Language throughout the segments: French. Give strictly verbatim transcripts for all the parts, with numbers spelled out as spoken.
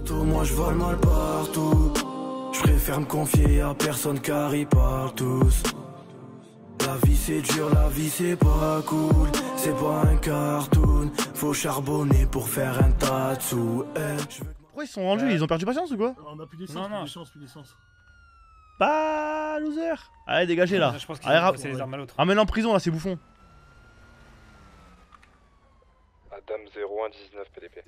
Surtout moi je vole mal partout. Je préfère me confier à personne car ils parlent tous. La vie c'est dur, la vie c'est pas cool. C'est pas un cartoon. Faut charbonner pour faire un tas de sous. Eh, Pourquoi ils sont rendus? Ils ont perdu patience ou quoi? On a plus d'essence, Non, plus non. d'essence, plus d'essence. Bah loser. Allez dégagez là. Je pense qu'ils Allez, ont rap- passé les armes à l'autre. ramène en prison là, c'est bouffon. Adam zéro un dix-neuf P D P.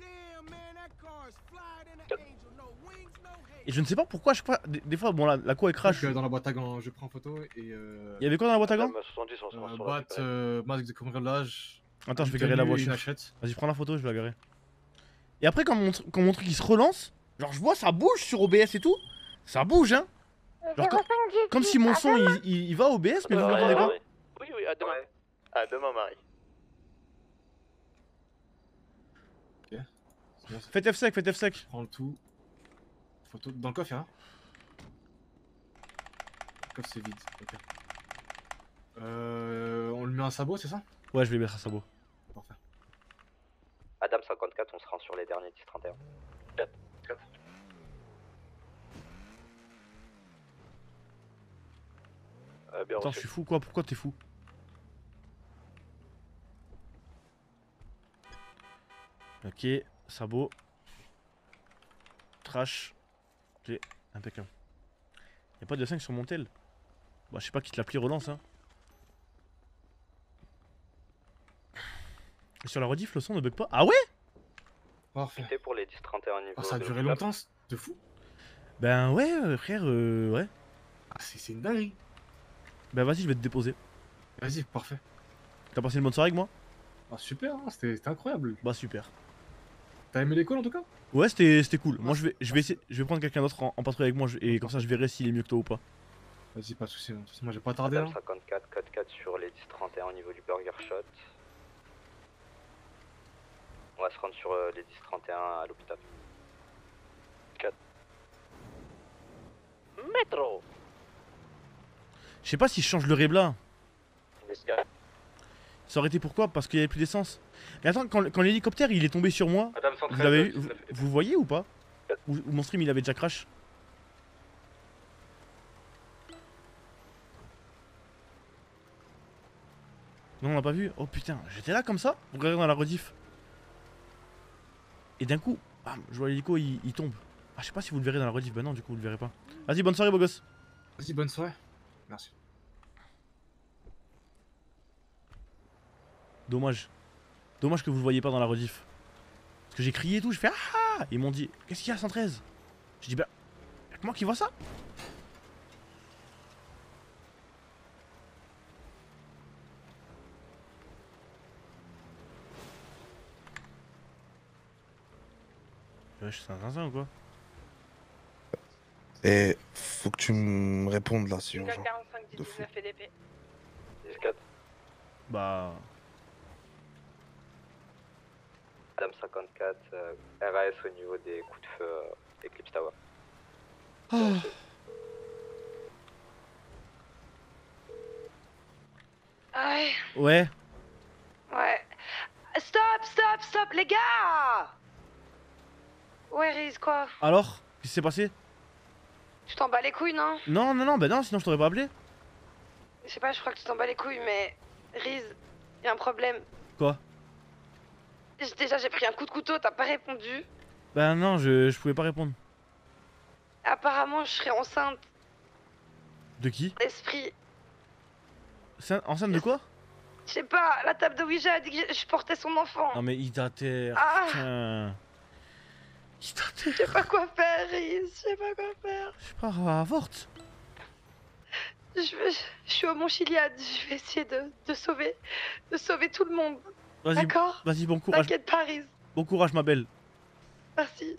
Et je ne sais pas pourquoi je crois. Des, des fois, bon, la, la quoi elle crache. Donc, euh, dans la boîte à gants, je prends photo et. Euh, Il y avait quoi dans la boîte à gants? soixante-dix, on se rend euh, sur la boîte, euh, masque de cambriolage. Attends, je vais tenue garer la et voiture. une hachette. Vas-y, prends la photo, je vais la garer. Et après, quand mon, tr- quand mon truc il se relance, genre je vois ça bouge sur O B S et tout. Ça bouge, hein. Genre comme, comme si mon son il, il, il va au O B S, mais vous m'entendez pas? Oui, oui, à demain. À demain, Marie. C'est bon, ça. Faites F sec, faites F sec. Je prends le tout. Photo dans le coffre, hein. Le coffre c'est vide. Ok. Euh, on lui met un sabot, c'est ça? Ouais, je vais mettre un sabot. Parfait. Adam cinquante-quatre, on se rend sur les derniers dix trente et un. quatre. quatre. Euh, bien Attends, je reçu. suis fou quoi? Pourquoi t'es fou? Ok, sabot. Trash. Ok, impeccable. Y'a pas de cinq sur mon tel? Bah, je sais pas, quitte l'appli relance, hein. Et sur la rediff, le son ne bug pas. Ah ouais? Parfait. C'était pour les dix trente et un niveau. Oh, ça a de duré l'hôpital. longtemps, c'est de fou. Ben ouais, euh, frère, euh, ouais. Ah, c'est c'est une dinguerie. Ben vas-y, je vais te déposer. Vas-y, parfait. T'as passé une bonne soirée avec moi? Ah, super, hein, c'était c'était incroyable. Bah super. T'as aimé l'école en tout cas? Ouais, c'était c'était cool. Moi, je vais, je vais essayer, je vais prendre quelqu'un d'autre en, en patrouille avec moi je- et comme ça, je verrai s'il est mieux que toi ou pas. Vas-y, pas de soucis. hein. De toute façon, moi j'ai pas tardé là. Adam cinquante-quatre, code quatre sur les dix trente et un au niveau du Burger Shot. On va se rendre sur euh, les dix trente et un à l'hôpital. quatre. Métro. Je sais pas si je change le rébla. Escale. Ça aurait été pourquoi? Parce qu'il y avait plus d'essence. Mais attends, quand, quand l'hélicoptère il est tombé sur moi, Adam vous cent treize, l'avez vu, vous, dix-neuf. vous voyez ou pas? Ou, ou mon stream il avait déjà crash? Non, on l'a pas vu. Oh putain, j'étais là comme ça. Vous regardez dans la rediff. Et d'un coup, bam, je vois l'hélico il, il tombe. Ah, je sais pas si vous le verrez dans la rediff. Bah non, du coup, vous le verrez pas. Vas-y, bonne soirée, beau gosse. Vas-y, bonne soirée. Merci. Dommage. Dommage que vous le voyez pas dans la rediff. Parce que j'ai crié et tout, je fais ah. Ils m'ont dit, qu'est-ce qu'il y a cent treize? Je dis bah, y'a que moi qui vois ça. Wesh, c'est un zinzin ou quoi? Et faut que tu me répondes là, si urgent. quarante-cinq De fou. dix-neuf P D P. dix quatre. Bah. Adam cinquante-quatre, euh, R A S au niveau des coups de feu euh, Eclipse Tower. Ouais, Ouais. ouais. Stop, stop, stop, les gars! Ouais, Riz, quoi? Alors? Qu'est-ce qui s'est passé? Tu t'en bats les couilles, non? Non, non, non, bah non, sinon je t'aurais pas appelé. Je sais pas, je crois que tu t'en bats les couilles, mais. Riz, y'a un problème. Quoi? J- Déjà, j'ai pris un coup de couteau, t'as pas répondu. Bah non, je, je pouvais pas répondre. Apparemment, je serais enceinte De qui? d'esprit. C'est enceinte de quoi? Je sais pas, la table de Ouija a dit que je portais son enfant. Non mais il t'atterre, Ah. putain. Il t'atterre. Je sais pas quoi faire, Riz, je sais pas quoi faire. Je sais pas, avorte. Je, vais- je suis au Mont Chiliade, je vais essayer de, de sauver, de sauver tout le monde. Vas-y, D'accord? vas-y, bon courage. T'inquiète pas, Riz. Bon courage, ma belle. Merci.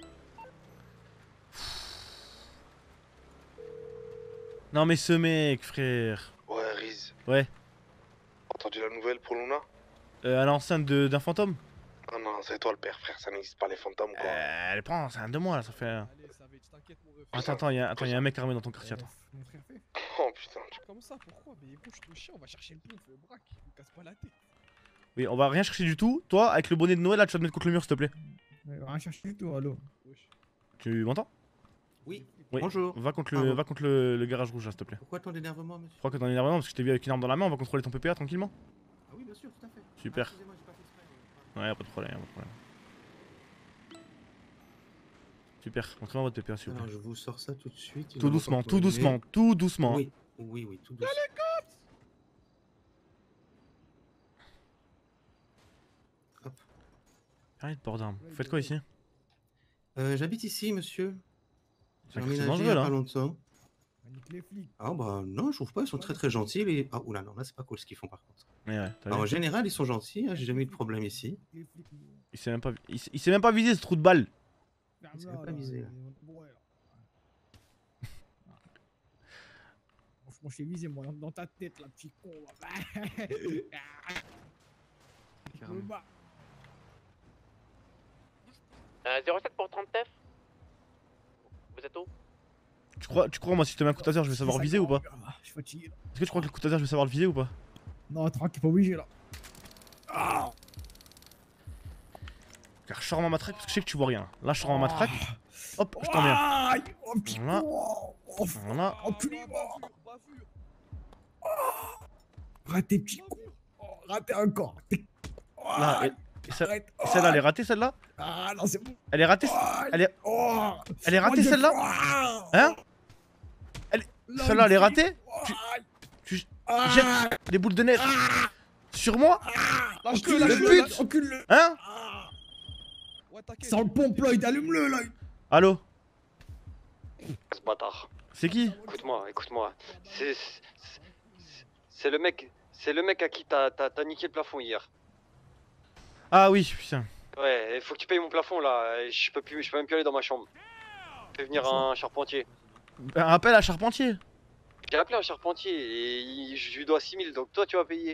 Non mais ce mec, frère. Ouais, Riz. Ouais. Entendu la nouvelle pour Luna? Euh, elle est enceinte de- d'un fantôme? Non, non, c'est toi le père, frère, ça n'existe pas les fantômes quoi. Euh, elle prend, c'est un de moi là, ça fait. Allez, ça va, tu t'inquiètes, mon ref. Attends, attends, y'a attends, y a un mec armé dans ton quartier, attends. Mon frère fait. Oh putain, tu... Comment ça, pourquoi? Mais gros, je suis ton chien, on va chercher le pont, le braque, me casse pas la tête. Oui, on va rien chercher du tout. Toi, avec le bonnet de Noël là, tu vas te mettre contre le mur s'il te plaît. Ouais, rien chercher du tout, allô. Wesh. Tu m'entends? Oui. Oui. Bonjour. Va contre le, Pardon. va contre le, le garage rouge là, s'il te plaît. Pourquoi tant d'énervement, monsieur? Je crois que t'en es énervement parce que je t'ai vu avec une arme dans la main, on va contrôler ton P P A tranquillement. Ah oui, bien sûr, tout à fait. Super. Ah, excusez-moi, j'ai pas fait exprès, mais- Ouais, y'a pas de problème, y'a pas de problème. Super, montrez-moi votre P P A s'il vous plaît. Alors, je vous sors ça tout de suite. il Tout va doucement, tout recontrôler. doucement, tout doucement. Oui, oui, oui, tout doucement. Hop. Arrête, port d'armes. Vous faites quoi ici? Euh, J'habite ici, monsieur. C'est J'ai c'est emménagé il y dangereux a là. pas longtemps. On nique les flics. Ah bah non, je trouve pas, ils sont très très gentils. Les... Ah oula, non, là c'est pas cool ce qu'ils font par contre. Mais ouais, t'as Ah, en vu. général, ils sont gentils, hein, j'ai jamais eu de problème ici. Les flics, nous. Il s'est même pas, il s'est- il s'est même pas visé ce trou de balle. Ferme C'est là, même pas là, visé, ils là. vont te bourrer, là. Franchement, je t'ai visé, moi, dans- dans ta tête, là, petit con. là. Le bas. Euh, zéro sept pour trente-neuf. Vous êtes où? Tu crois, tu crois moi si je te mets un coup de taser je vais savoir viser ou pas? Ah, je suis fatigué, là. Est-ce que tu crois que le coup de taser je vais savoir le viser ou pas? Non, tranquille, pas obligé, là. Ah. Car je sors ma matraque parce que je sais que tu vois rien. Là je sors ma matraque. Hop, je t'en viens. Aïe, oh, petit Voilà. con. Oh, Voilà. enculé, mort. Raté, petit con. Oh, raté encore. T'es- Là, Aïe, et, et ce- arrête. et celle-là elle est ratée celle-là? Ah non, c'est bon. Elle est ratée? Aïe. Elle est, Oh. elle est ratée Moi, je- celle-là? Ah. Hein? Là, Celle-là elle est il- ratée? Tu, Aïe. tu Ah. jettes des boules de neige sur moi? Lâche-le, Le lâche-le, but. encule-le. Hein? Ah. Ouais, t'inquiète. Sans le pompe, Lloyd, allume-le, Lloyd. Allô? Ce bâtard. C'est qui? Écoute-moi, écoute-moi. C'est. c'est- C'est le mec. C'est le mec à qui t'as t'as- t'as niqué le plafond hier. Ah oui, putain. Ouais, il faut que tu payes mon plafond là. Je peux plus, je peux même plus aller dans ma chambre. Fais venir un charpentier. Un appel à Charpentier. J'ai appelé un charpentier et il- je lui dois six mille, donc toi tu vas payer.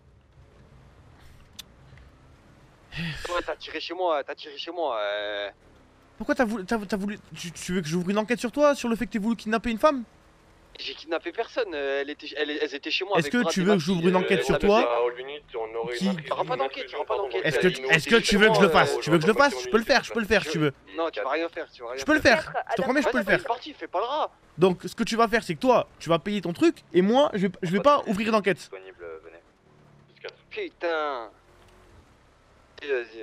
Ouais, t'as tiré chez moi, t'as tiré chez moi. Euh... Pourquoi t'as voulu, t'as, t'as voulu, tu, tu veux que j'ouvre une enquête sur toi, sur le fait que t'aies voulu kidnapper une femme? J'ai kidnappé personne, euh, elle était, elle, elles étaient chez moi. Est-ce avec que Brad tu et veux que Mathilde, j'ouvre une enquête euh, sur ça toi? me- Qui? Il y aura pas d'enquête, il y aura pas d'enquête. Est-ce que, tu- est-ce que tu veux que je le fasse? Tu veux que je le fasse? Je peux le faire, je peux le faire si tu veux. Non, tu vas rien faire, tu vas rien Je peux le faire, je te promets, je peux le faire. C'est parti, fais pas le rat. Donc, ce que tu vas faire, c'est que toi, tu vas payer ton truc, et moi, je vais, je vais pas ouvrir d'enquête. Disponible, venez. Putain. Vas-y, vas-y.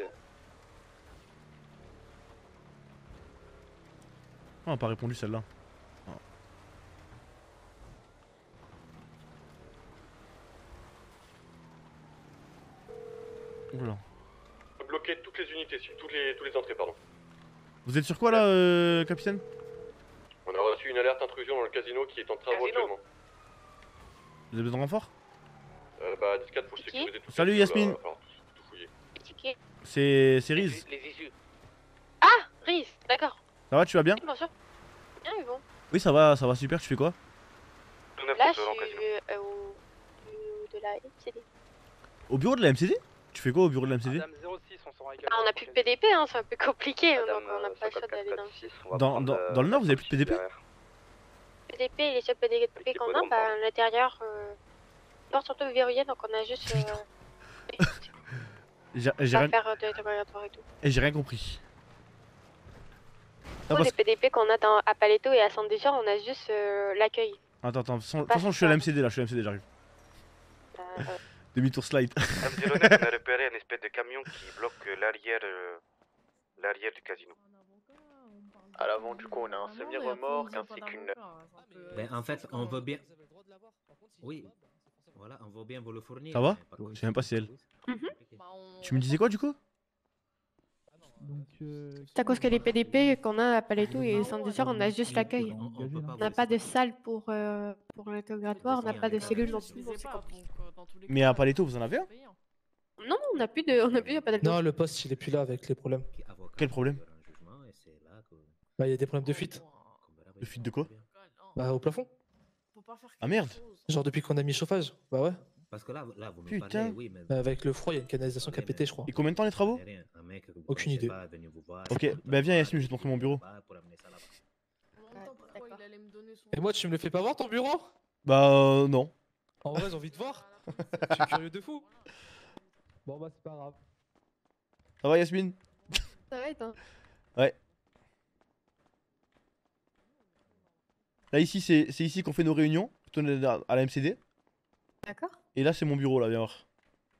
Oh, on a pas répondu celle-là. Oh. Oula. Bloquer toutes les unités, toutes les, toutes les entrées, pardon. Vous êtes sur quoi là, euh, capitaine? On a reçu une alerte intrusion dans le casino qui est en travaux Casino. actuellement. Vous avez besoin de renfort? Euh, bah, dix quatre pour sécuriser tout. Salut, le casino, Yasmine. là, alors, tout, tout fouiller. C'est qui? C'est c'est Riz. Les issues. Ah, Riz, d'accord. Ça va, tu vas bien? Bonjour. Bien, ils vont. Oui, ça va, ça va super, tu fais quoi? Là, je suis euh, au bureau de la M C D. Au bureau de la M C D? Tu fais quoi au bureau de la M C D? Madame zéro six, on s'en Ah, on a plus de P D P, hein, c'est un peu compliqué, Madame, donc on n'a euh, pas le choix d'aller dans le cinquante-quatre six, on va Dans, prendre, dans, euh, dans le Nord, vous avez plus de P D P? derrière. P D P, les seuls P D P qu'on a, bah, à l'intérieur, euh, porte surtout verrouillée, donc on a juste. Euh, J'ai j'ai pas rien, faire euh, de dérogatoire et tout. et j'ai rien compris. Ah, Pour parce- les P D P qu'on a dans, à Paleto et à Saint-Déjà, on a juste euh, l'accueil. Attends, attends, de toute façon, de toute façon, je suis à la M C D là, je suis à la M C D, j'arrive. Euh, euh, Demi-tour slide. Madame Dieudonné, on a repéré une espèce de camion qui bloque euh, l'arrière euh, l'arrière du casino. À l'avant, du coup, on a un semi-remorque ainsi qu'une. Ben, en fait, on veut bien. Oui, voilà, on veut bien vous le fournir. Ça va? mais par contre, Je sais même pas si elle. Mhm. Tu me disais quoi du coup? C'est à cause que les P D P qu'on a à Paleto et Saint-Déjà, on a juste l'accueil. On n'a pas de salle pour, euh, pour l'interrogatoire, on n'a pas de cellule non plus. donc c'est compliqué. Mais à Paleto, vous en avez un? Non, on n'a plus de, on n'a plus de Paleto. Non, le poste, il est plus là avec les problèmes. Quel problème? Bah, il y a des problèmes de fuite. De fuite de quoi? Bah, au plafond. Ah merde! Genre depuis qu'on a mis chauffage. Bah ouais. Parce que là, là vous me Putain. parlez, oui, mais... Bah, avec le froid, il y a une canalisation qui a pété, je crois. Et combien de temps les travaux? Aucune idée. Ok, bah viens Yasmine, je vais te montrer mon bureau. Et moi, tu me le fais pas voir ton bureau? Bah euh, non. En vrai, j'ai envie de voir. Je suis curieux de fou. Bon, bah, c'est pas grave. Ça va Yasmine? Ça va être, hein. Ouais. Là, ici, c'est c'est ici qu'on fait nos réunions. Retourne à à la M C D. D'accord. Et là, c'est mon bureau, là, viens voir.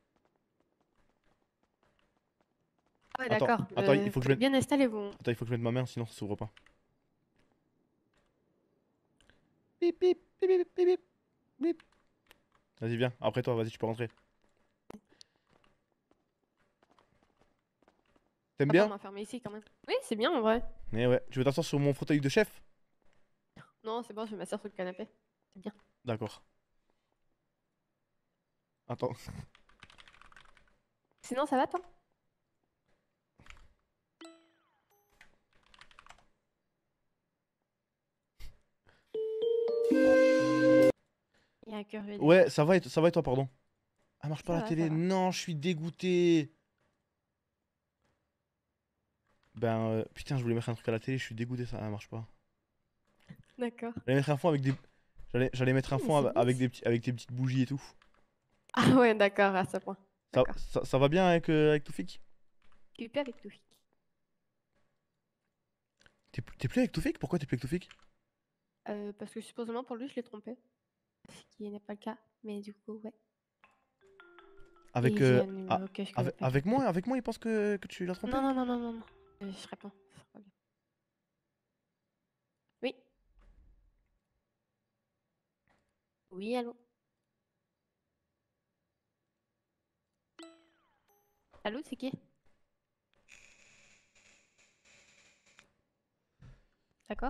Ouais, Attends, d'accord. attends, il Euh, faut que je mette... Bien installez-vous. Attends, il faut que je mette ma main, sinon ça s'ouvre pas. Bip, bip, bip, bip, bip, bip, bip. Vas-y, viens. Après toi, vas-y, tu peux rentrer. T'aimes Papa bien? m'a fermé ici quand même. Oui, c'est bien en vrai. Eh ouais. Tu veux t'asseoir sur mon fauteuil de chef? Non, c'est bon, je vais m'asseoir sur le canapé. C'est bien. D'accord. Attends. Sinon, ça va toi? Il y a un curieux derrière. Ouais, ça va et, ça va et toi, pardon. Ah, marche pas Ça la va, télé. ça va. Non, je suis dégoûté. Ben, euh, putain, je voulais mettre un truc à la télé, je suis dégoûté, ça ah, marche pas. D'accord. J'allais mettre un fond avec des... J'allais j'allais mettre un Oui, mais fond c'est avec, bien, avec ça. des petits, avec des petites bougies et tout. Ah ouais, d'accord, à ce point. Ça, D'accord. ça, ça va bien avec, euh, avec Toufik? Occupé avec Toufik. T'es t'es plus avec Toufik? Pourquoi t'es plus avec Toufik? Euh, parce que supposément pour lui, je l'ai trompé. Ce qui n'est pas le cas. Mais du coup, ouais. Avec, Et j'ai euh, un numéro ah, que je connais avec, pas. avec moi? Avec moi, il pense que, que tu l'as trompé? Non, non, non, non, non, non. Euh, je réponds. Ça sera pas bien. Oui. Oui, allô? Allô, c'est qui? D'accord.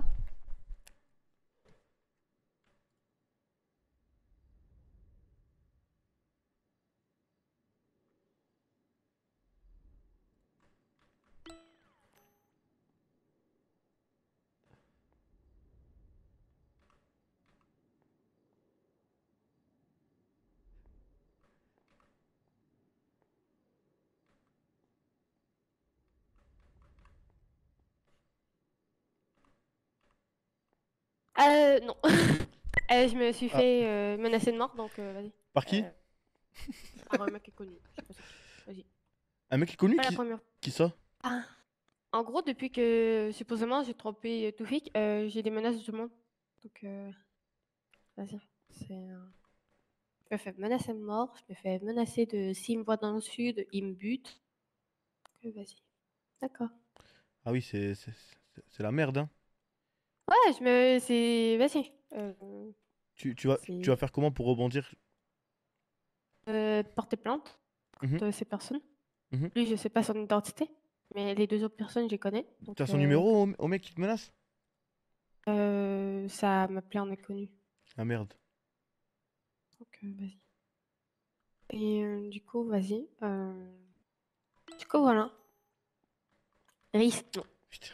Euh, non. Euh, je me suis Ah. fait euh, menacer de mort, donc euh, vas-y. Par qui? Euh, par un mec qui est connu. Je sais pas c'est qui. Vas-y. Un mec qui est connu? Pas la Qui, première. qui ça? Ah. En gros, depuis que supposément j'ai trompé euh, Toufik, euh, j'ai des menaces de tout le monde. Donc, euh, vas-y. C'est. euh, Je me fais menacer de mort, je me fais menacer de s'il me voit dans le sud, il me bute. Donc, euh, vas-y. D'accord. Ah oui, c'est c'est- c'est- c'est la merde, hein. Ouais, je me. C'est. Vas-y. Euh, Tu, tu, vas, c'est- tu vas faire comment pour rebondir? euh, porter plainte Mhm. de ces personnes. Mhm. Lui, je sais pas son identité, mais les deux autres personnes, je les connais. Donc, T'as son euh, numéro au, au mec qui te menace? euh, ça m'appelait en inconnu. Ah merde. Donc, euh, vas-y. Et euh, du coup, vas-y. euh, Du coup, voilà. Riz, non. Putain.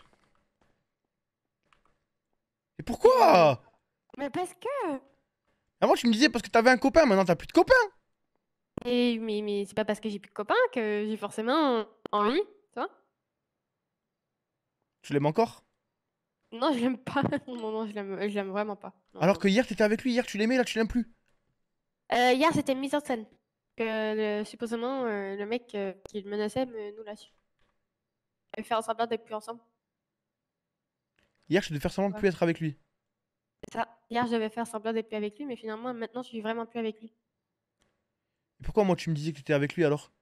Et pourquoi? Mais parce que. Avant tu me disais parce que t'avais un copain, maintenant t'as plus de copain. Et, mais mais c'est pas parce que j'ai plus de copains que j'ai forcément envie, tu vois? Tu l'aimes encore? Non, je l'aime pas. Non, non, je l'aime, je l'aime vraiment pas. Non, Alors non. que hier t'étais avec lui, hier tu l'aimais, là tu l'aimes plus. Euh, hier, c'était une mise en scène. Que le- supposément, euh, le mec euh, qui le menaçait me, nous l'a su. Et faire semblant d'être plus ensemble. Hier je devais faire semblant de Ouais. plus être avec lui. C'est ça. Hier, je devais faire semblant d'être plus avec lui, mais finalement, maintenant, je suis vraiment plus avec lui. Et pourquoi moi tu me disais que t'étais avec lui alors?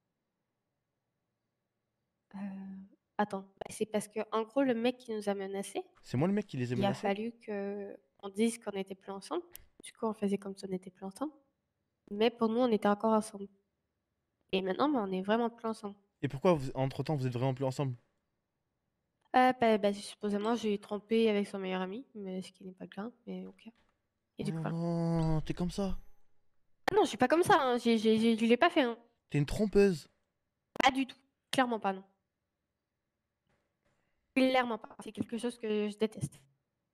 Euh, Attends, bah, c'est parce que, en gros, le mec qui nous a menacés, C'est moi le mec qui les a il a menacés? fallu que on dise qu'on n'était plus ensemble. Du coup, on faisait comme si on n'était plus ensemble. Mais pour nous, on était encore ensemble. Et maintenant, bah, on est vraiment plus ensemble. Et pourquoi vous- entre-temps vous êtes vraiment plus ensemble? Euh, bah, bah, supposément, j'ai trompé avec son meilleur ami, mais ce qui n'est pas grave, mais ok. Et du coup, voilà. Oh, t'es comme ça. Ah non, je suis pas comme ça, hein. J'ai, j'ai, j'ai- je l'ai pas fait, hein. T'es une trompeuse. Pas du tout. Clairement pas, non. Clairement pas. C'est quelque chose que je déteste.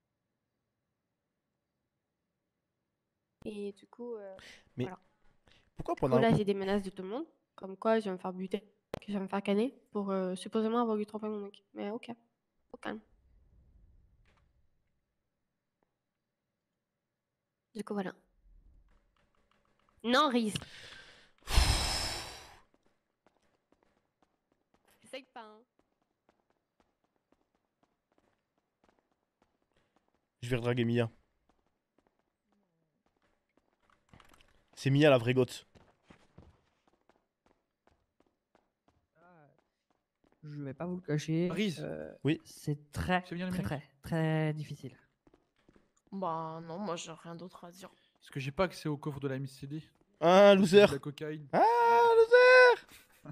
Et du coup, euh, Mais voilà. pourquoi Du coup, pendant... là, j'ai des menaces de tout le monde. Comme quoi, je vais me faire buter, que je vais me faire canner pour euh, supposément avoir eu trompé mon mec. Mais ok. Au calme. Du coup, voilà. Non, Riz. Essaye pas, hein. Je vais redraguer Mia. C'est Mia la vraie goth. Je vais pas vous le cacher. Riz. euh, Oui. C'est très, Tu veux venir, très, les très, très difficile. Bah non, moi j'ai rien d'autre à dire. Parce que j'ai pas accès au coffre de la M C D. Ah, loser. De la cocaïne. Ah, loser.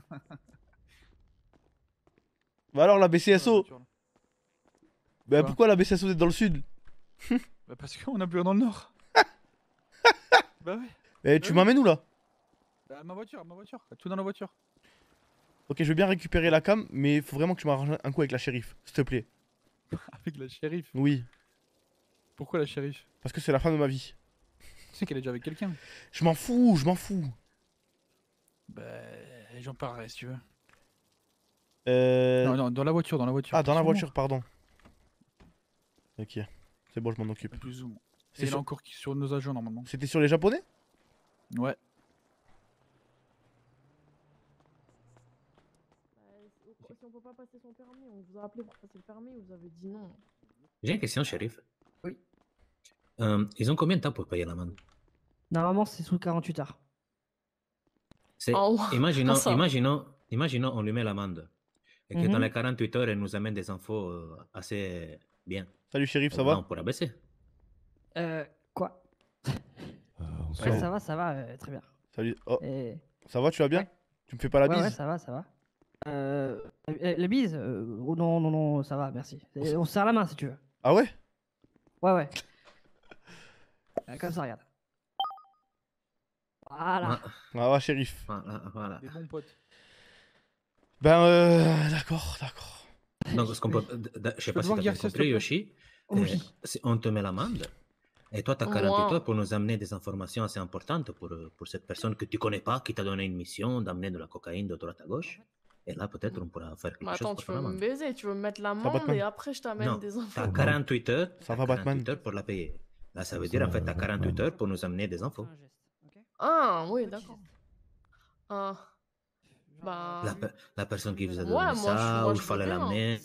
Bah alors la B C S O. Bah Quoi pourquoi la B C S O est dans le sud? Bah parce qu'on a plus rien dans le nord. Bah ouais. Eh, Bah tu oui. m'emmènes où là? Bah, ma voiture, ma voiture. Tout dans la voiture. Ok, je veux bien récupérer la cam, mais faut vraiment que tu m'arranges un coup avec la shérif, s'il te plaît. Avec la shérif. Oui, Pourquoi la shérif? parce que c'est la femme de ma vie. Tu sais qu'elle est déjà avec quelqu'un. Je m'en fous, je m'en fous. Bah, j'en parlerai si tu veux. Euh... Non, non, dans la voiture, dans la voiture. Ah, dans la Sûrement. voiture, pardon. Ok, c'est bon, je m'en occupe. Plus ou moins. C'est Et il est sur- encore qui- sur nos agents normalement. C'était sur les japonais? Ouais. Si on peut pas passer son permis, on vous a appelé pour passer le permis, vous avez dit non. J'ai une question, shérif. Oui. Euh, ils ont combien de temps pour payer l'amende? Normalement, c'est sous quarante-huit heures. C'est- Oh, imaginons, ça. imaginons, imaginons, on lui met l'amende. Et que dans Mhm. les quarante-huit heures, elle nous amène des infos euh, assez bien. Salut shérif, ça Au moins, va? On pourra baisser. Euh, quoi Ouais. Ouais, ça va, ça va, euh, très bien. Salut. Oh, Et... ça va, tu vas bien? Ouais. Tu me fais pas la ouais, bise? ouais, ça va, ça va. Euh, euh, la bise euh, oh non, non, non, ça va, merci. Et on se serre la main si tu veux. Ah ouais? Ouais, ouais. Euh, Comme ça, regarde. Voilà. Ah, Ah ouais, shérif. voilà, voilà. Des bons potes. Ben euh... D'accord, d'accord. Donc, ce qu'on peut, d- d- je sais peux pas si voir tu as bien Garcia, s'il te compris, plaît? Yoshi. Oui. euh, si on te met l'amende. Et toi, tu as Moi. quarante-huit heures pour nous amener des informations assez importantes pour, euh, pour cette personne que tu connais pas, qui t'a donné une mission d'amener de la cocaïne de droite à gauche. Et là, peut-être, on pourra faire quelque Mais chose attends, pour tu ton veux me amende. baiser, tu veux me mettre va, l'amende Batman? et après je t'amène Non, des tu infos. as quarante-huit heures. Ça t'as va, Batman? quarante-huit heures pour la payer. Là, ça veut dire, en fait, tu as quarante-huit heures pour nous amener des infos. Ah, oui, d'accord. Ah. Bah. La, pe- la personne qui vous a Ouais, donné moi, je- ça, moi, où je il veux fallait bien. l'amener.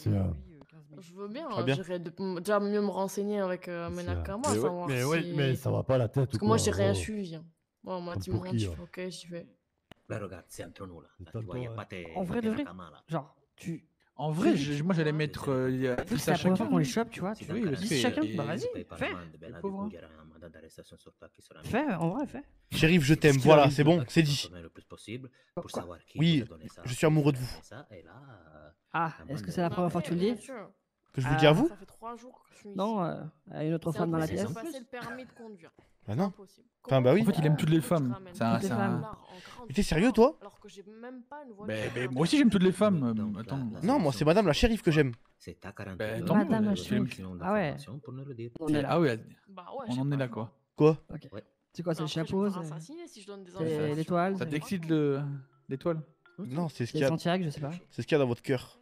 Je veux bien, Très bien. j'irai de- m- déjà mieux me renseigner avec euh, mes Nakama, Mais ouais, savoir mais ouais, si... mais ça va pas la tête Parce ou que moi quoi, j'ai rien oh. suivi. hein. Bon, on m'a Comme dit pour mon qui, tu hein. fais, ok, j'y vais. Là, regarde, c'est entre nous, là. Là, pas tu vois, il n'y a toi, pas tes, En vrai tes de vrai, nakamas, là. genre, tu. En vrai, je- moi j'allais mettre euh, il y a Vu que dix c'est à la première fois chacun. qu'on les chope, tu vois. Si Tu dans Oui, le parce dix que- chacun, et- bah tu vas-y, payes pas fais. l'amende, ben là, du pauvre, coup, hein. il y aura un mandat d'arrestation sur toi qui sera mis. Fais, en vrai, fais. Shérif, je t'aime, qu'il voilà, arrive c'est bon, c'est dit. Informer le plus possible Quoi pour savoir qui Oui, vous a donné ça, je suis amoureux de vous. qui vous a donné ça, et là, euh, Ah, la est-ce que bande c'est la de- première fois que tu le Bien dis sûr. Que je vous le dis à Ah, vous? Ça fait trois jours que je suis ici. Non, euh, à une autre C'est femme dans la impossible pièce. de passer le permis de conduire. Bah non. Impossible. Enfin, bah oui. En fait, il aime toutes les femmes. C'est un- Toutes les c'est un- femmes. Mais t'es sérieux, toi? Alors que j'ai même pas une voiture. Mais, mais moi aussi j'aime toutes les femmes. Donc, euh, là, Attends. là, Non, moi c'est madame la shérif que j'aime. C'est à quarante Ben, heures. tant mieux, Madame la de shérif. mission Ah ouais. d'information pour nous le dire. On est là. Ah ouais, Bah ouais, on j'ai en pas est là le choix. quoi. Quoi? Ok. Ouais. C'est quoi, c'est Non, le après, je vais me chapeau? faire c'est- assassiner si je donne des c'est informations. l'étoile, Ça c'est- t'excite le l'étoile? Non, c'est ce C'est qu'il y a, Santiago, je sais pas. c'est ce qu'il y a dans votre cœur.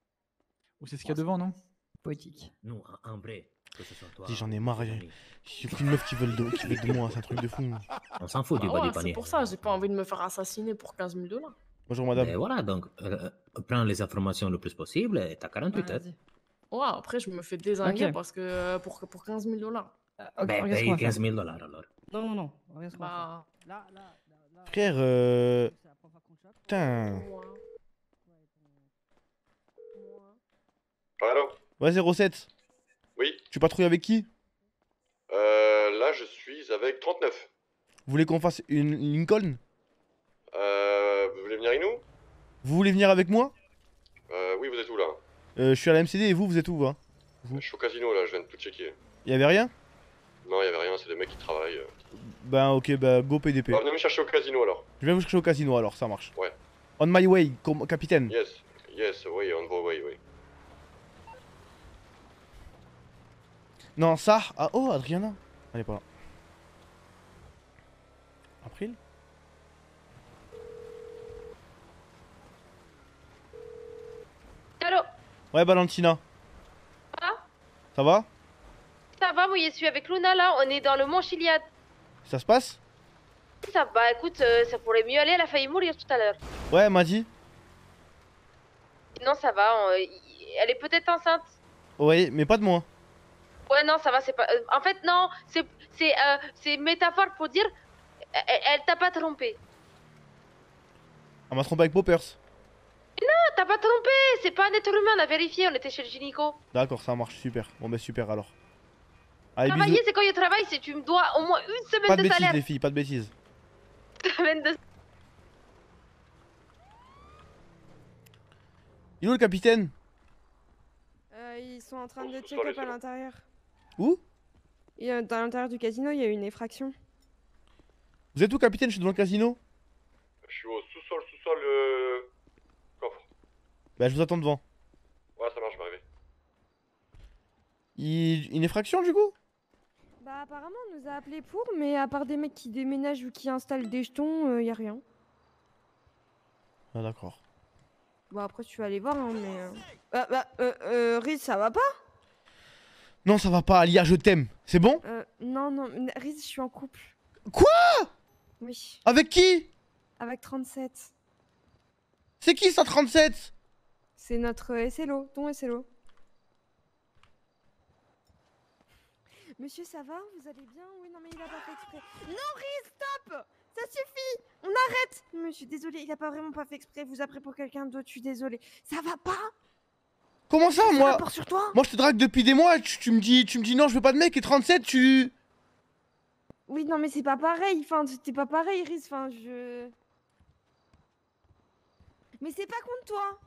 Ou c'est ce qu'il y a devant, non? Poétique. Nous, en, en vrai, que ce soit toi. Dis, j'en ai ou marre, tes j'ai amis, j'ai aucune meuf qui veut de, qui veut de moi, c'est un truc de fou. on s'en fout du Bah body ouais, c'est panier. pour ça, j'ai pas envie de me faire assassiner pour quinze mille dollars. Bonjour madame. Et voilà, donc, euh, euh, prends les informations le plus possible et t'as quarante-huit heures. Vas-y. Ouais, après, je me fais désinguer Ok. parce que euh, pour, pour quinze mille dollars. Euh, ok, Ben, regarde ce qu'on paye va faire. quinze mille dollars alors. Non, non, non. Regarde ce qu'on va faire. Bah, Là, là, là, là. Frère, euh... C'est la première fois qu'on chope. Putain. moi. Allô? Ouais, zéro sept. Oui. Tu patrouilles avec qui? Euh, là, je suis avec trente-neuf. Vous voulez qu'on fasse une Lincoln? Euh, vous voulez venir avec nous? Vous voulez venir avec moi? Euh, oui, vous êtes où là? euh, Je suis à la M C D et vous, vous êtes où, hein? Je suis au casino là, je viens de tout checker. Y'avait rien? Non, y'avait rien, c'est des mecs qui travaillent. Ben ok, bah go P D P. Bah, venez me chercher au casino alors. Je viens vous chercher au casino alors, ça marche. Ouais. On my way, com- capitaine. Yes, yes, oui, on the way, oui. Non, ça. Ah oh, Adriana. Elle est pas là. April? Allô? Ouais, Valentina. Ah, Ça va? ça va, oui, je suis avec Luna là, on est dans le mont Chiliad. Ça se passe? Ça va, écoute, euh, ça pourrait mieux aller, elle a failli mourir tout à l'heure. Ouais, elle m'a dit. Non, ça va, on- y- elle est peut-être enceinte. Ouais, mais pas de moi. Ouais, non, ça va, c'est pas... euh, en fait, non, c'est c'est euh, c'est une métaphore pour dire... Elle, elle t'a pas trompé. Elle m'a trompé avec Poppers. Non, t'as pas trompé. C'est pas un être humain, on a vérifié, on était chez le gynéco. D'accord, ça marche, super. Bon, bah super alors. Allez, Travailler, bisous. c'est quand il y a travail, c'est tu me dois au moins une semaine Pas de de bêtises, salaire. les filles, pas de bêtises. Semaine de... Il est où le capitaine? Euh, ils sont en train de Sur check les up à salons. l'intérieur. Où? Et euh, dans l'intérieur du casino, il y a eu une effraction. Vous êtes où, capitaine? Je suis devant le casino. Je suis au sous-sol, sous-sol, euh... coffre. Bah, je vous attends devant. Ouais, ça marche, je vais arriver. Il... Une effraction du coup? Bah apparemment on nous a appelé pour, mais à part des mecs qui déménagent ou qui installent des jetons, euh, y a rien. Ah, d'accord. Bon après tu vas aller voir hein, mais... Euh... Bah, bah euh, euh, Riz, ça va pas? Non, ça va pas, Alia, je t'aime. C'est bon? Euh, non, non, Riz, je suis en couple. Quoi? Oui. Avec qui? Avec trente-sept. C'est qui ça, trente-sept? C'est notre S L O, ton S L O. Monsieur, ça va? Vous allez bien? Oui, non mais il a pas fait exprès. Non, Riz, stop! Ça suffit! On arrête! Mais je suis désolée, il a pas vraiment pas fait exprès. Il vous a pris pour quelqu'un d'autre, je suis désolée. Ça va pas? Comment ça, Ça moi? rapporte sur toi? Moi, je te drague depuis des mois, tu, tu me dis, tu me dis non, je veux pas de mec, et trente-sept, tu... Oui, non mais c'est pas pareil. Enfin, c'était pas pareil, Riz. Enfin, je... Mais c'est pas contre toi.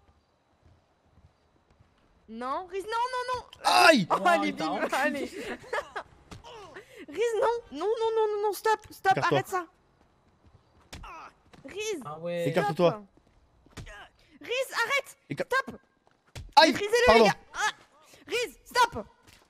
Non, Riz, non, non, non. Aïe! Oh, Oh, allez, il t'a bim, enculé. allez. Riz, non, non, non, non, non, non, stop, stop, Écarte-toi. arrête ça. Riz. Ah ouais. Écarte-toi. Riz, arrête. Éca- Stop. Aïe! Maîtrisez-le, Pardon. les gars. Ah. Riz, stop.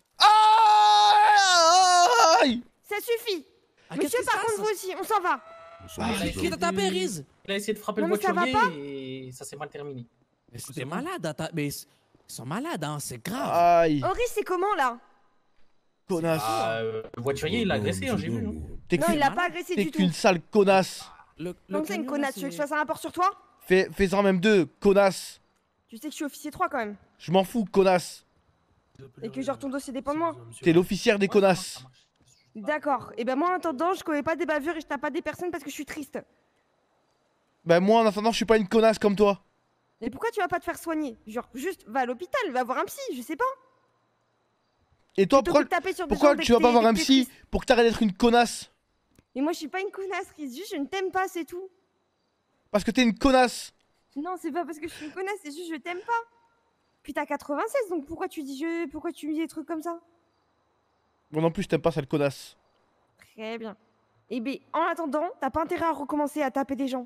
Aïe! Ça suffit. Ah, qu'est-ce Monsieur, qui se par passe contre, vous aussi, on s'en va. Ah, qui t'a tapé, Riz? Il a essayé de frapper Non, le mais ça va voiturier pas et ça s'est mal terminé. Mais c'était malade, hein, t'as- mais ils ils sont malades, hein, c'est grave. Aïe! Oh, Riz, c'est comment là? Connasse. Ah, euh, le voiturier, il l'a agressé, hein, j'ai vu. hein. T'es Non, qu'une- il l'a pas agressé T'es du tout. qu'une sale connasse. Le, Donc c'est une connasse. Tu veux que je fasse un rapport sur toi? Fais, fais-en même deux, connasse. Tu sais que je suis officier trois quand même. Je m'en fous, connasse. Et que genre ton dossier dépend de moi. T'es l'officière des connasses. D'accord. Et ben moi en attendant, je commets pas des bavures et je tape pas des personnes parce que je suis triste. Bah moi en attendant je suis pas une connasse comme toi. Et pourquoi tu vas pas te faire soigner? Genre juste va à l'hôpital, va voir un psy, je sais pas. Et toi Plutôt pourquoi, que de taper sur des pourquoi gens dès tu que vas pas t'es- voir dès un que t'es psy triste. pour que t'arrêtes d'être une connasse? Et moi je suis pas une connasse, Riz, juste je ne t'aime pas, c'est tout. Parce que t'es une connasse. Non, c'est pas parce que je suis une connasse, c'est juste je t'aime pas. Puis t'as quatre-vingt-seize, donc pourquoi tu dis je... pourquoi tu me dis des trucs comme ça? Moi non plus je t'aime pas, sale connasse. Très bien. Et ben en attendant, t'as pas intérêt à recommencer à taper des gens.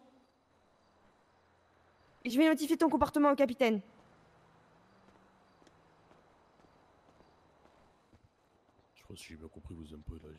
Et je vais notifier ton comportement au capitaine. Je crois que si j'ai bien compris, vous aimez pas là.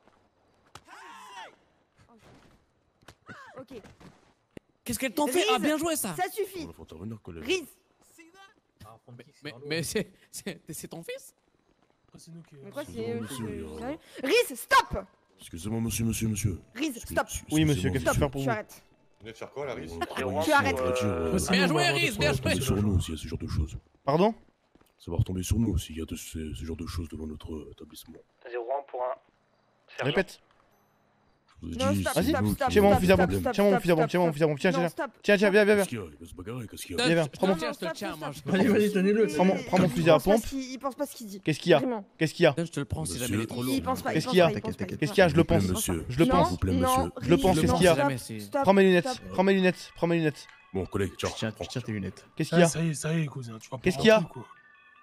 Ok. Qu'est-ce qu'elle t'en fait? Ah, bien joué ça. Ça suffit. Faut intervenir, collègue. Riz. Mais, mais c'est c'est- c'est ton fils? Mais quoi, Excusez-moi, c'est... monsieur, il y a- Sérieux Riz, stop. Excusez-moi, monsieur, monsieur, monsieur. Riz, stop. Oui monsieur, qu'est-ce que je peux faire pour Tu vous? arrêtes. Vous venez de faire quoi, la risque Tu arrêtes. Bien joué, Riz, bien joué. Tomber sur nous s'il y a ce genre de choses. Pardon? Ça va retomber sur nous s'il y a de ce, ce genre de choses devant notre euh, établissement. zéro un pour un. Répète. Je vous ai Non, dit, stop, c'est Vas-y, stop, nous stop, qui tiens-moi mon stop, fusil à stop, pompe, stop, tiens-moi mon stop, fusil à pompe, stop, tiens-moi mon fusil à pompe, tiens, non, tiens, stop. tiens, tiens, viens, viens, viens. Qu'est-ce qu'il y a? Il va se bagarrer, qu'est-ce qu'il y a? Viens, viens, prends mon... Tiens, je te le tiens, moi. je- Allez, vas-y, tenez-le. Prends mon, prends mon fusil à Il pense pas pompe. ce qu'il- Il pense pas ce qu'il dit. Qu'est-ce qu'il y a? Vraiment. Qu'est-ce qu'il y a? Je te le prends si jamais il est trop lourd. Il pense pas, il Qu'est-ce pense qu'il y a? pas, il pense pas, il Qu'est-ce qu'il y a? Je le pense. Monsieur, Je le s'il pense. vous plaît, Non, monsieur. Je le pense, Riz, qu'est-ce non, qu'il y a? stop, Jamais, c'est- stop, Prends mes lunettes, stop. prends mes lunettes, prends mes lunettes. Bon, collègue, tiens, Tiens, prends. tiens tes lunettes. Qu'est-ce qu'il y a? Ça y est, ça y est, cousin, tu vas pas Qu'est-ce qu'il y a? rentrer, quoi.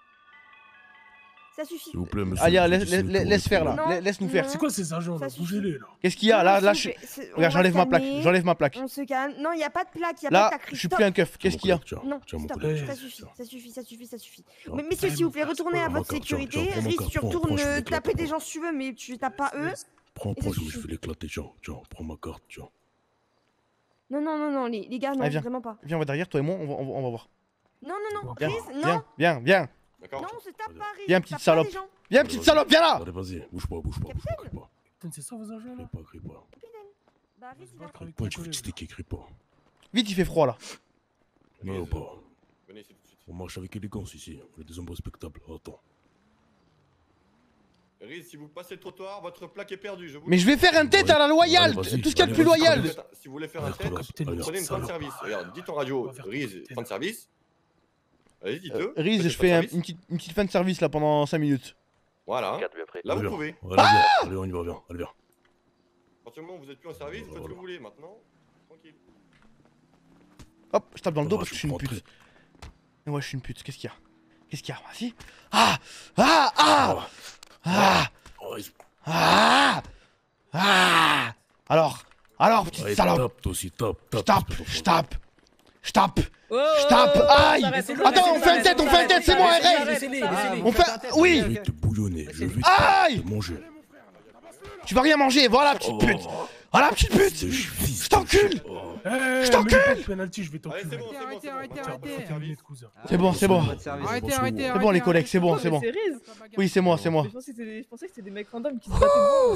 Ça suffit. S'il vous plaît, monsieur. Alia, je vous laisse, dis, c'est laisse- nous qui laisse faire aurons là, Non, La- laisse-nous faire. non. C'est quoi ces agents là? Ça Bougez-les là. Qu'est-ce qu'il y a? Non, Là, non, là, s'il je... vous plaît, c'est- on Regarde, va j'enlève se ma plaque, calmer. j'enlève ma plaque. On se calme. Non, il y a pas de plaque, il y a Là, pas de je suis stop. plus un keuf, qu'est-ce qu'il y a? Tiens, Non, tiens, mon stop, collègue. ça tiens. suffit, ça suffit, ça suffit, ça suffit. Tiens. Mais messieurs, s'il vous plaît, retournez à Prends ma votre carte, tiens, sécurité. tiens, prends ma Riz, carte, tu prends, retournes prends, je vais euh, l'éclater, taper des prends. gens si tu veux, mais tu tapes pas eux. Prends, Et ça prends, je suffit. vais l'éclater, tiens, tiens, prends ma carte, tiens. Non, non, non, non, les, les gars, non, Allez, viens. vraiment pas. Viens, on va derrière, toi et moi, on va, on va, on va voir. Non, non, non, Viens, Riz, viens, non. viens, viens. D'accord. Non, on se tape pas, Riz. Viens, on petite tape pas salope. les gens. Viens, petite salope, viens là! Allez, vas-y, bouge pas, bouge pas, bouge pas, crie pas. Putain, c'est ça vos agents là? Crie pas, crie pas. Bah, Riz, il a... Avec Pas ton une collègue. petite qui crie pas. Vite, il fait froid là. Non, pas. Venez ici tout de suite. On marche avec élégance ici, on est des hommes respectables. Attends. Riz, si vous passez le trottoir, votre plaque est perdue. Je vous... Mais je vais faire un tête à la loyale, tout ce qu'il y a de plus loyal. Si vous voulez faire un tête, prenez une fin de service. Regarde, dites en radio, Riz, fin de service. Allez, dites-le. Euh, Riz, je fais un, une, petite, une petite fin de service là pendant cinq minutes. Voilà. Là, vous pouvez. Ah allez, on y va, viens, allez, viens. À partir du moment où vous êtes plus en service, vous faites ce que vous voulez. Maintenant, tranquille. Hop, je tape dans le dos parce que je suis une pute. Et ouais, je suis une pute. Qu'est-ce qu'il y a? Qu'est-ce qu'il y a? Vas-y. Ah Ah Ah Ah Ah Ah Alors Alors, petite Allez, salope. tape, toi aussi, tape, Je tape. tape, je tape. Je tape. Oh, Je tape. oh, Aïe laissez-le, Attends, on laissez-le, fait un tête, laissez-le, on fait un tête, c'est bon, laissez-le, arrête. laissez-le, laissez-le. On fait... Oui. Je vais te bouillonner, je vais Aïe te manger. Tu vas rien manger, voilà, petite pute. Voilà, petite pute. Je t'encule. Je t'encule. Penalty, je vais t'enculer. Arrêtez, arrêtez, arrêtez. C'est bon, c'est bon. Arrêtez, arrêtez, C'est bon, les collègues, c'est bon, c'est bon. Oui, c'est moi, c'est moi. Je pensais que c'était- je pensais que c'était des mecs random qui se battaient devant.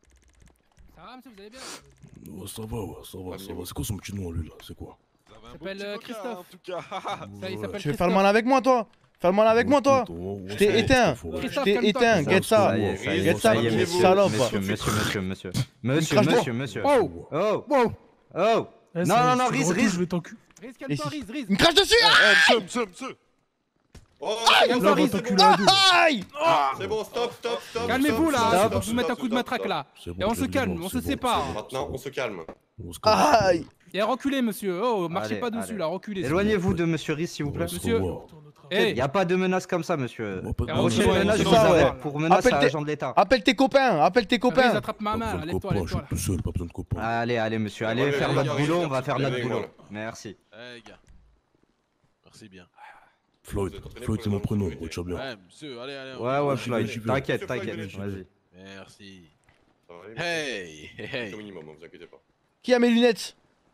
Ça va, monsieur, vous allez bien? Ouais, ça va, ouais, ça va, ça va. C'est quoi son petit nom, lui, là? C'est quoi? Il s'appelle euh, Christophe. Ça, il s'appelle Tu veux faire le mal avec moi, toi? Fais le mal avec moi, toi? Je t'ai éteint. Je t'ai éteint, get ça. Get ça, salope. Monsieur, monsieur, monsieur, monsieur. Monsieur, crache monsieur, dedans. monsieur. Oh. Oh. Oh. Oh. Eh, Non, c'est- non, non, c'est le Riz, retour, Riz. je vais t'enculer. Riz, calme-toi, Riz, Riz. Il me crache dessus. Monsieur, monsieur, monsieur. Oh, Aïe. c'est bon, Là, on va c'est t'enculer bon. à dos. Aïe. C'est bon, stop, stop, stop. Calmez-vous stop, là, stop, je vais stop, vous mettre un stop, coup de stop, matraque stop. là. C'est Et bon, on se c'est calme, bon, on c'est se bon, sépare. c'est bon. Maintenant, on se calme. On se calme. Aïe. Et reculez, monsieur. Oh, marchez Allez, pas dessus allez. là, reculez. Éloignez-vous de monsieur Riz, s'il vous plaît. On se Monsieur. revoit. Eh, Y a pas de menace comme ça, monsieur. On va pas te Et Prochaine reculez, menace, c'est je bon, vous ça va. arrête pour menace Appelle à tes- agent de l'État. Appelle tes copains, appelle tes Riz, copains. attrape ma Pas main, besoin de lève-toi, copains, je lève-toi suis là. tout seul, pas besoin de copains. Allez, allez, monsieur, allez Ouais, faire ouais, votre ouais, boulot, ouais, on va faire notre ouais, boulot. ouais. Merci. Eh les gars. Merci bien. Floyd, Vous êtes entraîné Floyd, pour c'est les mon prénom, autorités. retiens bien. Ouais, monsieur, allez, allez. on Ouais, y va. ouais, j'y vais, j'y Floyd, vais. t'inquiète, Monsieur t'inquiète, Floyd, vas-y. Merci. Ça va aller, Hey, hey, hey. au minimum, vous inquiétez pas. Qui a mes lunettes?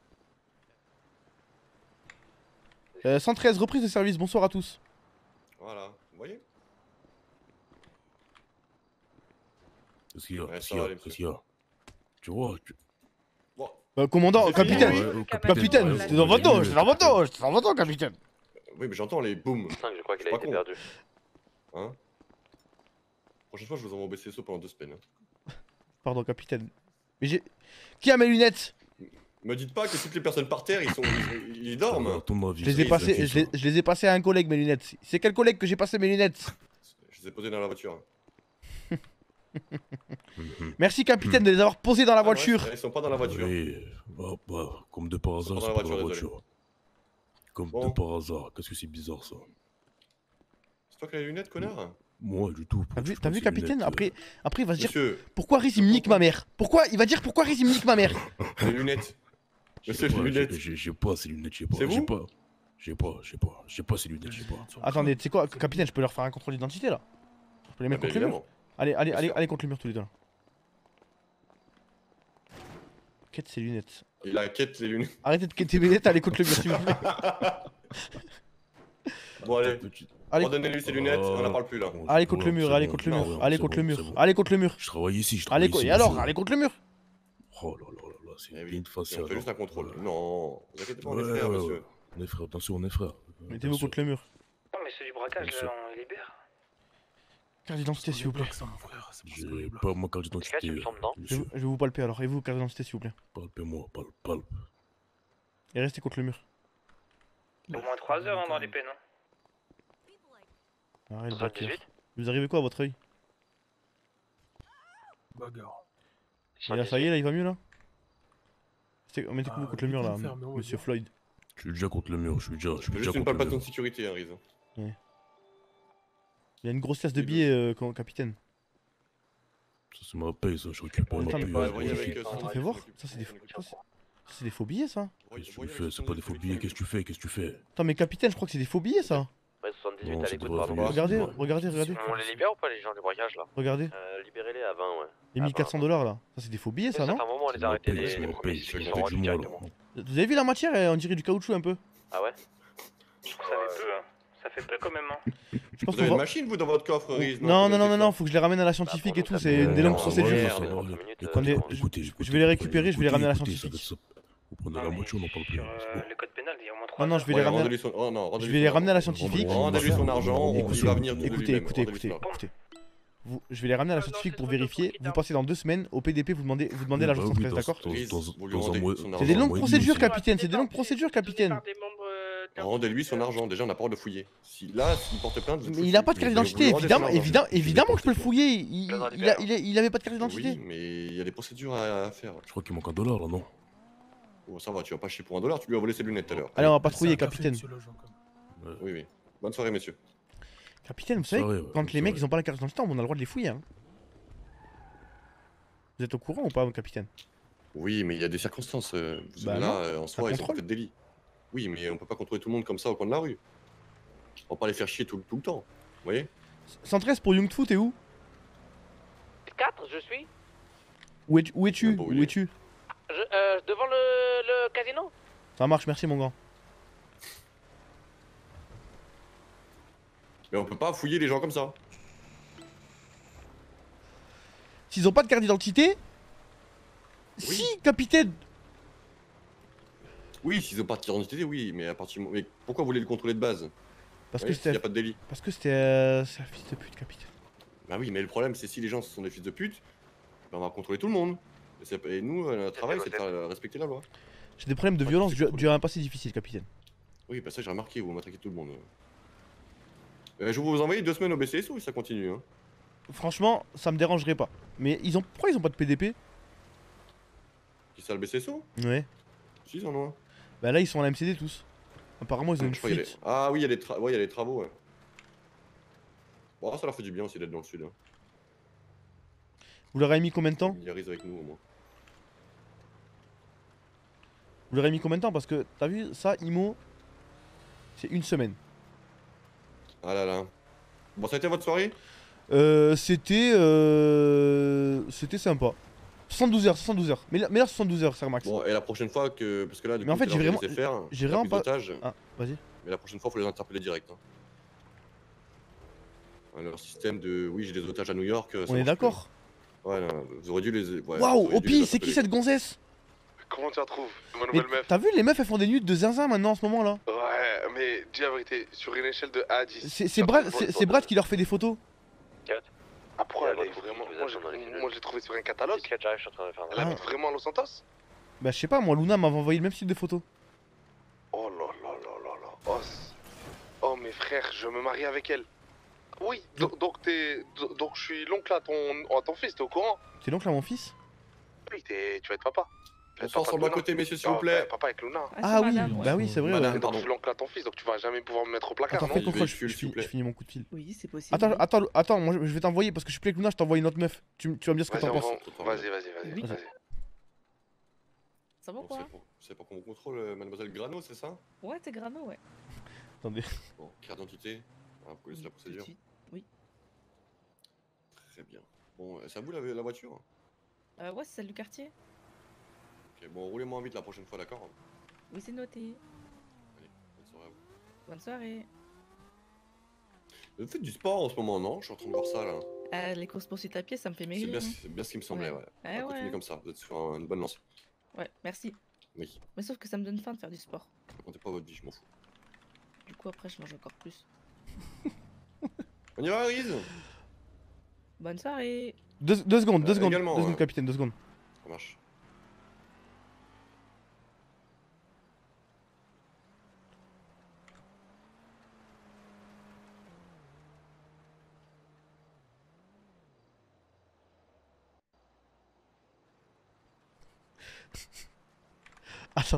euh, cent treize, reprise de service, bonsoir à tous. Voilà, vous voyez? Qu'est-ce qu'il y a? Ouais, Qu'est-ce ça qu'il y va a? aller, Qu'est-ce qu'il y a? Tu vois, tu... Bon, Euh, commandant, C'est fini, capitaine. oui, Ouais, Capitaine, ouais, j'étais dans votre dos, j'étais dans votre dos, j'étais dans votre dos, capitaine. oui, mais j'entends les boum. cinq, je crois qu'il a Pas été con. perdu. Hein? Prochaine fois, je vous envoie au B C S O pendant deux semaines. hein. Pardon, capitaine. Mais j'ai. Qui a mes lunettes? Me dites pas que toutes les personnes par terre, ils sont, ils, ils dorment. À ton avis, Je les ai Oui, passées, c'est je les, je les ai passées à un collègue mes lunettes. C'est quel collègue que j'ai passé mes lunettes? Je les ai posées dans la voiture. Merci capitaine de les avoir posées dans la Ah, voiture. ouais, ils sont pas dans la voiture. Oui, bah, bah, comme de par hasard, Dans c'est la pas dans voiture, la désolé. voiture. Comme Bon. de par hasard, qu'est-ce que c'est bizarre ça? C'est toi qui as les lunettes, connard? Moi, du tout. T'as vu, Je t'as vu pense que c'est capitaine? lunettes, Après, après il va se dire Monsieur, pourquoi Riz il me nique ma mère? Pourquoi? Il va dire pourquoi Riz il me nique ma mère? les lunettes. J'ai Monsieur, pas, les lunettes. j'ai- j'ai- J'ai pas ces lunettes, j'ai pas. C'est J'ai vous pas. J'ai pas, j'ai pas. J'ai pas ces lunettes, j'ai pas. Attendez, tu sais quoi, capitaine, je peux leur faire un contrôle d'identité là. Je peux les mettre Ah, bah, contre le mur. évidemment. Allez, allez, Bien allez, sûr. allez contre le mur tous les deux là. Quête ses lunettes. Il a quête les lunettes. Arrêtez de quêter mes lunettes, allez contre le mur s'il vous plaît. Bon, allez. Allez. Redonnez-lui ses lunettes, on n'en parle plus là. Allez contre le mur, allez contre le mur, allez contre le mur, allez contre le mur. Je travaille ici, je Allez, travaille co- ici. et alors, monsieur. allez contre le mur. Oh là là là là, c'est Eh une oui, face. on fait juste un contrôle. Non, vous inquiétez pas, on est Ouais, frères, ouais, monsieur. ouais. On est frères, bien sûr, on est frères. Mettez-vous contre le mur. Non, mais c'est du braquage, Bien sûr. là, on les libère. Carte d'identité s'il vous plaît. J'ai pas ma carte d'identité. Je vais, vous- je vais vous palper alors, et vous, carte d'identité s'il vous plaît. Palpez-moi, palpe, palpe. Et restez contre le mur. Au moins trois heures hein, dans les peines. Hein. Arrête, le soixante-dix-huit. braqueur. Vous arrivez quoi à votre œil? Bagarre. Et là, ça y est, là, il va mieux là? Restez- Mettez-vous Ah, contre le mur là, il peut le faire, mais on va monsieur voir. Floyd. Je suis déjà contre le mur, je suis déjà, je suis C'est déjà juste une contre le palpation mur. de sécurité, hein, Riz. Ouais. Il y a une grosse tasse de billets, euh, quand- capitaine. Ça, c'est ma paye, ça, je récupère ma Attends, paye. mais- ouais, voyez je avec, fais- euh, Attends, fais voir. Ça, c'est des faux. ça, c'est- ça, c'est des faux billets ça. Qu'est-ce que tu fais? C'est pas des faux billets, qu'est-ce que tu fais? Qu'est-ce que tu fais? Attends, mais capitaine, je crois que c'est des faux billets ça. Ouais, soixante-dix-huit Non, à ça l'écoute, devrait pardon. venir. Regardez, Ouais. regardez, regardez. On les libère ou pas les gens du braquage là Regardez. euh, Libérez-les à vingt, ouais. Les mille quatre cents dollars là. Ça, c'est des faux billets ça, Ça non? fait un moment on les a arrêtés, les, les premiers ceux qui sont rendus directement. Vous avez vu la matière? euh, On dirait du caoutchouc un peu. Ah ouais? Ça fait peu, hein. Ça fait peu quand même. Hein. Je Vous pense avez qu'on une va. machine, vous, dans votre coffre, Riz? Non, non, non, non, non, faut que je les ramène à la scientifique et tout. C'est Euh, des longues non, procédures. ouais, ça va, ouais, minutes, écoutez, Attendez, écoutez, je- écoutez, je vais les récupérer, je vais les ramener à la écoutez, ça scientifique. va être ça. Vous prenez la moitié, on n'en parle plus. Sur c'est euh, bon. le code pénal, il y a au moins trois Non, non, je vais Ouais, les ramener. rendez-lui son- oh, non, Je rendez-lui vais son les ramener à la argent. scientifique. Rendez-lui son argent, Écoutez, il va venir de écoutez, lui-même. écoutez, Rendez-lui écoutez, son argent. écoutez. vous, je vais les ramener à la scientifique pour vérifier. Vous passez dans deux semaines au P D P, vous demandez, vous demandez l'agent Bah cent oui, treize, dans- d'accord dans- dans- dans un mois- C'est dans des un longues mois et demi procédures, aussi. capitaine, c'est des longues procédures, capitaine. Rendez-lui son argent, déjà on n'a pas le droit de fouiller. Si, là, s'il porte plainte, vous êtes Mais foutu. il a pas de carte Vous- vous d'identité, lui rendez son évidemment, argent. évidemment, évidemment que je peux le fouiller. Il, Plaisant il, a- il, a- il avait pas de carte Oui, d'identité. mais il y a des procédures à, à faire. Je crois qu'il manque un dollar là, non? Oh, ça va, tu vas pas chier pour un dollar, tu lui as volé ses lunettes tout à l'heure. Allez, on va patrouiller, capitaine. Oui, oui. Bonne soirée, messieurs. Capitaine, vous savez, Soirée, ouais, quand bonne les mecs soirée. ils ont pas la carte d'identité, on a le droit de les fouiller. Hein. Vous êtes au courant ou pas, mon capitaine? Oui, mais il y a des circonstances. euh, vous- Bah là, non, euh, en un soi, ils sont contrôle. pas de délit. Oui, mais on peut pas contrôler tout le monde comme ça au coin de la rue. On va pas les faire chier tout, tout le temps. Vous voyez? cent treize pour Young Fu, t'es où? quatre, je suis. Où es-tu? Où es-tu? Ah, Où es-tu? Je, euh, devant le, le casino. Ça marche, merci mon grand. Mais on peut pas fouiller les gens comme ça. S'ils ont pas de carte d'identité? Si, capitaine! Oui, s'ils ont pas de carte d'identité, oui, mais à partir du moment- Mais pourquoi vous voulez le contrôler de base? Parce Vous que voyez, s'il y c'était. a pas de délit. Parce que c'était. Euh... C'est un fils de pute, capitaine. Bah oui, mais le problème, c'est si les gens sont des fils de pute, bah on va contrôler tout le monde. Et, c'est- et nous, euh, notre travail, c'est de faire- respecter la loi. J'ai des problèmes de violence dû dû à un passé difficile, capitaine. Oui, bah ça j'ai remarqué, vous m'attaquez tout le monde. Euh, je vais vous envoyer deux semaines au B C S ou ça continue hein. Franchement, ça me dérangerait pas. Mais ils ont. Pourquoi ils ont pas de P D P? Qui ça le B C S O? Ouais. Si, ils en ont un. Bah là, ils sont à la M C D tous. Apparemment, ils ont une Je crois qu'il y a fuite. les- Ah oui, il y a les, tra- ouais, il y a les travaux, ouais. Bon, ça leur fait du bien aussi d'être dans le sud. Hein. Vous leur avez mis combien de temps? Ils arrivent avec nous au moins. Vous leur avez mis combien de temps? Parce que, t'as vu, ça, Imo, c'est une semaine. Ah là là. Bon, ça a été votre soirée? Euh, c'était. Euh... C'était sympa. soixante-douze heures, soixante-douze heures. Mais là, mais là soixante-douze heures, c'est max. Bon, et la prochaine fois que. Parce que là, du Mais en coup, fait, tout à j'ai l'heure, vraiment- je les ai faire, j'ai la vraiment prise pas- d'otage. Ah, vas-y. Mais la prochaine fois, faut les interpeller direct. Hein. Ouais, leur système de. Oui, j'ai des otages à New York. ça On est marche d'accord. plus. Ouais, non, vous auriez dû les. Ouais, vous Waouh, auriez dû les Opi, c'est qui interpeller. cette gonzesse? Comment tu la trouves? Ma Mais nouvelle meuf. t'as vu, les meufs elles font des nudes de zinzin maintenant en ce moment là. Ouais, mais dis la vérité, sur une échelle de un à dix. C'est c'est Brad, c'est c'est Brad qui leur fait des photos. Après, elle est vraiment. Moi, j'ai- moi, j'ai trouvé sur un catalogue. Elle habite Ah. vraiment à Los Santos? Bah, je sais pas, moi, Luna m'avait envoyé le même style de photos. Oh là là là là là. Oh, c'est- oh, mes frères, je me marie avec elle. Oui, do- donc t'es. do- Donc je suis l'oncle à ton, à ton fils, t'es au courant? C'est l'oncle à mon fils? Oui, t'es- tu vas être papa. Tu vas être Bonsoir papa sur de le Luna. côté, messieurs, s'il vous Ah, plaît. bah, Papa avec Luna. Ah oui, bah oui, c'est vrai. Madame, ouais. Donc je suis l'oncle à ton fils, donc tu vas jamais pouvoir me mettre au placard, Attends, non? fais le contrôle, je, je, finis- je finis mon coup de fil. Oui, c'est possible. Attends, attends, attends, moi je je vais t'envoyer parce que je suis plus avec Luna, je t'envoie une autre meuf. Tu, m- tu vas me dire ce que Vas-y, t'en on penses. va- Vas-y, vas-y, vas-y. Oui. vas-y. Ça va Bon, quoi c'est pour- C'est pour qu'on vous contrôle, euh, mademoiselle Grano, c'est ça? Ouais, t'es grano, ouais. Attendez. Bon, carte d'identité. Ah, vous connaissez la procédure? Oui. Très bien. Bon, euh, c'est à vous la, la voiture? Euh, ouais, c'est celle du quartier. Ok, bon, roulez-moi vite la prochaine fois, d'accord? Oui, c'est noté. Allez, bonne soirée à vous. Bonne soirée. Vous faites du sport en ce moment, non? Je suis en train de voir ça là. Euh, les courses poursuites à pied, ça me fait C'est maigrir. bien, hein. c'est bien ce qui me semblait, ouais. Ouais, On va continuer ouais. comme ça, vous êtes sur un- une bonne lancée. Ouais, merci. Oui, Mais sauf que ça me donne faim de faire du sport. comptez pas votre vie, je m'en fous. Du coup, après, je mange encore plus. On y va, Riz? Bonne soirée. Deux, deux secondes, deux Euh, secondes, également, deux secondes, ouais. capitaine, deux secondes. Ça marche. Attends.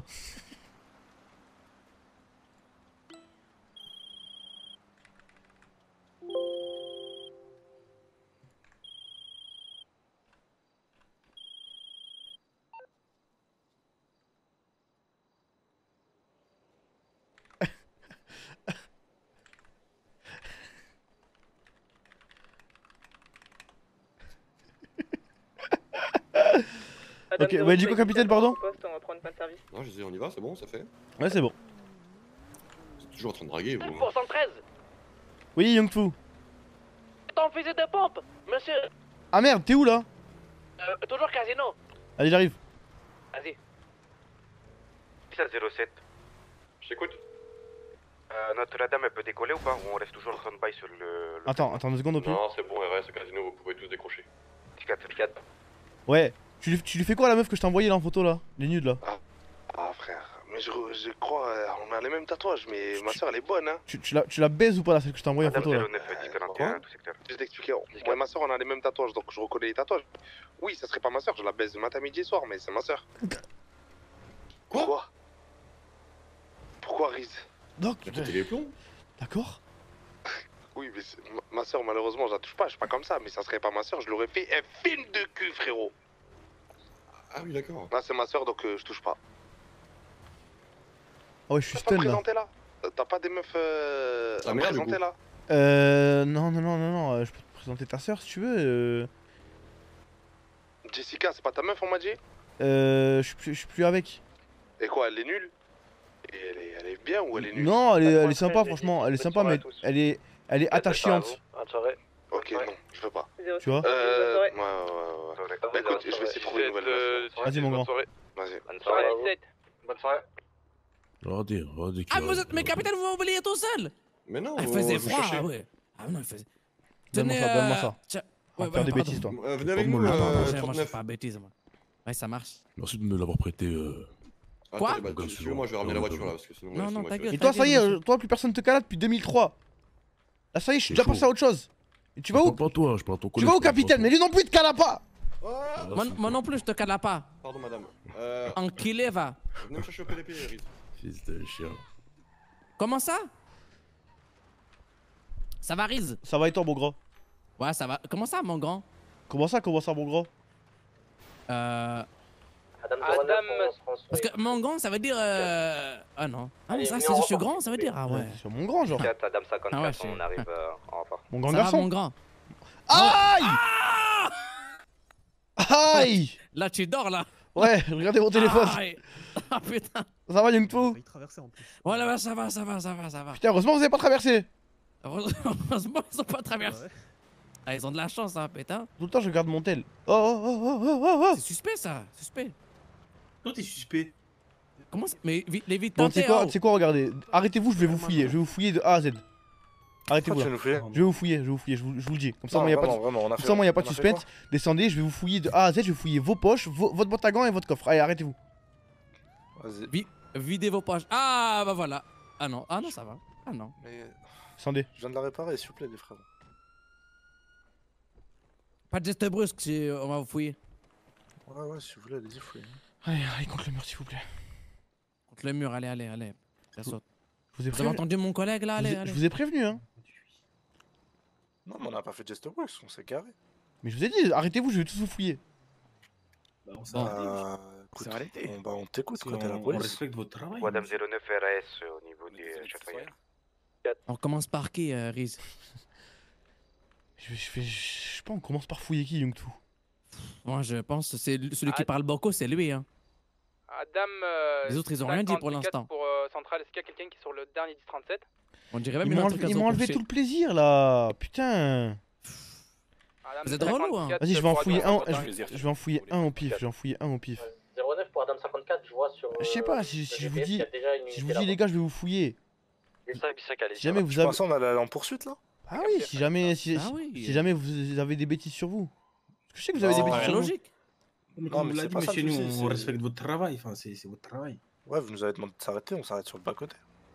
Ok, bah du coup, capitaine, pardon? Non, je disais, on y va, c'est bon, ça fait? Ouais, c'est bon. Vous êtes toujours en train de draguer, vous. Pour cent treize. Oui, Young Fu. Ton fusil de pompe, monsieur. Ah merde, t'es où là? Euh, toujours casino. Allez, j'arrive. Vas-y. zéro sept. Je t'écoute. Euh, Notre-Dame, elle peut décoller ou pas? Ou on reste toujours en stand-by sur le... le... Attends, attends deux secondes au plus. Non, c'est bon, R S au casino, vous pouvez tous décrocher. quatre. Ouais. Tu lui, tu lui fais quoi à la meuf que je t'ai envoyé là en photo là? Les nudes là. Ah frère, mais je, je crois, euh, on a les mêmes tatouages, mais ma soeur elle est bonne hein. Tu, tu, la, tu la baises ou pas là, celle que je t'ai envoyé en photo là? Quoi? Je vais t'expliquer. Moi et ma soeur on a les mêmes tatouages, donc je reconnais les tatouages. Oui, ça serait pas ma soeur, je la baise de matin, midi et soir, mais c'est ma soeur. Quoi? Pourquoi? Pourquoi Riz? Donc, les plombs. D'accord. Oui, mais c'est- ma- ma soeur malheureusement je la touche pas, je suis pas comme ça, mais ça serait pas ma soeur, je l'aurais fait un film de cul frérot. Ah oui, d'accord. Là c'est ma soeur donc euh, je touche pas. Ah ouais, je suis T'as pas stun là. présenté là? T'as pas des meufs euh, Ah, à me merde, présenter du coup. là? Euh. Non, non, non, non, non. euh, Je peux te présenter ta soeur si tu veux. Euh. Jessica, c'est pas ta meuf on m'a dit? Euh. Je suis plus- je suis plus avec. Et quoi, elle est nulle? Et elle est, elle est bien ou elle est nulle? Non, elle est, elle est sympa, franchement. Elle est sympa, mais elle est, elle est attachante. Ok, non, je veux pas. Tu vois? Euh. Ouais, ouais, ouais. ouais. Bah écoute, je vais essayer de trouver une nouvelle meuf. Vas-y, mon grand. Vas-y. Bonne soirée, dix-sept. Bonne soirée. Regardez, regardez qui Ah, va- vous êtes, mais capitaine, vous m'oubliez tout seul. Mais non, Ah, il on- faisait vous froid, cherchez. ah ouais. Ah non, il faisait. Donne-moi Tenez, ça, donne-moi euh, ça. tiens. On va Ouais, faire ouais, des pardon. bêtises, toi. Euh, venez avec Donne-moi nous, le- Ah, euh, pardon, moi, je trente-neuf. fais pas de bêtises, moi. Ouais, ça marche. Merci de me l'avoir prêté. Euh... Quoi? Attendez, bah, si tu veux, moi je vais ramener la voiture là parce que sinon. Non, non, laissez-moi ta tuer. gueule. Et toi, ça y est, euh, toi, plus personne te calade depuis deux mille trois. Là, ça y est, je suis déjà passé à autre chose. Et tu vas où? Pas toi, je parle à ton Tu collègue. vas où, capitaine? Mais lui non plus, il te cala pas. Moi, moi non plus, je te cala pas. Pardon, madame. Euh. Enculé, va. Venez me chercher au P D P, Riz. Fils de chien. Comment ça? Ça va, Riz? Ça va et toi, mon grand? Ouais, ça va. Comment ça, mon grand? Comment ça, comment ça, mon grand? Euh. Adam, Parce que mon grand, ça veut dire. Euh... Ah non. Ah, mais Allez, ça, venez, si on je suis repart. grand, ça veut dire. Ah ouais. C'est mon grand, genre. quatre, Adam cinquante-quatre, Ah ouais, je suis- on arrive euh, en renfort. Mon grand Ça va, garçon. mon grand? Aïe! Aïe! Là, tu dors, là. Ouais, regardez mon téléphone. Aïe. Ah putain. Ça va, Youngpo? Il traversait en plus. Ouais, là, ça va, ça va, ça va, ça va. Putain, heureusement, vous avez pas traversé. Heureusement, ils ont pas traversé. Ah, ils ont de la chance, hein, putain. Tout le temps, je garde mon tel. Oh, oh, oh, oh, oh, oh, oh. C'est suspect, ça. Suspect. Toi, t'es suspect. Comment ça? Mais vi- les vides Bon, tu sais teintés, quoi, oh. tu sais quoi, regardez. Arrêtez-vous, je vais vous fouiller. Je vais vous fouiller de A à Z. Arrêtez-vous Pourquoi là. tu nous fais? Je vais vous fouiller, je vais vous fouiller, je vous, je vous le dis. Comme ça, Non, moi, y a pas de, vraiment, vraiment, on a comme fait- ça, moi, y a pas de on a fait suspense. Descendez, je vais vous fouiller de A à Z. Je vais fouiller vos poches, vo- votre boîte à gants et votre coffre. Allez, arrêtez-vous. Vas-y. Vi- Videz vos poches. Ah, bah voilà. Ah non, ah non, ça va. Ah non. Mais Descendez. je viens de la réparer, s'il vous plaît, les frères. Pas de geste brusque, si on va vous fouiller. Ouais, ouais, si vous voulez, allez-y, fouillez. Allez, allez, contre le mur, s'il vous plaît. Contre le mur, allez, allez, allez. Ça saute. Je vous ai Vous avez prévenu. entendu mon collègue là? Je vous Allez, ai- allez. Je vous ai prévenu, hein. Non, mais on n'a pas fait de geste works, on s'est carré. Mais je vous ai dit, arrêtez-vous, je vais tous vous fouiller. Bah, on s'est Bon. arrêté. Euh, écoute, s'est arrêté. on, bah, on t'écoute Parce quand t'es à la qu'on- police. on respecte votre travail. Madame zéro neuf R A S euh, au niveau du euh, château. On commence par qui, euh, Riz? Je, je, fais- je sais pas, on commence par fouiller qui, Youngtu? Moi, je pense que c'est l- celui qui Ah. parle beaucoup, c'est lui, hein. Adam. euh, Les autres, ils ont rien dit pour cinquante-quatre l'instant. Pour euh, Central, est-ce qu'il y a quelqu'un qui est sur le dernier dix trente-sept? On dirait même Ils une m'ont autre enlevé, ils m'ont enlevé tout le plaisir là. Putain. Vous êtes relou, hein. Vas-y, je vais en pour fouiller Adam un. cinquante-quatre. Je, je vais en fouiller un au pif. Je vais en fouiller un au pif. zéro neuf pour Adam cinquante-quatre, je vois sur. Je sais pas, euh, si, si le je vous G P S, dis, il y a déjà une si je vous unité dis les là-bas. gars, je vais vous fouiller. mille cinq, mille cinq, allez. Si jamais vous Tu avez, penses on allait en poursuite là? ah oui, si jamais, si, Ah si- oui. si jamais vous avez des bêtises sur vous. Parce que je sais que vous avez des Non, bêtises C'est sur vous. logique. Mais Non, comme mais vous l'a c'est dit, pas ça monsieur, le nous, souci, on c'est- respecte votre travail. Enfin, c'est c'est votre travail. Ouais, vous nous avez demandé de s'arrêter, on s'arrête sur le bas-côté.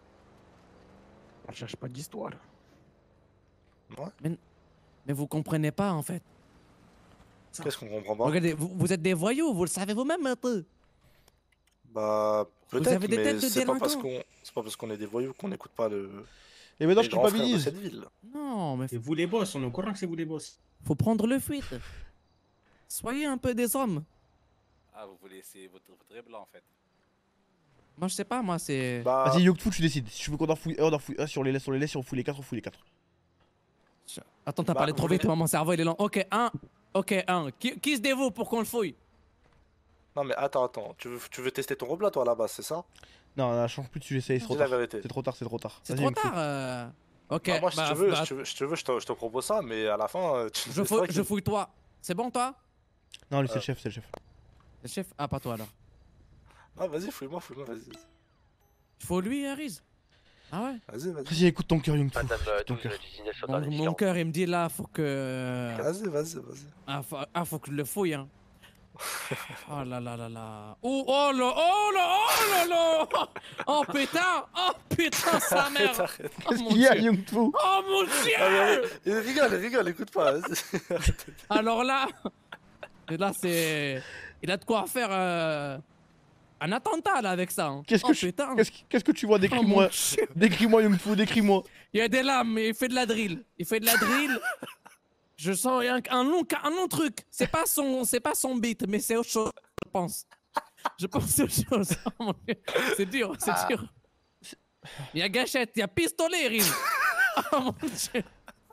On cherche pas d'histoire. Ouais. Mais vous comprenez pas, en fait. Qu'est-ce qu'on comprend pas? Regardez, vous, vous êtes des voyous, vous le savez vous-même un peu. Bah, Vous peut-être, avez des mais têtes de c'est pas parce délinquants. qu'on c'est pas parce qu'on est des voyous qu'on n'écoute pas le. Et maintenant, les je grands frères de culpabilise. cette ville. Non, mais Et vous les boss, on est au courant que c'est vous les boss. faut prendre le fuite. Soyez un peu des hommes. Ah, vous voulez essayer votre, votre blanc en fait. Moi, je sais pas, moi, c'est. Bah, Vas-y, Youngtu, tu décides. Si tu veux qu'on en fouille un, on en fouille un. Si on les laisse, on les laisse. Si on fouille les quatre, on fouille les quatre. Attends, t'as Bah, parlé trop vous vite, voulez- moi, mon cerveau, il est lent. Ok, un. Ok, un. Qui, qui se dévoue pour qu'on le fouille? non, mais attends, attends. Tu veux, tu veux tester ton reblat, toi, à la base, c'est ça? Non, non, change plus de sujet, c'est trop Dis la tard. vérité. C'est trop tard, c'est trop tard. C'est Vas-y, trop Youngtu. tard. euh. Ok, Bah, moi, si bah, tu veux, bah, si tu veux, si tu veux, je te, je te propose ça, mais à la fin, euh, tu je, c'est fouille, vrai que- je fouille toi. C'est bon, toi? Non, lui, c'est Euh. le chef, c'est le chef. Le chef? Ah, pas toi alors. Ah, vas-y, fouille-moi, fouille-moi, vas-y. Faut lui, Riz. Ah ouais? Vas-y, vas-y. Vas-y, écoute ton cœur, Young Fu. Madame Écoute ton douze cœur. dix-neuf sur Mon, dernier mon cœur, il me dit là, faut que. Vas-y, vas-y, vas-y. Ah faut, ah, faut que je le fouille, hein. Oh là là là là. Oh, oh là, oh là, oh là là. Oh putain, oh putain, sa mère. Arrête, arrête. Oh, Qu'est-ce mon qu'il y a, Dieu. Young Fu? Oh mon Ah, mais- Dieu. Il rigole, il rigole, écoute pas. vas-y. Alors là, et là c'est, il a de quoi faire euh, un attentat là avec ça. Hein. Qu'est-ce Oh, que, je- putain. qu'est-ce que- qu'est-ce que tu vois? Décris-moi. Oh, mon Dieu. Décris-moi, Young Fu, décris-moi. Il y a des lames, il fait de la drill. Il fait de la drill. Je sens un, un long, un long truc. C'est pas son, c'est pas son beat, mais c'est autre chose. Je pense. Je pense que c'est autre chose. Oh, mon Dieu. C'est dur, c'est Ah. dur. Il y a gâchette, il y a pistolet, Rim. Oh mon Dieu.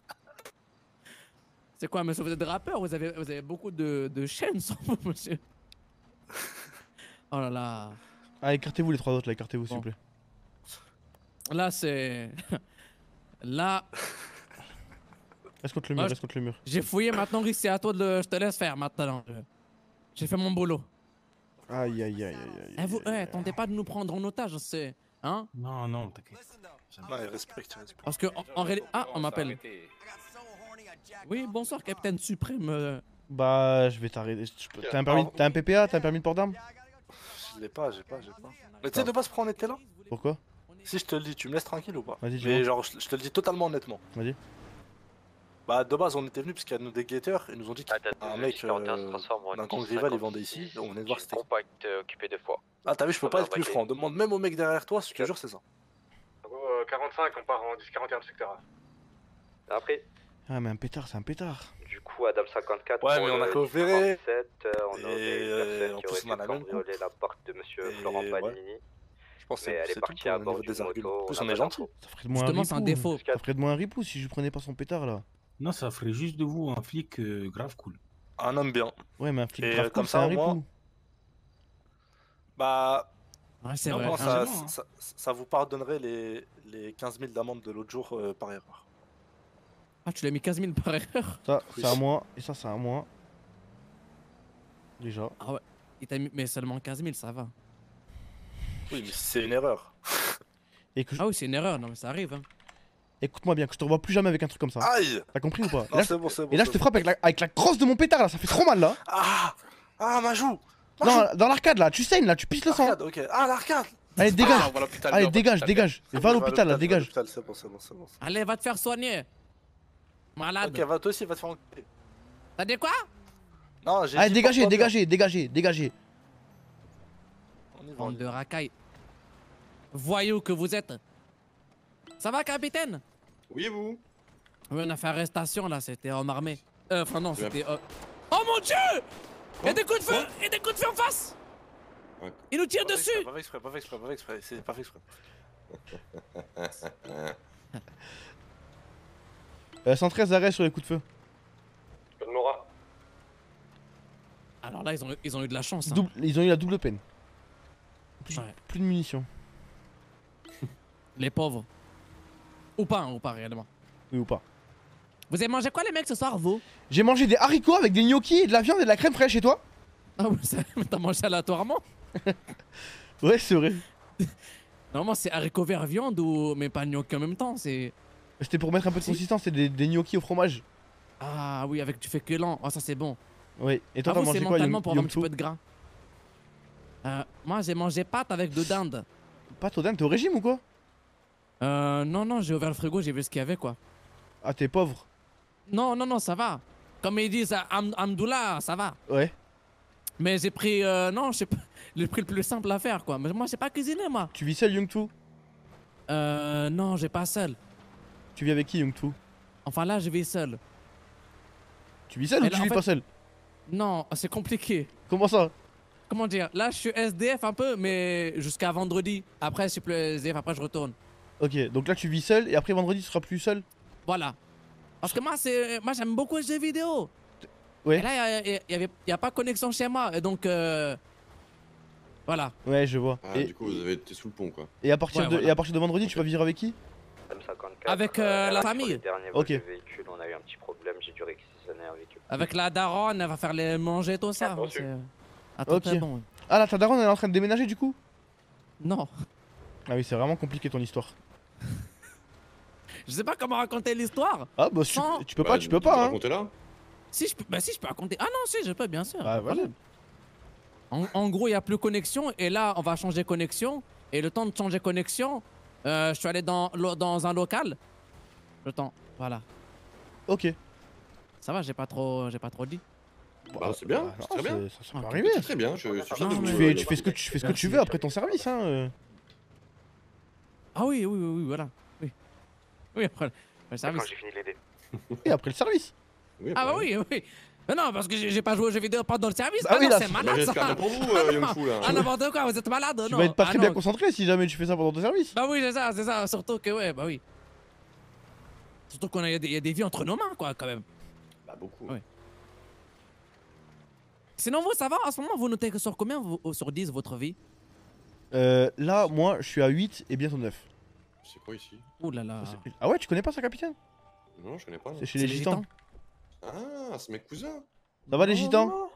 C'est quoi, monsieur? Vous êtes rappeur? Vous avez, vous avez beaucoup de, de chaînes sur vous, monsieur. Oh là là. Ah, écartez-vous les trois autres là, écartez-vous s'il vous plaît. Là, c'est. Là. Reste contre le Moi, mur, je- reste contre le mur. J'ai fouillé maintenant, Riz, c'est à toi de le. Je te laisse faire maintenant. Je- J'ai fait mon boulot. Aïe, aïe, aïe, aïe, aïe. Eh, vous, eh, tentez pas de nous prendre en otage, c'est. Hein? Non, non, t'inquiète. Non, il respecte, il respecte. Parce que, en, en réalité. Ah, on m'appelle. Oui, bonsoir, Capitaine Suprême. euh. Bah, je vais t'arrêter. Je peux- T'as un permis, t'as un P P A, t'as un permis de port d'armes? Je l'ai pas, j'ai pas, j'ai pas. Mais tu sais, de base, pourquoi on était là? Pourquoi? Si je te le dis, tu me laisses tranquille ou pas? Vas-y, Mais dis-moi. genre, je je te le dis totalement honnêtement. Vas-y. Bah, de base, on était venus parce qu'il y a nous des guetteurs, ils nous ont dit qu'un mec quarante et un se euh, transforme en d'un gang dix rival, il cinquante-six. vendait ici, on venait de voir c'était. Compact euh, occupé deux fois. Ah, t'as vu, je peux Ça pas va, être plus ok. franc. Demande même au mec derrière toi, je te jure, c'est ça. Euh, quarante-cinq, on part en dix quarante et un secteur A. Après, Ah, mais un pétard, c'est un pétard. du coup, Adam cinquante-quatre. Ouais, pour mais on a le coopéré. trente-sept, euh, on a Et, des euh, personnes en qui plus, auraient on a fait la même cambrioler la porte de monsieur Et Florent ouais. Panini. Je pense que Mais elle c'est est tout partie pour à au niveau bord des d'une arguments. moto. En plus, on on a est pas gentil. d'infos. Ça ferait de moi Justement, un c'est un ripou. défaut. Ça ferait de moi un ripou si je prenais pas son pétard là. Non, ça ferait juste de vous un flic euh, grave cool. Un homme bien. Ouais, mais un flic Et grave euh, cool, comme c'est ça, un au moins. ripou. Bah. Ouais, c'est au vrai. moins, Un ça, gênant, hein. ça, ça vous pardonnerait les, les quinze mille d'amende de l'autre jour euh, par erreur. Ah, tu l'as mis quinze mille par erreur? Ça, Oui. c'est à moi. Et ça, c'est à moi. Déjà. Ah ouais. Il t'a mis, mais seulement quinze mille, ça va. Oui, mais c'est une erreur. Et que je- Ah oui, c'est une erreur, non mais ça arrive. Hein. Écoute-moi bien, que je te revois plus jamais avec un truc comme ça. Aïe! T'as compris ou pas? Non, Et là, c'est bon, c'est bon. et là, c'est je te bon. frappe avec la, avec la crosse de mon pétard là, ça fait trop mal là. Ah! Ah, ma joue! Ma Non, joue! dans l'arcade là, tu saignes là, tu pisses le sang. Arcade, ok. Ah, l'arcade! Allez, dégage. Ah, on va à l'hôpital, Allez, on va à dégage, l'hôpital. dégage. Et va à l'hôpital là, dégage. C'est bon, c'est bon, c'est bon. Allez, va te faire soigner. Malade. Ok, va toi aussi, va te faire enculer. T'as dit quoi? Non, j'ai Allez, dit dégagez, porte-toi bien. dégagez, dégagez, dégagez. On y va, on Bande y de va. racailles. Voyou que vous êtes. Ça va, capitaine? Oui, et vous? Oui, on a fait arrestation là, c'était en armée. Euh, enfin non, C'est c'était... euh, Oh mon Dieu! Il y a des coups de feu! Il y a des coups de feu en face! Ouais. Il nous tire Pas fait dessus! exprès, Pas fait exprès, pas fait exprès, pas fait exprès, c'est pas fait exprès. Euh, cent treize arrêts sur les coups de feu. Nora. Alors là, ils ont, ils ont eu de la chance. Hein. Double- ils ont eu la double peine. Plus, Ouais. plus de munitions. Les pauvres. Ou pas, hein, ou pas réellement. Oui ou pas. Vous avez mangé quoi les mecs ce soir, vous? J'ai mangé des haricots avec des gnocchis et de la viande et de la crème fraîche et toi? Ah oui, ça- mais t'as mangé aléatoirement? Ouais, c'est vrai. Normalement, c'est haricots verts viande ou... Mais pas gnocchi en même temps, c'est... C'était pour mettre un peu de Si. consistance, c'est des, des gnocchis au fromage. Ah oui, avec du féculent. Oh, ça c'est bon. Oui. Et toi, Ah, t'as vous, c'est mangé quoi, mentalement Yom- pour avoir un Yom petit peu Fu? de gras. Euh, moi, j'ai mangé pâtes avec de dinde. Pâte au dinde, t'es au régime ou quoi? Euh, non, non, j'ai ouvert le frigo, j'ai vu ce qu'il y avait, quoi. Ah, t'es pauvre. Non, non, non, ça va. Comme ils disent, Am Amdoula, ça va. Ouais. Mais j'ai pris, euh, non, je sais pas, j'ai pris le plus simple à faire, quoi. Mais moi, j'ai pas cuisiné, moi. Tu vis seul, Young Fu? Euh, non, j'ai pas seul. Tu vis avec qui, Young Fu? Enfin, là, je vis seul. Tu vis seul Mais ou là, tu en vis fait- pas seul? Non, c'est compliqué. Comment ça? Comment dire? Là, je suis S D F un peu, mais jusqu'à vendredi. Après, je suis plus S D F, après, je retourne. Ok, donc là, tu vis seul et après vendredi, tu seras plus seul? Voilà. Parce que moi, c'est, moi, j'aime beaucoup les jeux vidéo. Ouais. Et là, il y, avait, y a pas connexion chez moi, et donc, euh, voilà. Ouais, je vois. Ah, et, du coup, vous avez été sous le pont, quoi. et, à partir Ouais, de, voilà. et à partir de vendredi, tu vas vivre avec qui? M cinquante-quatre, Avec, euh, la sur famille. les derniers vols Ok. de véhicules, on a eu un petit problème, j'ai dû réquisitionner un véhicule. Avec la daronne, elle va faire les manger, tout ça. reçu. C'est- Attends, Ok. très bon. Ah là, ta daronne, elle est en train de déménager du coup? Non. Ah oui, c'est vraiment compliqué ton histoire. Je sais pas comment raconter l'histoire. Ah bah si tu, Sans- tu peux pas, tu peux pas. Hein. là Si je peux, bah si je peux raconter. Ah non, si je peux, bien sûr. Ah voilà. En, en gros, il y a plus connexion et là, on va changer connexion. Et le temps de changer connexion, euh, je suis allé dans, lo- dans un local. Le temps, voilà. Ok. Ça va, j'ai pas trop, j'ai pas trop dit. Bah c'est bien, Bah, c'est non, très bien. c'est- Ça, ça peut Ok. arriver. C'est très bien, je suis fier de Non, vous. Tu mais- fais, euh, tu fais ce que tu fais ce que Merci. tu veux après ton service, hein. euh. Ah oui, oui, oui, oui, voilà. Oui. Oui, après le Quand service. j'ai fini les dés. Et après le service. Oui, Ah bah après. oui, oui. Non, non, parce que j'ai j'ai pas joué aux jeux vidéo pendant le service. Ah Ah, oui, non, là, c'est c'est- Bah, malade j'espère ça. bien pour vous, euh, Young Fu là. Ah n'importe quoi, vous êtes malade, Tu non. vas être pas Ah, très non. bien concentré si jamais tu fais ça pendant ton service. Bah oui, c'est ça, c'est ça. Surtout que, ouais, bah oui. Surtout qu'on a, il y a des- il y a des vies entre nos mains, quoi, quand même. Bah beaucoup. Ouais. Sinon, vous, ça va, en ce moment, vous notez que sur combien vous- sur dix votre vie? Euh, là, moi, je suis à huit et bientôt neuf. C'est quoi ici? Ouh là là. Ah ouais, tu connais pas ça, capitaine? Non, je connais pas. C'est chez les gitans. Ah, c'est mes cousins. Ça va les gitans? D'accord.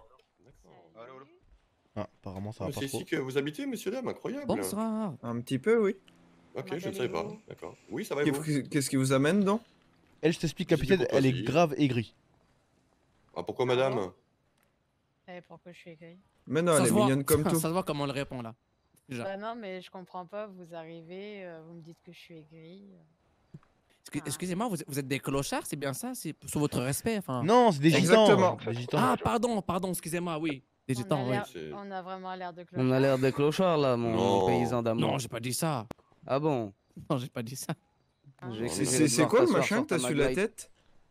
Ah, apparemment ça Ah, va C'est pas trop. ici que vous habitez, messieurs, dames, incroyable. Bonsoir. Un petit peu, oui. Ok, je ne savais pas. D'accord. Oui, ça va et vous? Qu'est-ce qu'est-ce qui vous amène, donc? Elle, je t'explique, Je dis capitaine, pourquoi elle est si. grave aigrie. Ah, pourquoi, madame? Eh, pourquoi je suis aigrie? Mais non, Ça elle est se voit. mignonne comme Ça tout. se voit comment on le répond, là. Déjà. Bah non, mais je comprends pas, vous arrivez, euh, vous me dites que je suis aigrie. Excu- Excusez-moi, vous, vous êtes des clochards, c'est bien ça? C'est sous votre respect, enfin. Non, c'est des gitans. Exactement. Des gitans. Ah, pardon, pardon, excusez-moi, oui. Des On a, gitans, oui. l'air- c'est- on a vraiment l'air de clochard. On a l'air des clochards là, mon Non. paysan d'amour. Non, j'ai pas dit ça. Ah bon? Non, j'ai pas dit ça. J'ai cru C'est que c'est- j'allais c'est devoir quoi le t'asseoir machin sur que t'as ta sur la magaille. tête?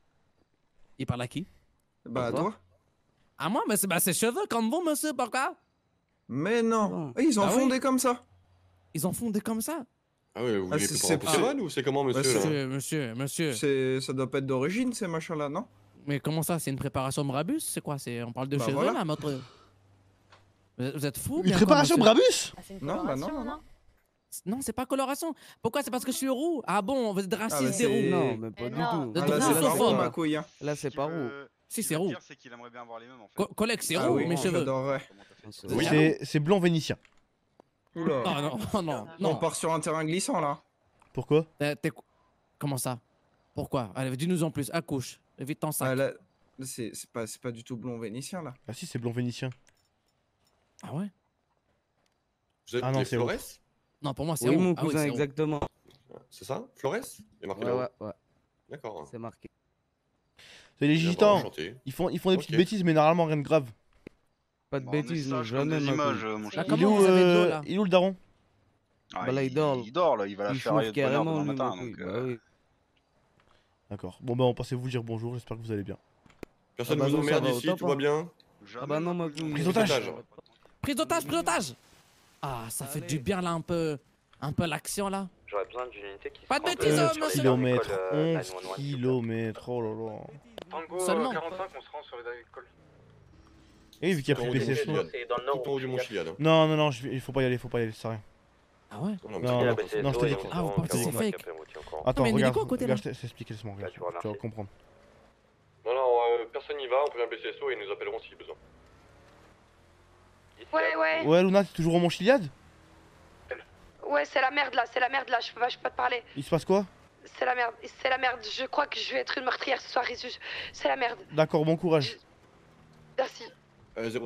Il parle à qui? Bah, Toi toi. À moi, mais c'est bah, ses cheveux comme vous, monsieur, pourquoi? Mais non. Non. Ah, ils ont Ah oui. fondé comme ça. Ils ont fondé comme ça. Ah ouais, vous Ah, voulez c'est- plus c'est- pour un poussiéreux, ou c'est comment, Bah, monsieur, là? Monsieur, monsieur, monsieur. C'est, ça doit pas être d'origine, ces machins-là, non? Mais comment ça? C'est une préparation Brabus? C'est quoi? C'est on parle de Bah, cheveux voilà. là, notre. Vous êtes- vous êtes fou? Une préparation Brabus? Ah, c'est une Non, bah coloration, non, non, Non, c'est pas coloration. Pourquoi? C'est parce que je suis roux. Ah bon, vous êtes Ah, raciste bah, des c'est- roux. Non, mais pas Eh du non. tout. De Ah, tout là, ça, c'est sauf pas roux, homme. ma couille. hein. Là, c'est pas roux. Si, c'est roux. c'est qu'il aimerait bien avoir les mêmes en fait. Co- Collègue, c'est Ah roux, oui, mes cheveux. j'adorerais. Oui. C'est c'est blond vénitien. Oula. Non, non, non, non. On non. part sur un terrain glissant, là. Pourquoi? T'es- t'es- Comment ça? Pourquoi? Allez, dis-nous en plus. Accouche. Vite ton Ah, sac. là, c'est c'est pas, c'est pas du tout blond vénitien, là. Ah si, c'est blond vénitien. Ah ouais? Vous êtes Ah non, les c'est Flores? Non, pour moi, c'est Oui, roux. mon Ah oui, cousin, c'est roux. exactement. C'est ça? Flores? Il est marqué Ouais, là-haut. ouais, ouais. D'accord. C'est marqué. C'est les Bien, bah, gitans. enchanté. Ils font, ils font des Ok. petites bêtises, mais normalement rien de grave. Pas de Bon, on est bêtises, non, sages comme jamais. des ma images, couille. euh, mon Ah, cher. Il est comment où, vous avez de l'eau, euh, là? il est où le daron? Ah, Bah là, il dort. Il dort là, il va la Il faire chauffe de bonne heure carrément, demain lui, matin. ma couille. Donc, Bah euh, oui. D'accord. Bon bah on passait vous dire bonjour, j'espère que vous allez bien. Personne Ah bah vous non, ça emmerde va au ici, top, tout hein. va bien? Ah bah non, ma couille. Prise d'otage. Prise d'otage, prise d'otage! Ah, ça fait du bien là, un peu. Un peu l'action là. J'aurais besoin d'une unité qui Pas de se rende, bêtises, euh, hein, sur onze monsieur. les derniers kilomètres, cols, euh, onze neuf un un, kilomètres, oh là là. Tango Seulement. euh, quarante-cinq, on se rend sur les derniers calls. Et vu qu'il y a plus de Tout P C S. en haut du C'est dans le Tout nord. en haut du Mont Chiliad. Non, non, non, je vais- il faut pas y aller, faut pas y aller, c'est rien. Ah ouais? Non, mais Non, c'est non, pas- non, je te dis. Ah, vous pensez que c'est fake? Attends, mais il y a regarde, quoi à côté, regarde, là je t'explique, laisse-moi, regarde, Là, je vous tu vas remercie. comprendre. Non, non, euh, personne n'y va, on peut un B C S O et ils nous appelleront si besoin. Ouais, ouais. Ouais, Luna, t'es toujours au Mont Chiliad? Ouais, c'est la merde là, c'est la merde là, je peux pas, je peux pas te parler. Il se passe quoi? C'est la merde, c'est la merde. Je crois que je vais être une meurtrière ce soir, Isus. C'est la merde. D'accord, bon courage. Merci. Euh, zéro.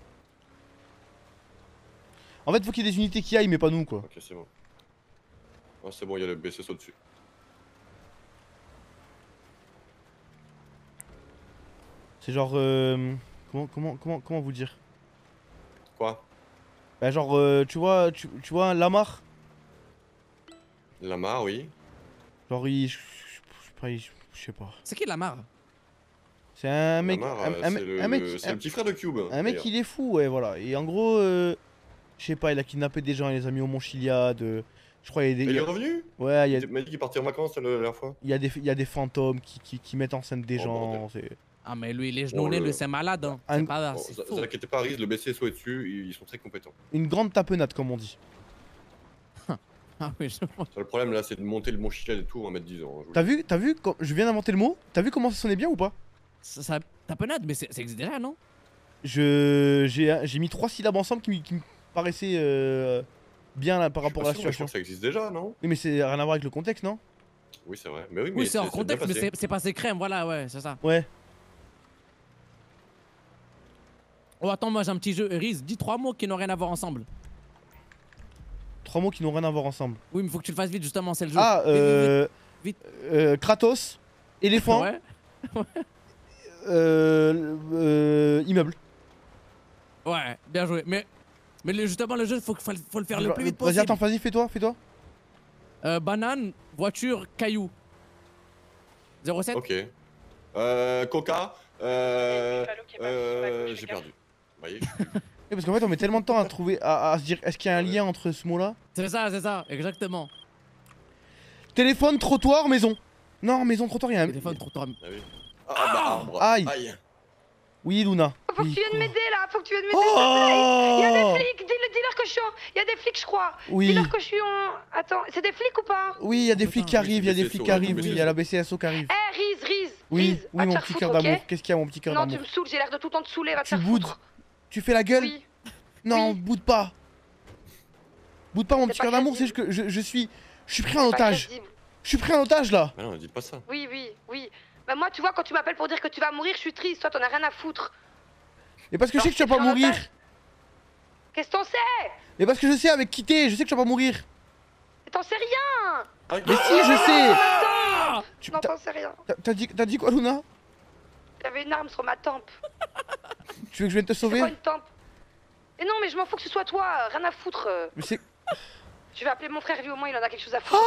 En fait, faut qu'il y ait des unités qui aillent, mais pas nous, quoi. Ok, c'est bon. Ah, c'est bon, il y a le B C S au-dessus. C'est genre... Euh... Comment, comment, comment, comment vous dire? Quoi? Bah genre, euh, tu vois, tu, tu vois un Lamar? Lamar, oui. Genre, il... Je je- je- je- je sais pas. C'est qui la marre? C'est un mec... Lamar, un, euh, un c'est mec- le- un mec... le- c'est un- le petit frère de Cube. Un mec, d'ailleurs. il est fou, ouais, voilà. Et en gros, euh, je sais pas, il a kidnappé des gens, il les a mis au Mont Chiliad. euh, je crois il y a des... Et il il y est a- revenu? Ouais, il y a, Il m'a dit qu'il partait en vacances la dernière fois. il y a des, il y a des fantômes qui, qui, qui mettent en scène des Oh, gens. c'est- Ah, mais lui, il est genouné, Oh, le- lui, c'est malade. Hein. Un- C'est pas grave, Bon, c'est ça, faux. ça inquiétez pas, Riz, le B C S O est dessus, ils sont très compétents. Une grande tapenade, comme on dit. Ah oui, je vois. Le problème là, c'est de monter le Mont Chiliad et tout, on va mettre dix ans. hein, je vous T'as le dis. vu, t'as vu, quand je viens d'inventer le mot, t'as vu comment ça sonnait bien ou pas? Ça, ça tapenade, mais c'est- ça existe déjà, non? Je, j'ai, j'ai mis trois syllabes ensemble qui, me- qui me paraissaient euh, bien là par Je suis rapport pas à la sûr, mais je situation. crois que ça existe déjà, non? Oui, mais c'est rien à voir avec le contexte, non? Oui, c'est vrai. Mais oui, mais Oui, c'est hors bien contexte, mais passé. c'est c'est passé crème, voilà, ouais, c'est ça. Ouais. Oh, attends, moi j'ai un petit jeu. Riz, dis trois mots qui n'ont rien à voir ensemble. Trois mots qui n'ont rien à voir ensemble. Oui, mais faut que tu le fasses vite, justement, c'est le jeu. Ah, Vite, vite, euh. vite. euh, Kratos, éléphant, Ouais. euh, euh, immeuble. Ouais, bien joué. Mais, mais le- justement, le jeu, faut, faut, faut le faire le plus vite Vas-y, possible. attends, vas-y, fais-toi, fais-toi. Euh, banane, voiture, caillou. zéro sept. Ok. Euh, Coca. Euh. Euh. J'ai perdu. Vous voyez? Oui, parce qu'en fait, on met tellement de temps à trouver, à, à se dire, est-ce qu'il y a un lien entre ce mot-là? C'est ça, c'est ça, exactement. Téléphone, trottoir, maison. Non, maison, trottoir, il y a un. Téléphone, trottoir. Ah oui. Ah, bah, arbre. Aïe. Aïe. Oui, Luna. Faut que Oui. tu viennes m'aider là, faut que tu viennes m'aider. Oh Il y a des flics, dis-le- dis-leur que je suis en... Il y a des flics, je crois. Oui. Dis-leur que je suis en... Attends, c'est des flics ou pas? Oui, il y a des flics qui arrivent, il y a des B C S O, flics qui ouais, arrivent, B C S O. oui, il y a la B C S O qui arrive. Eh, Riz, Riz, Oui, Riz, oui, va te mon faire petit foutre, cœur ok? d'amour. Qu'est-ce qu'il y a, mon petit cœur Non, d'amour? tu me saoules, j'ai l'air de tout le temps te saouler, va te Tu faire boudes? foutre. Tu fais la gueule? Oui. Non, boude pas. Boude pas, mon C'est petit pas cœur d'amour, c'est crédible. juste que je, je suis. Je suis pris en C'est pas otage. crédible. Je suis pris en otage là. Ah non, dites pas ça. Oui, oui, oui. Bah moi, tu vois, quand tu m'appelles pour dire que tu vas mourir, je suis triste. Toi, t'en as rien à foutre. Et parce que je sais que tu vas t'es pas pris en mourir. otage. Qu'est-ce que t'en sais? Et parce que je sais avec quitter, je sais que tu vas pas mourir. T'en sais rien. Mais si, je sais. Tu n'en t'en sais rien. T'as- T'as dit, t'as dit quoi, Luna? T'avais une arme sur ma tempe. Tu veux que je vienne te C'est sauver? quoi une tempe? Mais non, mais je m'en fous que ce soit toi. Rien à foutre. Mais c'est. Je vais appeler mon frère, lui au moins, il en a quelque chose à foutre.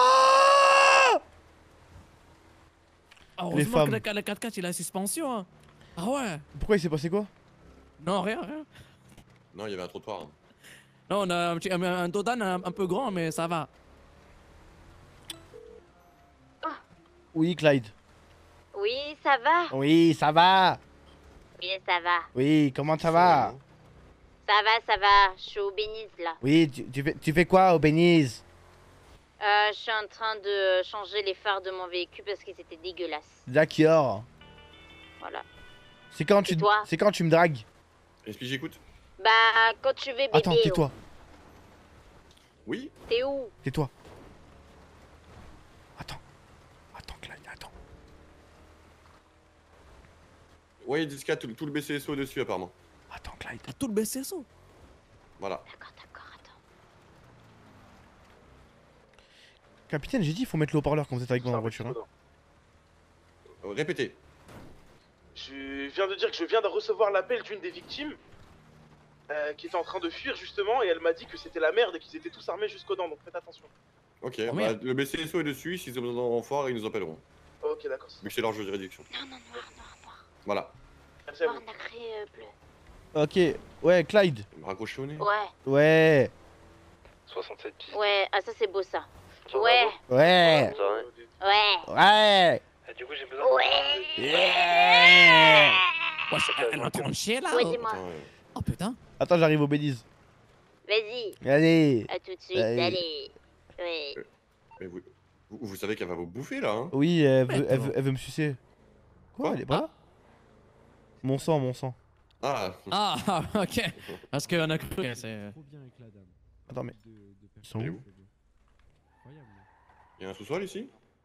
Ah, Les heureusement femmes. que le, le quatre quatre il a suspension. Hein. Ah ouais. Pourquoi il s'est passé quoi? Non, rien, rien. Non, il y avait un trottoir. Non, on a un, petit, un, un Dodan un, un peu grand, mais ça va. Oui, Clyde. Oui, ça va. Oui, ça va. Oui, ça va. Oui, comment ça va? Ça va, ça va. Je suis au Béniz là. Oui, tu, tu fais, tu fais quoi au Beniz? Euh, je suis en train de changer les phares de mon véhicule parce qu'ils étaient dégueulasses. D'accord. Voilà. C'est quand tu, Et toi c'est quand tu me dragues? Explique, j'écoute. Bah, quand tu veux bébé. Attends, tais-toi. Oui. T'es où? Tais-toi. Attends. Attends, Clyde, attends. Ouais, il dit qu'il y a tout, tout le B C S O dessus, apparemment. Attends, Clyde. Tout le B C S O. Voilà. Capitaine, j'ai dit il faut mettre le haut-parleur quand vous êtes avec moi dans la voiture. Hein. Euh, répétez. Je viens de dire que je viens de recevoir l'appel d'une des victimes euh, qui était en train de fuir justement et elle m'a dit que c'était la merde et qu'ils étaient tous armés jusqu'aux dents, donc faites attention. Ok, Oh, bah, merde. le B C S O est dessus, s'ils ont besoin d'en foire, ils nous appelleront. Ok, d'accord. Vu que c'est leur juridiction. Non, non, noir, noir, noir. Voilà. Merci à Noir vous. nacré euh, bleu. Ok, ouais, Clyde. Il me raccroche au nez. Ouais. Ouais. soixante-sept pistes. Ouais, ah ça c'est beau ça. Ouais. Ouais. Ouais. Ouais. Et du coup, j'ai besoin Ouais. Yeah. Wesh, elle est en train de chier là. Ouais, dis-moi. Oh putain. Attends, j'arrive au Beniz. Vas-y. Allez. À tout de suite, Allez. allez. Ouais. Mais vous, vous, vous savez qu'elle va vous bouffer là, hein? Oui, elle veut, Mais elle attends. veut, elle veut me sucer. Quoi, elle est pas là? Mon sang, mon sang. Ah. Ah, ok. Parce qu'on a cru que c'est. Attends, mais. Ils sont où? Il y a un sous-sol ici?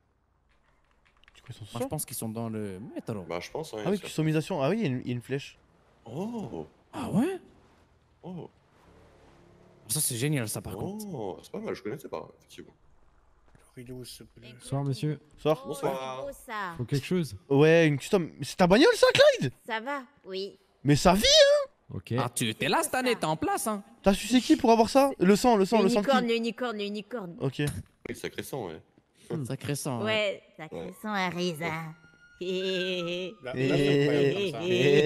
Moi je pense qu'ils sont dans le métro. Bah, je pense, hein. Ah oui, sûr. customisation. Ah oui, il y a une, il y a une flèche. Oh. Ah ouais? Oh. Ça c'est génial ça par contre. Oh, c'est pas mal, je connaissais pas, effectivement. Bonsoir, monsieur. Sors. Bonsoir. Beau ça. Faut quelque chose? Ouais, une custom. Mais c'est ta bagnole ça, Clyde? Ça va? Oui. Mais ça vit, hein? Ok. Ah, tu t'es là cette année, t'es en place hein. T'as sucé qui pour avoir ça? Le sang, le sang, le sang de L'unicorne, qui? l'unicorne, l'unicorne. Ok. Oui, sacré sang, ouais. Sacré sang. Ouais, sacré Ouais. sang à raisin. Eh, là, c'est incroyable comme ça.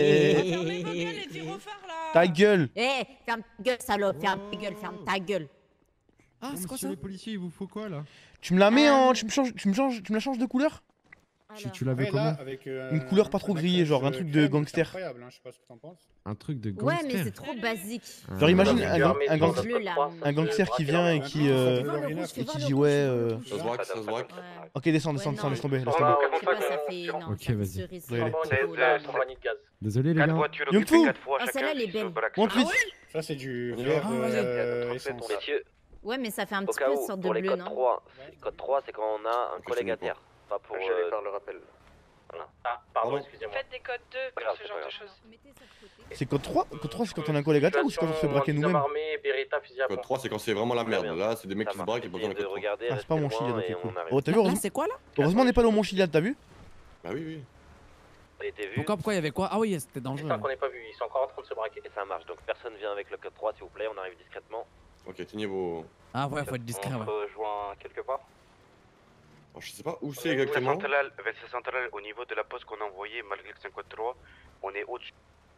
Ta gueule. Eh, ferme ta gueule, salope, ferme ta gueule, ferme ta gueule. Ah, c'est quoi ça? Les policiers, il vous faut quoi là? Tu me la mets en. Tu me changes, tu me changes, tu me la changes de couleur? Tu, tu l'avais comment? Une couleur pas trop grillée, genre un truc de gangster. Un truc de Ouais, gangster. mais c'est trop basique. Genre imagine un, gang- un, gang- Bleu, là. un gangster qui vient et qui euh, et qui dit ouais. euh, Ça se braque, ça se braque. Ok, descends, descends, descends, laisse tomber, laisse tomber. Je sais pas, ça fait. Non, Ok, ça fait vas-y. cerise, Ouais, allez. cerise, cerise, là. Désolé les gars. Young Fu. Ah, celle-là, elle est belle. Monte vite. Ça, c'est du Ah, verre. vas-y. euh, essence. Messieurs, Ouais, mais ça fait un Au petit cas peu où, une sorte de pour les bleu, codes non? trois, code trois, c'est quand on a un collègue à connais pas. terre. Pas pour. Je vais euh, faire le rappel. Voilà. Ah, pardon, Pardon. excusez-moi. Faites des codes deux Pas pour grave, ce c'est genre pas de grave. choses. C'est code trois Code trois, c'est quand on a un collègue à terre ou c'est quand on se fait braquer nous-mêmes? armé, Beretta, fusil à Code pompe. trois, c'est quand c'est vraiment la Très merde. bien. Là, c'est des mecs Ça qui se marche. braquent et pas besoin Essayez de de code trois. regarder, Ah, c'est pas restez mon loin Chiliad, et ok, on cool. arrête. Oh, t'as vu, Là, heureusement, c'est quoi là? heureusement on n'est pas dans mon Chiliad, t'as vu? Bah oui, oui. Ça a été vu. Pourquoi, pourquoi il y avait quoi? Ah oui, c'était C'est dangereux. ça ouais. qu'on n'est pas vu, ils sont encore en train de se braquer. Et ça marche, donc personne vient avec le code trois s'il vous plaît, on arrive discrètement. Ok, tenez vos. Ah ouais, faut être discret. On Ouais. se rejoint quelque part. Alors, je sais pas où Euh, c'est exactement. Central, Verset central, au niveau de la poste qu'on a envoyée, malgré que c'est un code trois, on est au-dessus.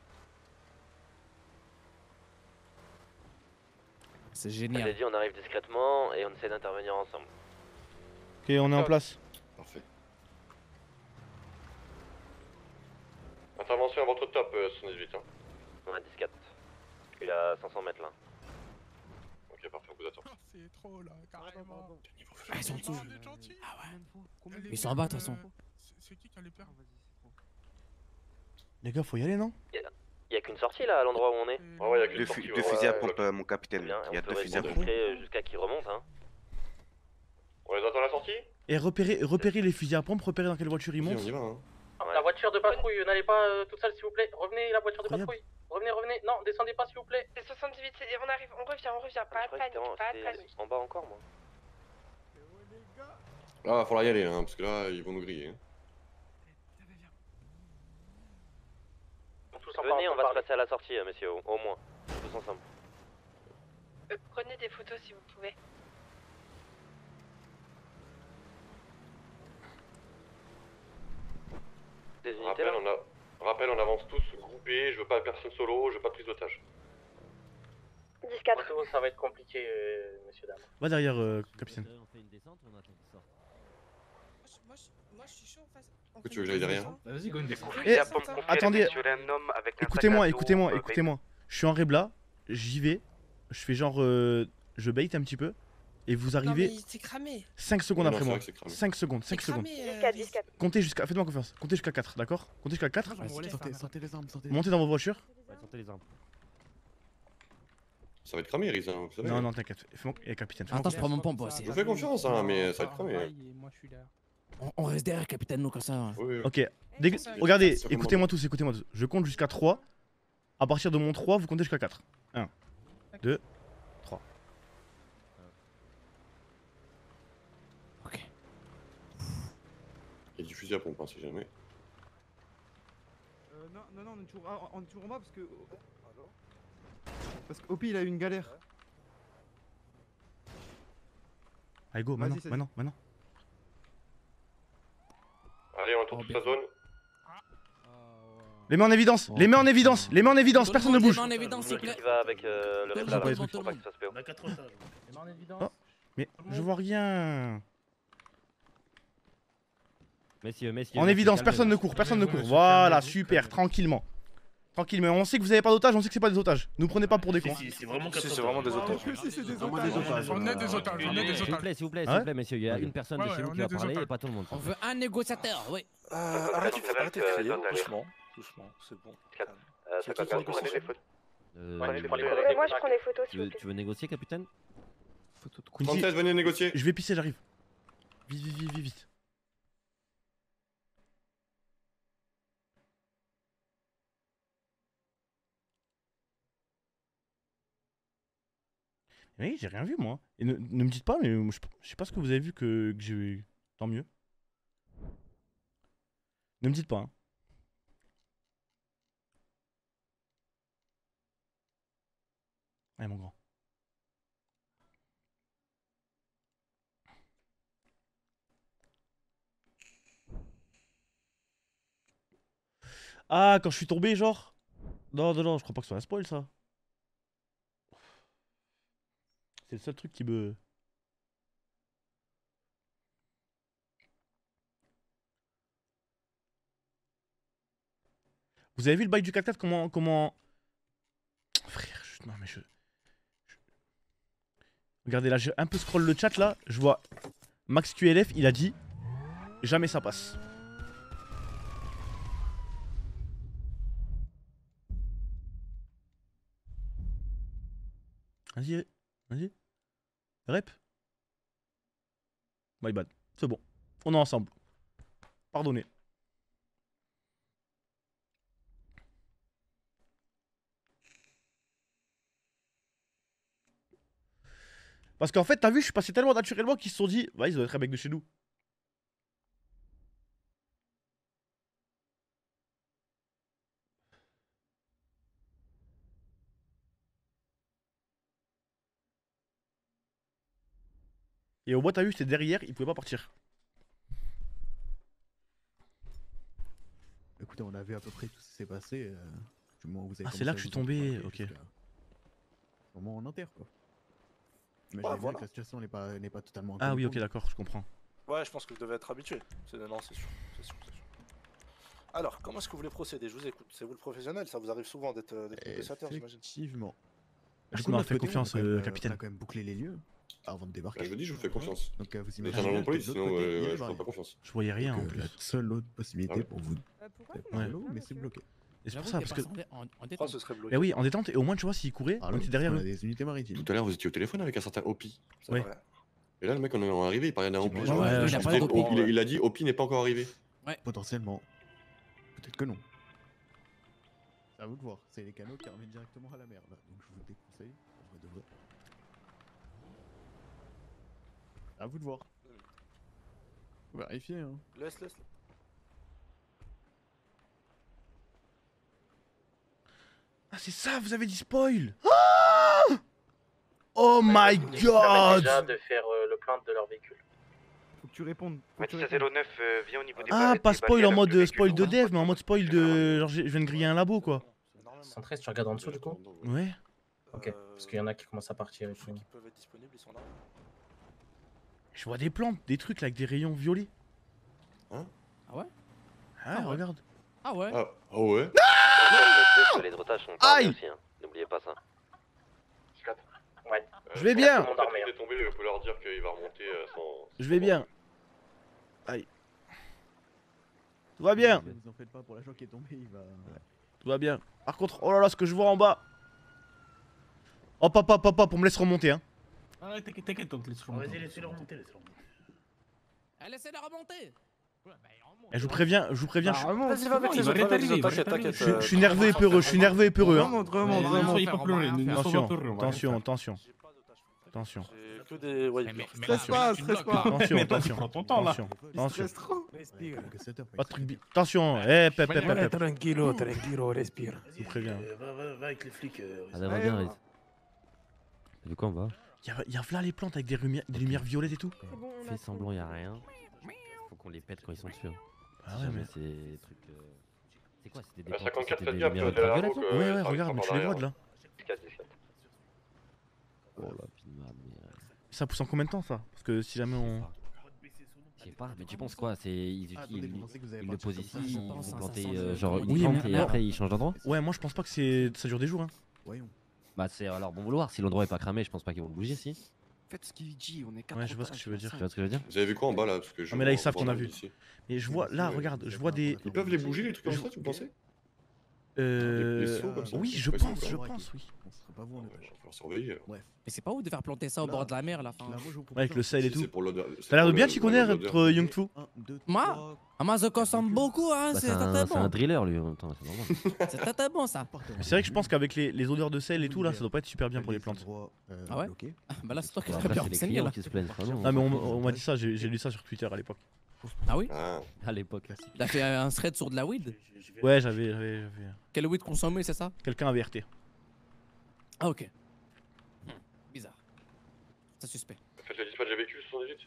C'est Je génial. l'ai dit, on arrive discrètement et on essaie d'intervenir ensemble. Ok, on est en place. Parfait. Intervention à votre top, euh, soixante-dix-huit. Hein. On a dix quatre. Il est à cinq cents mètres là. Ok, parfait, on vous attend. C'est trop là, carrément. Ah, ils sont dessous. Elle est gentille. Ah ouais. Elle est Ils sont en bas de toute bien, façon. euh, C'est qui qui a les perles? Les gars, faut y aller, non? Il y a qu'une sortie là à l'endroit où on est. Ah ouais, il y a qu'une Deux, sortie, fu- ouais, deux fusils à ouais, pompe, ouais. euh, mon capitaine. Bien, Il y a on peut deux fusils à rester pompe. discret jusqu'à qu'ils remontent. Hein. On les attend à la sortie? Et repérer, repérer les fusils à pompe, repérer dans quelle voiture ils Vas-y, montent. on y va, hein. La voiture de patrouille, n'allez pas euh, toute seule s'il vous plaît. Revenez la voiture de Incroyable. patrouille. Revenez, revenez. Non, descendez pas s'il vous plaît. C'est soixante-dix-huit, c'est- on arrive, on revient, on revient. Pas de Je croyais que panique, pas de c'était en- panique. c'était en bas encore moi. Là, va falloir y aller, hein, parce que là, ils vont nous griller. hein. Tous en Venez, parle, on va se parle. passer à la sortie, euh, messieurs, au au moins. Tous ensemble. Euh, Prenez des photos si vous pouvez. Des unités Rappel, là. on a... Rappel, on avance tous groupés, je veux pas personne solo, je veux pas de prise d'otage. dix quatre. Photo, ça va être compliqué, euh, messieurs, dames. Va derrière, euh, capitaine. On fait une descente ou on attend qu'il sorte? Moi, je, moi, je suis chaud en face. Pourquoi tu veux que j'aille derrière? Vas-y, go une descente. Eh, à pompe confirmé attendez, sur un homme avec un sac écoutez-moi, à dos, écoutez-moi, euh, écoutez-moi. Je suis en rebla, j'y vais, je fais genre, euh, je bait un petit peu, et vous Non, arrivez mais c'est cramé. cinq secondes Non, non, après c'est moi. vrai que c'est cramé. cinq secondes, cinq C'est secondes. cramé, euh, dix quatre, dix quatre. Comptez jusqu'à, faites-moi confiance, comptez jusqu'à quatre, d'accord? Comptez jusqu'à quatre, Moi, je m'en relève, Sortez, ça, sortez les armes, sortez. montez dans vos voitures. Ouais, sortez les armes. Ça va être cramé, Riz, hein, vous savez. Non, non, t'inquiète, fais-moi, eh, capitaine, fais-moi Attends, je confiance. prends mon pompe aussi. Je vous fais confiance, hein, mais ça va être cramé. hein. Moi, je suis là. On, on reste derrière, capitaine, nous, comme ça. ouais. Oui, oui. Ok, dès que- regardez, Ça fait écoutez-moi tous, écoutez-moi tous. Je compte jusqu'à trois. À partir de mon trois, vous comptez jusqu'à quatre. un, deux, trois. Ok. Il y a du fusil à pompe, hein, si jamais. Euh, non, non, non, on est toujours, ah, on est toujours en bas parce que. Parce qu'O P il a eu une galère. Allez, go, Vas-y, maintenant, c'est- maintenant, maintenant. Allez, on tourne toute la zone. Les mets en évidence, les mets en évidence, les mets en évidence, Tout le personne ne monde, les bouge. mains en évidence, s'il vous plaît. Qui va avec euh, le Tout le réseau là, monde, pour tout le pas monde. que ça se passe. On a quatre otages. Les mains en évidence. Oh, mais je vois rien. Messieurs, messieurs. En messieurs, évidence, calmez-vous. personne ne court, personne ne court. Calmez-vous, Voilà, calmez-vous, super, calmez-vous. tranquillement. Tranquillement, on sait que vous n'avez pas d'otages, on sait que c'est pas des otages. Nous prenez pas pour des cons. Si, si, c'est vraiment quatre Si, c'est otages. vraiment des otages. Que si, c'est des Vraiment otages. des otages. On est des otages, on est des S'il vous otages. plaît, s'il vous plaît, s'il Ouais vous plaît, messieurs, il y a une personne Ouais, de chez ouais, nous on qui est va des parler et otages. pas tout le monde. On veut un négociateur, oui. Euh, arrêtez, cinquante-cinq, arrêtez de euh, crier, donne la doucement, doucement, c'est bon. Euh, ça Prenez passe, prenez les photos. Euh, Prenez les photos. Moi, je prends les photos tu s'il vous veux, plaît. tu veux négocier, capitaine? Photo de Ici, trente-sept, venez négocier. je vais pisser, j'arrive. Vite, vite, vite, vite, vite. Oui, j'ai rien vu moi. Et ne, ne me dites pas, mais je, je sais pas ce que vous avez vu que, que j'ai. Tant mieux. Ne me dites pas. Hein. Allez, mon grand. Ah, quand je suis tombé, genre. Non, non, non, je crois pas que ce soit un spoil ça. C'est le seul truc qui me. Vous avez vu le bail du quatre-quatre comment comment frère je... non mais je... je- regardez là j'ai un peu scroll le chat là je vois Max Q L F il a dit jamais ça passe. Vas-y vas-y Rep. My bad. C'est bon. On est ensemble. Pardonnez. Parce qu'en fait, t'as vu, je suis passé tellement naturellement qu'ils se sont dit, vas-y, ça doit être un mec de chez nous. Et au moins, t'as vu, c'était derrière, il pouvait pas partir. Écoutez, on a vu à peu près tout ce qui s'est passé. Euh, du moment où vous avez Ah, c'est là que je suis tombé, ok. Au moins on enterre quoi. Mais Ouais, j'ai vu voilà. que la situation n'est pas, n'est pas totalement. Ah oui, ok, incompréhensible. d'accord, je comprends. Ouais, je pense que vous devez être habitué. C'est non, c'est sûr, c'est sûr, c'est sûr. Alors, comment est-ce que vous voulez procéder? Je vous écoute. C'est vous le professionnel, ça vous arrive souvent d'être euh, d'être négociateur, j'imagine. Effectivement. Merci Du coup, de m'avoir notre fait côté, confiance, on a quand même, euh, euh, capitaine. On a quand même bouclé les lieux avant de débarquer. Bah, je vous dis, je vous fais confiance. Donc euh, vous Vous êtes imaginez. un agent de que police, l'autre sinon côté, euh, il y a ouais, des je ferai pas barrières. confiance. Je voyais rien Donc, en euh, plus. La seule autre possibilité Ah ouais. pour vous. Ouais. L'eau, mais c'est bloqué. Et c'est pour J'avoue ça, qu'il parce est que. passé en, en, en Pourquoi détente. ce serait bloqué? Mais oui, en détente, et au moins, tu vois, s'il courait, Ah, on non, était parce derrière qu'on a eux. des unités maritimes. Tout à l'heure, vous étiez au téléphone avec un certain Opi. C'est Ouais. vrai. Et là, le mec, on est arrivé, il parlait d'un Opi. Ouais, genre, ouais, euh, il a je pas disais, d'Opi. oh, il, il a dit Opi n'est pas encore arrivé. Potentiellement. Peut-être que non. C'est à vous de voir. C'est les canaux qui remettent directement à la mer là. Donc je vous le déconseille. En vrai de vrai. À vous de voir. Vérifiez hein. Laisse, laisse. Ah, c'est ça, vous avez dit spoil. Ah Oh my god. de faire euh, le plainte de leur véhicule. Faut que tu répondes. Faut que tu Matissa répondes. zéro neuf, euh, viens au niveau des Ah, barrettes, pas des spoil en barrières mode de véhicule. spoil de dev, mais en mode spoil de. Genre, je je viens de griller un labo quoi. cent treize, tu regardes en dessous du coup. Ouais. Ok, parce qu'il y en a qui commencent à partir et tout. Ils peuvent être disponibles, ils sont là. Je vois des plantes, des trucs là avec des rayons violets. Hein? Ah ouais? Ah, Ah ouais. regarde. Ah ouais? Ah, ah ouais? Les droitages sont Aïe aussi, hein. N'oubliez pas ça. Ouais. Je vais bien. Quand il est tombé, il peut leur dire qu'il va remonter euh, sans. Je vais bien. Aïe. Tout va bien. Ne vous en faites pas pour l'agent qui est tombé, il va. Tout va bien. Par contre, oh là là, ce que je vois en bas. Hop, hop, hop, hop, hop, on me laisse remonter, hein. Ah ouais, t'inquiète, t'inquiète, donc laisse remonter. Vas-y, laissez-le remonter, laissez-le remonter. Elle essaie de remonter. Et je vous préviens, je vous préviens. Bah, je- remonte, Vas-y, va avec c'est les bon, autres, il va va avec les autres, t'arriver, t'inquiète, il va t'inquiète. Je, je suis nerveux et peureux, je suis nerveux et peureux, hein. Remonte, remonte, remonte. Soyez pas pleurés, ne Attention, soyez pas pleurés, on va rien attention, faire. attention. Attention. J'ai que des. Ouais, Mais- mais- mais Stresse là, pas, tu stresse bloques, pas. hein. Attention, Mais toi, tu attention. prends ton temps, là. Attention, Il attention. stresse trop. Respire. Que sept heures, Pas de truc bi- Attention, eh, pep, pep, pep, pep. Tranquilo, tranquilo, respire. Je vous préviens. Euh, Va, va, va avec les flics. euh, Ah, ça va bien, Riz. Du coup, on va. Y'a y a là les plantes avec des lumières, des lumières violettes et tout. C'est bon, on a Fais tout. semblant, y'a rien. Faut qu'on les pète quand ils sont dessus. hein. Ah Si ouais, jamais mais. c'est des trucs. euh, C'est quoi? C'était des Euh, plantes, cinquante-quatre, c'était faites des gaffe, lumières euh, derrière ultraviolettes, vous, là que- Ouais, ça ouais, arrive regarde, pas mais tu par les vois de derrière. là. quatre dix-sept. Oh la pile de ma mère. Ça pousse en combien de temps ça? Parce que si jamais on. Je sais pas, mais tu penses quoi? C'est ils, Ah, ils, attendez, vous pensez que vous avez ils le parti posent comme ici, ça, ils je pense, vont hein, planter ça sent euh, le- genre une Oui, plante mais et moi- après ils changent d'endroit? Ouais, moi je pense pas que c'est ça dure des jours, hein. Voyons. Bah c'est alors bon vouloir, si l'endroit est pas cramé, je pense pas qu'ils vont le bouger si. Faites ce qu'il dit, on est quatre. Ouais, je vois ce que tu veux dire. Tu vois ce que je veux dire? Vous avez vu quoi en bas là? Parce que je Ah, mais là ils vois- savent vois qu'on a rien vu. d'ici. Et je vois, là, regarde, je vois des. Ils peuvent les bouger les trucs comme ça, tu pensais? Euh. Les sauts comme ça. Oui, je Ouais, pense, c'est je vrai. pense, oui. On serait pas vous en Ouais, otage. je vais falloir surveiller. alors. Bref. Mais c'est pas ouf de faire planter ça au Là. bord de la mer là. Enfin... Là, moi, je vous propose Ouais, avec le sel et Si, tout. c'est pour l'odeur- c'est T'as l'air de pour bien le- t'y le- connaître, l'odeur. euh, Young Fu. un, deux, Moi trois. Ah, moi, je consomme beaucoup, hein. Bah, c'est c'est un, très c'est un bon. driller lui en même temps, c'est normal. C'est très bon ça. Mais c'est vrai que je pense qu'avec les, les odeurs de sel et tout là, ça doit pas être super bien pour les plantes. Ah ouais? Bah là, c'est toi qui Bon, as après, bien c'est les renseigné clients là. qui se plaignent, pas nous. Ah, mais on, on m'a dit ça, j'ai j'ai lu ça sur Twitter à l'époque. Ah oui? Ah, À l'époque. T'as fait un thread sur de la weed? Ouais, j'avais. j'avais- j'avais- Quelle weed consommer, c'est ça? Quelqu'un avait R T. Ah ok. Hmm, Bizarre. C'est suspect. faites le dispatch des véhicules soixante-dix-huit.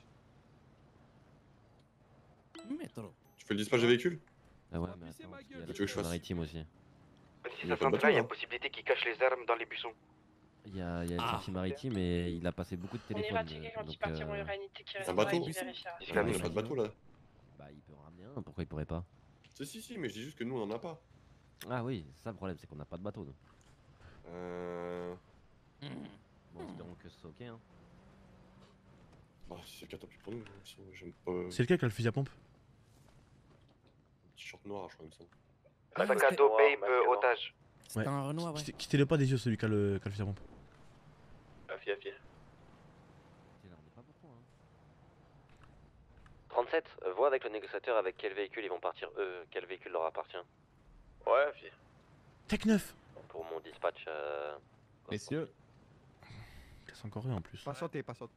Métro. Tu fais le dispatch des véhicules? Ah ouais, mais attends, parce qu'il y a Tu veux que je la fasse? maritime aussi. Si Il y a ça pas de tombe bateau, là, il y a là. possibilité qu'ils cachent les armes dans les buissons. Il y a, il y a une Ah. sortie maritime et il a passé beaucoup de On ira téléphones. checker euh, quand ils donc, partiront euh, Uranité qui Un restera bateau? et qui vérifiera. Il n'y a pas de bateau là. Bah il peut en ramener un, pourquoi il pourrait pas? Si, si, si, mais je dis juste que nous on en a pas. Ah oui, c'est ça le problème, c'est qu'on n'a pas de bateau. nous. Euh. Bon, espérons que c'est ok. Hein. Bah, si c'est le cas, tant pis pour nous. hein, sinon, J'aime pas. C'est lequel qui a le fusil à pompe? T-shirt noir, je crois, il me semble. Ah, Sac à c'était- dos, babe, euh, otage. C'était Ouais. un Renoir, ouais. Quittez- Quittez-le pas des yeux celui qui a le, qui a le fusil à pompe. Affi, affi. avec le négociateur avec quel véhicule ils vont partir eux, quel véhicule leur appartient. Ouais, puis. Tech neuf. Pour mon dispatch. Euh... Messieurs. C'est encore rien en plus. Patientez, patientez.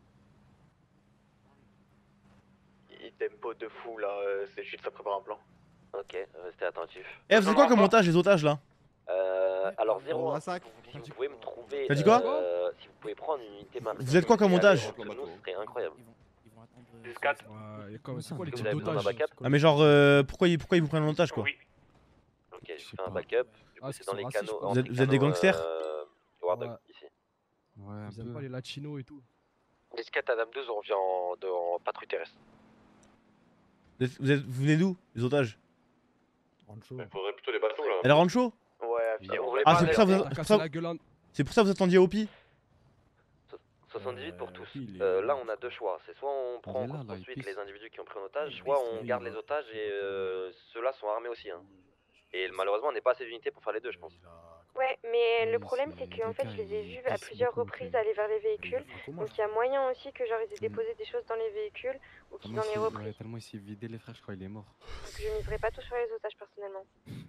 Il tempo de fou là, euh, c'est juste ça prépare un plan. Ok, restez attentifs. Eh, vous faites quoi comme montage les otages là? Euh, alors zéro On un, a cinq. si vous pouvez me trouver... T'as dit quoi? euh, Si vous pouvez prendre une unité maritime... Vous êtes quoi comme montage? Ce serait incroyable. dix quatre. Ouais, et quoi- c'est quoi les Vous types avez besoin d'un d'otages? backup? Ah mais genre euh, pourquoi ils pourquoi ils vous prennent en otage quoi? Ok, je fais un backup. Du coup, Ah, c'est c'est dans les raciste, canaux... quoi. Vous êtes- vous êtes des gangsters? Euh, Wardog, Ouais. ici. Ouais, Ils aiment pas les latinos et tout. dix quatre Adam douze, on revient en, de- en patrouille terrestre. Vous, êtes- vous, êtes- vous venez d'où les otages? Il faudrait plutôt les bateaux là. Elle rentre chaud? Ouais, puis on voulait Ah pas c'est pour ça aller- vous T'as pour cassé ça- la gueule en... c'est pour ça que vous attendiez au pi? soixante-dix-huit pour tous. Euh, là, on a deux choix. C'est soit on prend en là, compte là, il ensuite pisse. les individus qui ont pris en otage, soit on garde les otages et euh, ceux-là sont armés aussi. Hein. Et malheureusement, on n'est pas assez d'unités pour faire les deux, je pense. Ouais, mais le Oui, problème c'est c'est qu'en fait des je cas, les ai ils vus à pissent plusieurs beaucoup, reprises donc, aller vers les véhicules. Comment Donc il y a moyen aussi que genre ils aient déposé des choses dans les véhicules ou qu'ils Tellement en aient il s'est- repris. ouais, tellement il s'est vidé les frères, je crois il est mort. Donc je miserai pas tout sur les otages personnellement.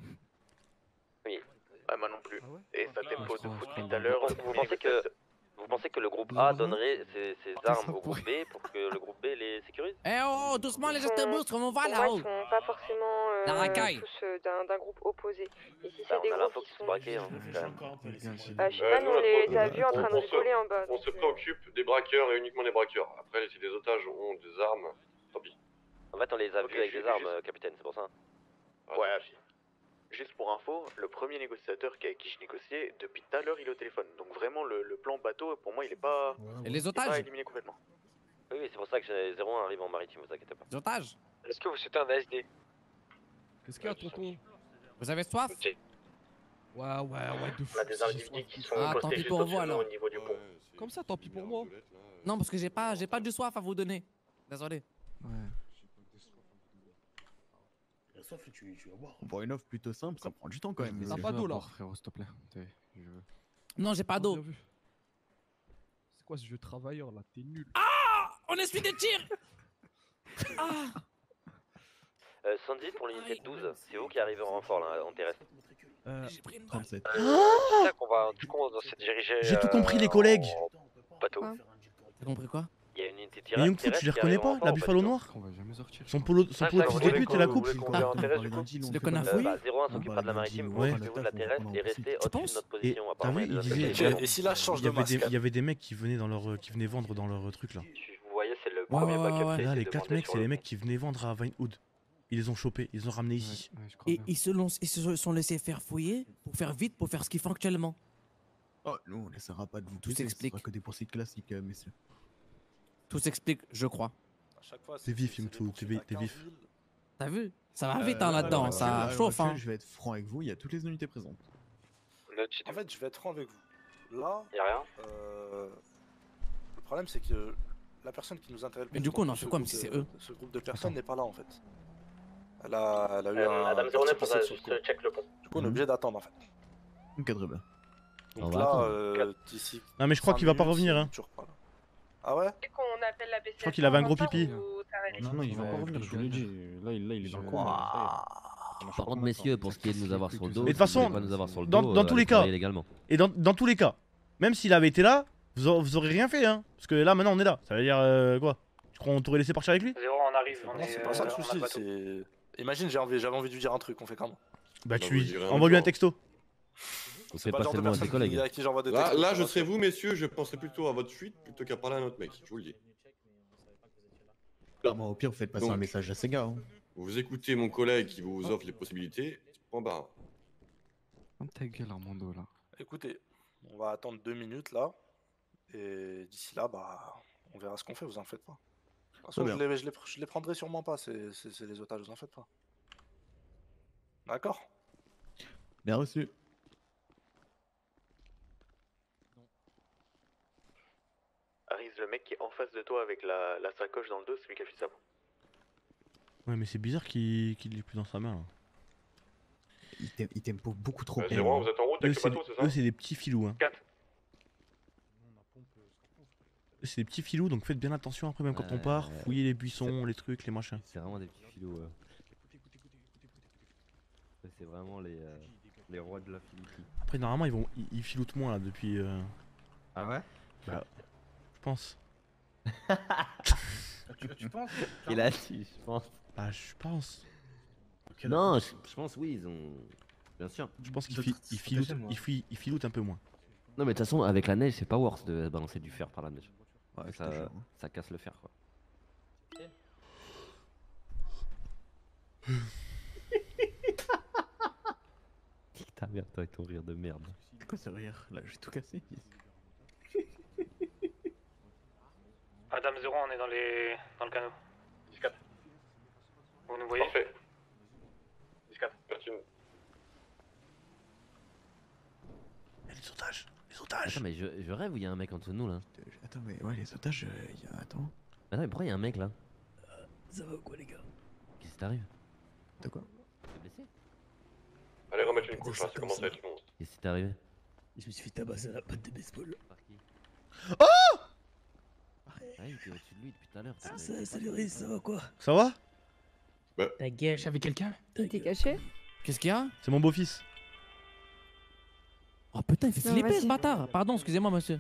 Oui. Ouais, moi non plus. Et ça tempo de crois, fou je crois tout à l'heure. Vous, vous pensez que vous pensez que le groupe A donnerait ses, ses armes au groupe B pour que le groupe B les sécurise? Eh oh, doucement les Ils gestes sont- boost, on va Pour moi, là-haut. ils sont pas forcément euh, La racaille. tous euh, d'un d'un groupe opposé. Et si Bah, c'est on des a groupes l'info qui qu'ils sont... sont braqués. Hein, quand même. Bah, je sais Ouais, pas, nous, nous on la les preuve, a vus en train de on se- rigoler en bas. On se préoccupe des braqueurs et uniquement des braqueurs. Après, si des otages ont des armes, tant pis. En fait, on les a Ok, vus avec je- des armes, juste- euh, capitaine, c'est pour ça. Ouais, puis. Juste pour info, le premier négociateur qui- avec qui je négociais, depuis tout à l'heure il est au téléphone. Donc vraiment le, le plan bateau, pour moi il est pas, Et les il est pas otages? éliminé complètement. Oui, oui, c'est pour ça que j'ai zéro un arrive en maritime, vous inquiétez pas. Les otages? Est-ce que vous souhaitez un A S D? Qu'est-ce qu'il y a, tonton? Vous avez soif? Ouais, ouais, ouais, de fou. On a des si j'ai individus soif. qui sont Ah, tant postés pis juste pour vous, au-dessus de nous alors. au niveau du pont. Comme ça, tant pis pour moi. Non, parce que j'ai pas, j'ai pas de soif à vous donner. Désolé. Ouais. On voit une offre plutôt simple, ça prend du temps quand même. T'as messieurs. pas d'eau là? Frérot, s'il te plaît. T'es- je veux. Non, j'ai pas d'eau. Bien vu. C'est quoi ce jeu travailleur là? T'es nul. Ah! On essuie des tirs! Ah! Euh, Sandy pour l'unité de douze, c'est vous qui arrivez en renfort là, en terrestre. Euh, trente-sept. C'est ça qu'on va, du coup, on s'est dirigé. J'ai tout euh, compris les collègues. en bateau. T'as compris quoi? Il y a une unité Mais Young terrestre. Foot, tu les qui reconnais arrive en pas? renfort, La ou pas Buffalo du tout? noire? On va jamais sortir. Son polo, son Ça, polo ça, de fils vous de voulez pute et la qu'on- coupe? vous voulez qu'on vienne en terrestre, du coup? Tu le connais à Euh, fouiller? bah, zéro un s'occupe pas de la maritime, vous Ouais. occupez-vous de la terrestre et restez au-dessus de penses? notre Et position. t'as apparemment, vu, il y il a disait. deux il y avait- Et si là, je change il y de avait des- masque? Il y avait des mecs qui venaient dans leur, euh, qui venaient vendre dans leur euh, truc là. Vous voyez, c'est le Ouais, premier ouais, backup ouais, qui a ouais. été Là, les demandé quatre mecs, sur c'est le les pont. mecs qui venaient vendre à Vinewood. Ils les ont chopés, ils les ont ramenés ici. Ouais, je crois Et bien. ils se, lance- ils se sont laissés faire fouiller pour faire vite, pour faire ce qu'ils font actuellement. Oh, nous, on laissera pas de vous Tout pousser, ce s'explique. sera que des poursuites classiques, euh, messieurs. Tout s'explique, je crois. À chaque fois, T'es c'est- vif, c'est Young des Foot, poursuites t'es vi- à t'es quinze vif. mille. T'as vu? Ça va vite Euh, hein, là, là-dedans, là, ça là, là, chauffe là, hein. Je vais être franc avec vous, il y a toutes les unités présentes. En fait, je vais être franc avec vous. Là, Y'a rien? euh, le problème c'est que la personne qui nous interpelle. Mais du coup, on en ce fait quoi, groupe même si de- c'est eux? Ce groupe de personnes n'est pas là en fait. Elle a, elle a eu Euh, un. Adam zéro neuf, petit on va passé sur juste le coup. check le pont. Du coup, on est obligé d'attendre en fait. Ok, très bien. On Donc va là, attendre. euh, d'ici. Non, mais je crois cinq qu'il va pas minutes, revenir, il est hein. toujours pas là. Ah ouais? Qu'on appelle la B C S. Je crois qu'il avait un gros pipi. Non, non, il va pas revenir, je vous l'ai dit. Là, il, là, il est dans le coin. Par contre, messieurs, pour ce qui est de nous avoir sur le dos, Mais de toute si vous voulez façon, pas nous avoir sur le dans, dos, dans euh, tous allez les cas, travailler légalement. et dans, dans tous les cas, même s'il avait été là, vous, aurez- vous aurez rien fait, hein. Parce que là, maintenant, on est là. Ça veut dire euh, quoi? Tu crois qu'on t'aurait laissé partir avec lui? Zéro, on arrive. On Non, est, c'est pas ça euh, le on a le souci. bateau. C'est. Imagine, j'ai envie, j'avais envie de lui dire un truc, on fait comment? Bah, Bah, tu vous lui direz un envoie-lui un jour. texto. Vous C'est faites pas le genre passer de le mot à tes personne qui, collègues. à qui j'envoie des Là, textos. là, ça je va. serais vous, messieurs, je penserais plutôt à votre fuite plutôt qu'à parler à un autre mec, je vous le dis. Clairement, au pire, vous faites passer Donc, un message à ces gars. Hein. Vous écoutez mon collègue qui vous offre les possibilités, point barre. Ferme ta gueule, Armando, là. Écoutez, on va attendre deux minutes là. Et d'ici là, bah, on verra ce qu'on fait, vous en faites pas. De toute façon, Très je bien. les, je, les, je les prendrai sûrement pas, c'est c'est- c'est les otages, vous en faites pas. D'accord? Bien reçu. Aris, le mec qui est en face de toi avec la, la sacoche dans le dos, c'est lui qui a fait ça. Ouais, mais c'est bizarre qu'il qu'il l'ait plus dans sa main, là. Il t'aime- il tempo beaucoup trop. Euh, Et, Zéro un, euh, vous êtes en route Eux, avec le c'est bateau, c'est ça? eux, c'est des petits filous, hein. quatre. c'est des petits filous, donc faites bien attention après, même quand on Ouais, part. ouais. Fouillez les buissons, les trucs, les machins. C'est vraiment des petits filous. euh. Ça, c'est vraiment les, euh, les rois de la filouterie. Après, normalement, ils vont ils, ils filoutent moins là depuis. Euh... Ah ouais? Bah, je pense. Tu, tu penses Il a dit, je pense. Bah, je pense. Non, je, je pense oui, ils ont. Bien sûr. Je pense qu'ils fi ils filoutent, ils fi ils filoutent un peu moins. Non, mais de toute façon, avec la neige, c'est pas worth de balancer du fer par la neige. Ouais, je te ça, jure, hein. ça casse le fer, quoi. Nique ta mère, toi, et ton rire de merde. C'est quoi ce rire? Là, j'ai tout cassé. Adam zéro, on est dans, les... dans le canot. dix quatre. Vous nous voyez? Parfait. dix quatre. Continue. Les otages, les otages. Attends, mais je, je rêve où il y a un mec en dessous de nous là. Attends, mais ouais, les otages, euh, y a... attends. Attends, mais pourquoi il y a un mec là? Ça va ou quoi, les gars? Qu'est-ce qui t'arrive? De quoi? T'es blessé? Allez, remettre une couche là, ça commence à être long. Qu'est-ce qui t'est arrivé? Je me suis fait tabasser à la patte de baseball. Par qui? Oh! Ah, il était au-dessus de lui depuis tout à l'heure. Ça, salut Riz, ça va quoi? Ça va? Ta gueule. Avec quelqu'un? Il était caché? Qu'est-ce qu'il y a? C'est mon beau-fils. Oh putain, il fait Non, flipper vas-y. ce bâtard. Pardon, excusez-moi, monsieur.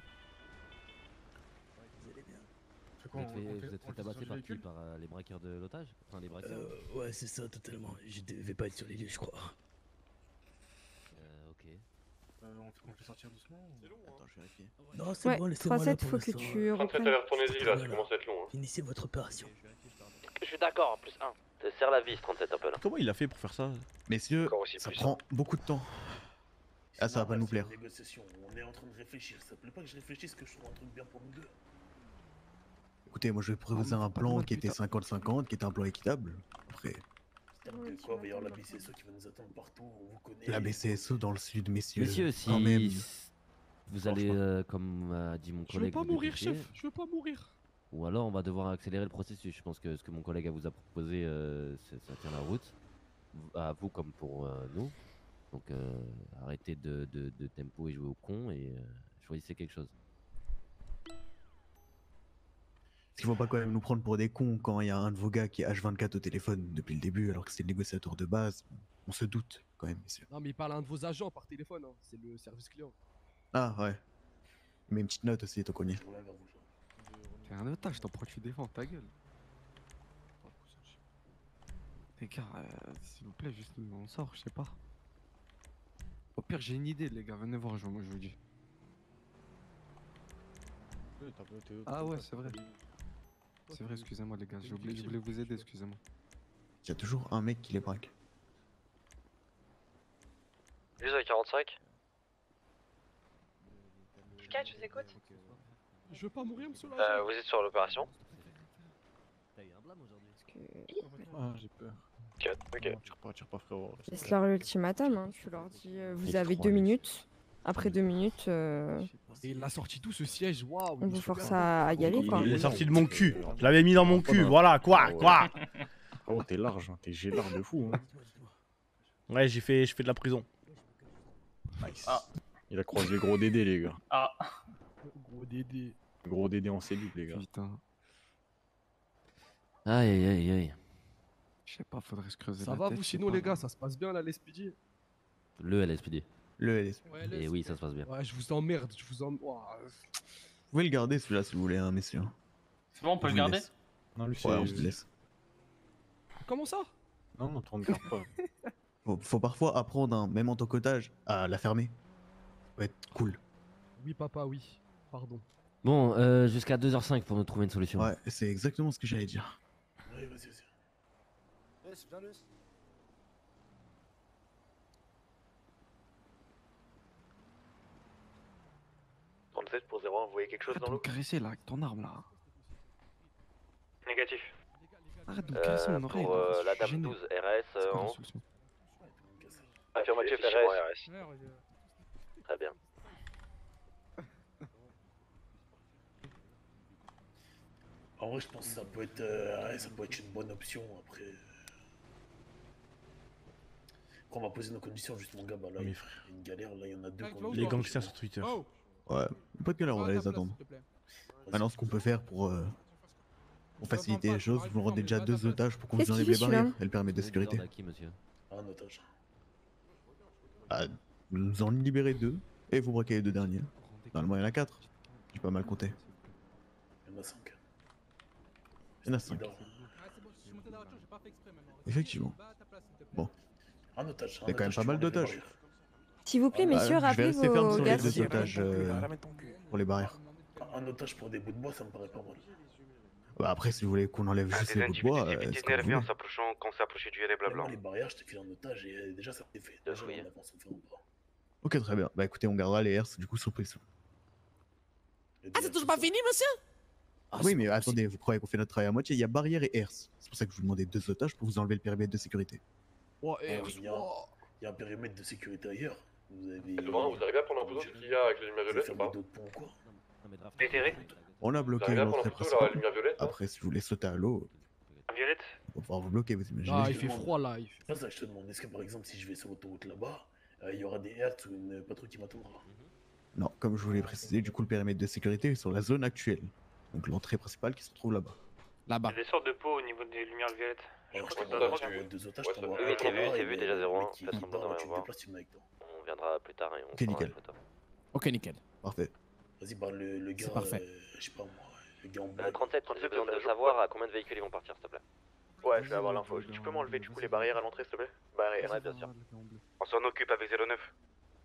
Vous êtes fait, vous êtes fait tabasser par qui? Par euh, les braqueurs de l'otage? Enfin, les braqueurs? Euh, ouais, c'est ça, totalement. Je devais pas être sur les lieux, je crois. Euh, ok. Euh, on, on fait sortir doucement ou... Attends, je vérifie. Non, c'est ouais, bon, laissez-moi là pour faut que tu trente-sept, reprennes. allez, retournez-y là, ça commence à être long. Hein. Initiez votre opération. Je suis d'accord, plus un. Te serre la vis, trente-sept un peu là. Comment il a fait pour faire ça? Messieurs, Encore aussi ça plus. prend beaucoup de temps. Ah, ça va pas nous plaire. Négociation, on est en train de réfléchir. Ça te plaît pas que je réfléchisse que je trouve un truc bien pour nous deux? Écoutez, moi je vais proposer un plan qui était cinquante cinquante, qui était un plan équitable. Après, Terme de quoi, va y avoir la B C S O qui va nous attendre partout, on vous connaît. la B C S O dans le sud, messieurs. Messieurs, si quand même. vous allez, euh, comme a dit mon Je veux collègue, pas vous mourir, dépêcher, chef, je veux pas mourir. ou alors on va devoir accélérer le processus. Je pense que ce que mon collègue vous a proposé, euh, c'est- ça tient la route. À vous comme pour euh, nous. Donc euh, arrêtez de, de, de tempo et jouer au con et euh, choisissez quelque chose. Est-ce qu'il faut pas quand même nous prendre pour des cons quand il y a un de vos gars qui est H vingt-quatre au téléphone depuis le début alors que c'est le négociateur de base? On se doute quand même, messieurs. Non, mais il parle à un de vos agents par téléphone, hein. C'est le service client. Ah ouais. Il met une petite note aussi, ton connu. T'es un otage, t'en prends, tu défends ta gueule. Les gars, euh, s'il vous plaît, juste on sort, je sais pas. Au pire, j'ai une idée, les gars, venez voir, je, moi je vous dis. Ah ouais, c'est vrai. C'est vrai, excusez-moi les gars, j'ai oublié, je voulais vous aider, excusez-moi. Il y a toujours un mec qui les braque. Juste à quarante-cinq. Pika, tu écoutes? Je veux pas mourir, monsieur Euh, l'agent. vous êtes sur l'opération? T'as eu un blâme aujourd'hui? Ah, j'ai peur. Ok. Tire pas, tire pas, frérot. Laisse leur l'ultimatum, hein. Tu leur dis euh, vous Les avez trois, deux les- minutes. Après deux minutes, euh, Et il a sorti tout ce siège, waouh. on vous force à, à y aller quoi. Il est sorti de mon cul. Je l'avais mis dans mon cul, voilà, quoi, quoi. Oh, t'es large, hein, t'es gélard de fou. Hein. Ouais, j'ai fait, je fais de la prison. Nice. Il a croisé gros Dédé, les gars. Ah. Gros Dédé. Gros Dédé en cellule, les gars. Putain. Aïe aïe aïe aïe. Je sais pas, faudrait se creuser Ça la va tête, vous je sais sinon pas. les gars, ça se passe bien là l'S P D? Le L S P D. Le L S P D. Ouais, Et oui, ça se passe bien. Ouais, je vous emmerde, je vous emmerde. Vous pouvez le garder celui-là si vous voulez, hein, messieurs. C'est bon, on peut Je le vous garder? laisse. Non, lui, Ouais, on c'est- se laisse. Comment ça? Non, non, t'en garde pas. Faut, faut parfois apprendre, hein, même en tant qu'otage, à la fermer. Ça peut être cool. Oui papa, oui. Pardon. Bon, euh, jusqu'à deux heures cinq pour nous trouver une solution. Ouais, c'est exactement ce que j'allais dire. Ouais, vas-y, vas-y. Laisse, viens, laisse. trente-sept pour zéro un, vous voyez quelque chose Arrête dans de me l'eau? caresser là, avec ton arme là. Négatif. Arrête de me caresser Euh, mon oreille. pour là, euh, je la suis dame gêné. douze, R S C'est euh, quoi en la haut. solution? Affirmatif, Effectivement, R S. Très bien. En vrai, je pense que ça peut être, euh, ouais, ça peut être une bonne option. Après, Après, on va poser nos conditions, juste mon gars. Bah là, il y a une galère. Là, il y en a deux. qu'on- Les gangsters sur Twitter. Ouais, pas de galère, on va les attendre. Maintenant, ce qu'on peut faire pour, euh, pour faciliter les choses, vous nous rendez déjà deux otages pour qu'on vous Qu'est-ce enlève qu'il les fait, barrières celui-là et le permis de sécurité. Un otage. Ah, nous en libérez deux et vous braquez les deux derniers. Normalement, il y en a quatre. J'ai pas mal compté. Il y en a cinq. Il y en a cinq. Effectivement. Bon. Un otage. Il y a quand même pas mal d'otages. S'il vous plaît, Bah, messieurs, je vais rappelez rester ferme vos sur les gars. deux otages euh, pour les barrières. Un otage pour des bouts de bois, ça me paraît pas mal. Bah après, si vous voulez qu'on enlève juste les bouts de bois, euh, c'est comme vous voulez. s'approchant quand c'est approché du Rebla Moi, blanc. les barrières, je te file en otage et euh, déjà ça t'est fait. Déjà, on avance, on fait ou pas. Ok, très bien. Bah écoutez, on gardera les herses du coup sous pression. Ah, c'est toujours pas fini, monsieur? Ah oui, mais attendez, vous croyez qu'on fait notre travail à moitié? Il y a barrière et herse. C'est pour ça que je vous demandais deux otages pour vous enlever le périmètre de sécurité. Oh, il, y a, il y a un périmètre de sécurité ailleurs. Vous avez. Devant, vous arrivez à prendre un photo de ce qu'il y a avec la lumière violette ou pas? Déterré. On a bloqué Vous arrivez à prendre l'entrée un photo, la principale. lumière violette, non? Après, si vous voulez sauter à l'eau, Violette. on va pouvoir vous bloquer, vous imaginez. Ah, il fait froid là. Il fait... C'est pas ça que je te demande. Est-ce que par exemple, si je vais sur l'autoroute là-bas, euh, il y aura des hertz ou une patrouille qui m'attendra? Non, comme je vous l'ai précisé, du coup, le périmètre de sécurité est sur la zone actuelle. Donc l'entrée principale qui se trouve là-bas. Là-bas. Il y a des sortes de pots au niveau des lumières violettes. Je Alors, je crois t'envoie que je t'envoie deux otages, Ouais, je t'envoie ça- un oui, c'est là-bas vu, c'est et vu le- déjà le zéro mec un. qui- Faites qui semblant part, de rien tu te voir. déplaces, tu me mets avec toi. On viendra plus tard et on Ok, prendra nickel. les photos. Ok, nickel. Parfait. Vas-y, bah le, le gars, C'est parfait. euh, je sais pas moi, le gars en Euh, bas. trente-sept, j'ai besoin de savoir à combien de véhicules ils vont partir, s'il te plaît. Ouais, je vais avoir l'info. Tu peux m'enlever du coup les barrières à l'entrée, s'il te plaît? Barrières, ouais, bien sûr. On s'en occupe avec zéro neuf.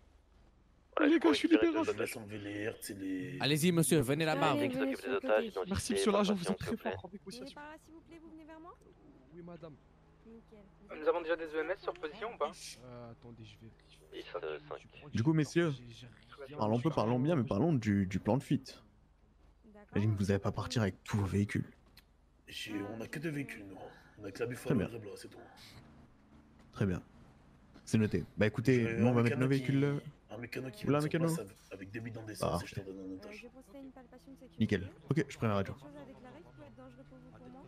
Les gars, je suis libéré. Je laisse enlever les hertz et les. Allez-y, monsieur, venez là-bas. Allez, qui venez s'occupe sur des le côté. otages, identifier Merci, les monsieur l'agent, vous informations, êtes très s'il vous plaît. fort en Venez négociation. par là, s'il vous plaît, vous venez vers moi. Oui, madame. Nickel. Nous avons déjà des E M S sur position ou pas? Euh, attendez, je vais. dix, euh, cinq. Du coup, messieurs, parlons peu, parlons bien, mais parlons du, du plan de fuite. J'imagine que vous n'allez pas partir avec tous vos véhicules. J'ai- On a que deux véhicules, nous. On a que la Très Buffalo et bien. le Rebla, c'est tout. Très bien. C'est noté. Bah écoutez, J'ai nous on un va mettre mécano nos véhicules là. qui- Un mécano qui Vous là, va sur mécano place avec- avec des bidons d'essence et je te donne un Euh, otage. je procède à une palpation de sécurité. Nickel. Ok, je prends la radio. Quelque chose à déclarer qui peut être dangereux pour vous, pour moi?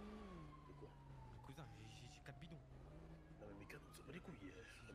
Non, mais mécano, ça va les couilles. euh.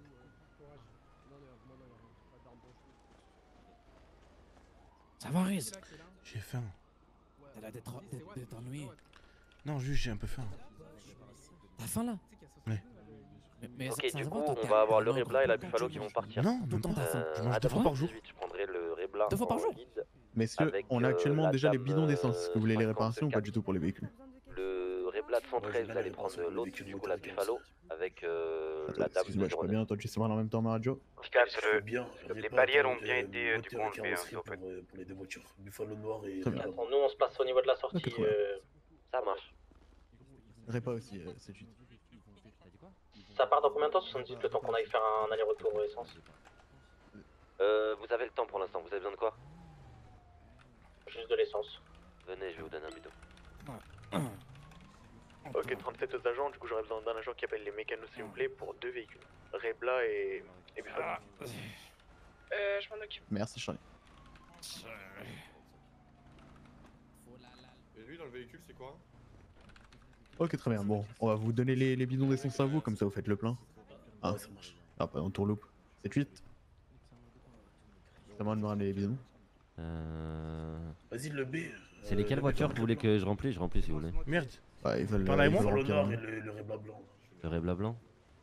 Ça va, Riz? J'ai faim. T'as l'air d'être d'être- d'être ennuyé. Non, juste j'ai un peu faim. T'as faim là? Ouais. Mais, mais Ok, ça- ça du se coup, voit, toi, on t'es va un- avoir t'es le un Rebla et la grand Buffalo qui champion. vont partir. Non, même pas. faim. Je mange à deux fois par jour. dix-huit, je prendrai le Rebla Deux fois par en jour lead. Messieurs, Avec, on a euh, actuellement la déjà les dame, bidons d'essence. Est-ce que vous voulez les euh, réparations ou pas cinquante-quatre. du tout pour les véhicules? Le Rebla de cent treize, Ouais, vous allez je vais prendre aller l'autre, véhicule du coup la motorisé. Buffalo, avec euh, Attends, la dame excuse-moi, de je peux zéro bien neuf. entendu ça en même temps ma radio. Cap, Je fais bien. les barrières ont bien été, euh, du coup, enlevées, hein, Pour, si on peut. euh, pour les deux voitures. Buffalo noir et. Très bien. Rebla. Nous, on se passe au niveau de la sortie. Ok, très bien. euh, Ça marche. Répa aussi, euh, c'est juste. Ça part dans combien de temps, soixante-dix, le temps qu'on aille faire un aller-retour essence? Euh, vous avez le temps pour l'instant, vous avez besoin de quoi? Juste de l'essence. Venez, je vais vous donner un bidon. Ok, trente-sept aux agents, du coup j'aurais besoin d'un agent qui appelle les mécanos s'il vous plaît pour deux véhicules. Rebla et, et Buffalo. Euh, je m'en occupe. Merci Charlie. Et lui dans le véhicule, c'est quoi? Ok, très bien. Bon, on va vous donner les, les bidons d'essence à vous, comme ça vous faites le plein. Ah, Ouais, ça marche. ah pas en tourloupe. sept huit. C'est à moi de me ramener les bidons. Euh... Vas-y, le B. C'est euh, lesquelles le voitures B, que vous voulez que je remplisse? Je remplis si vous voulez. Merde. Ouais, ils veulent, Parle à ils moi. veulent Buffalo remplir noir un- et le, le Rebla blanc. Le Rebla blanc.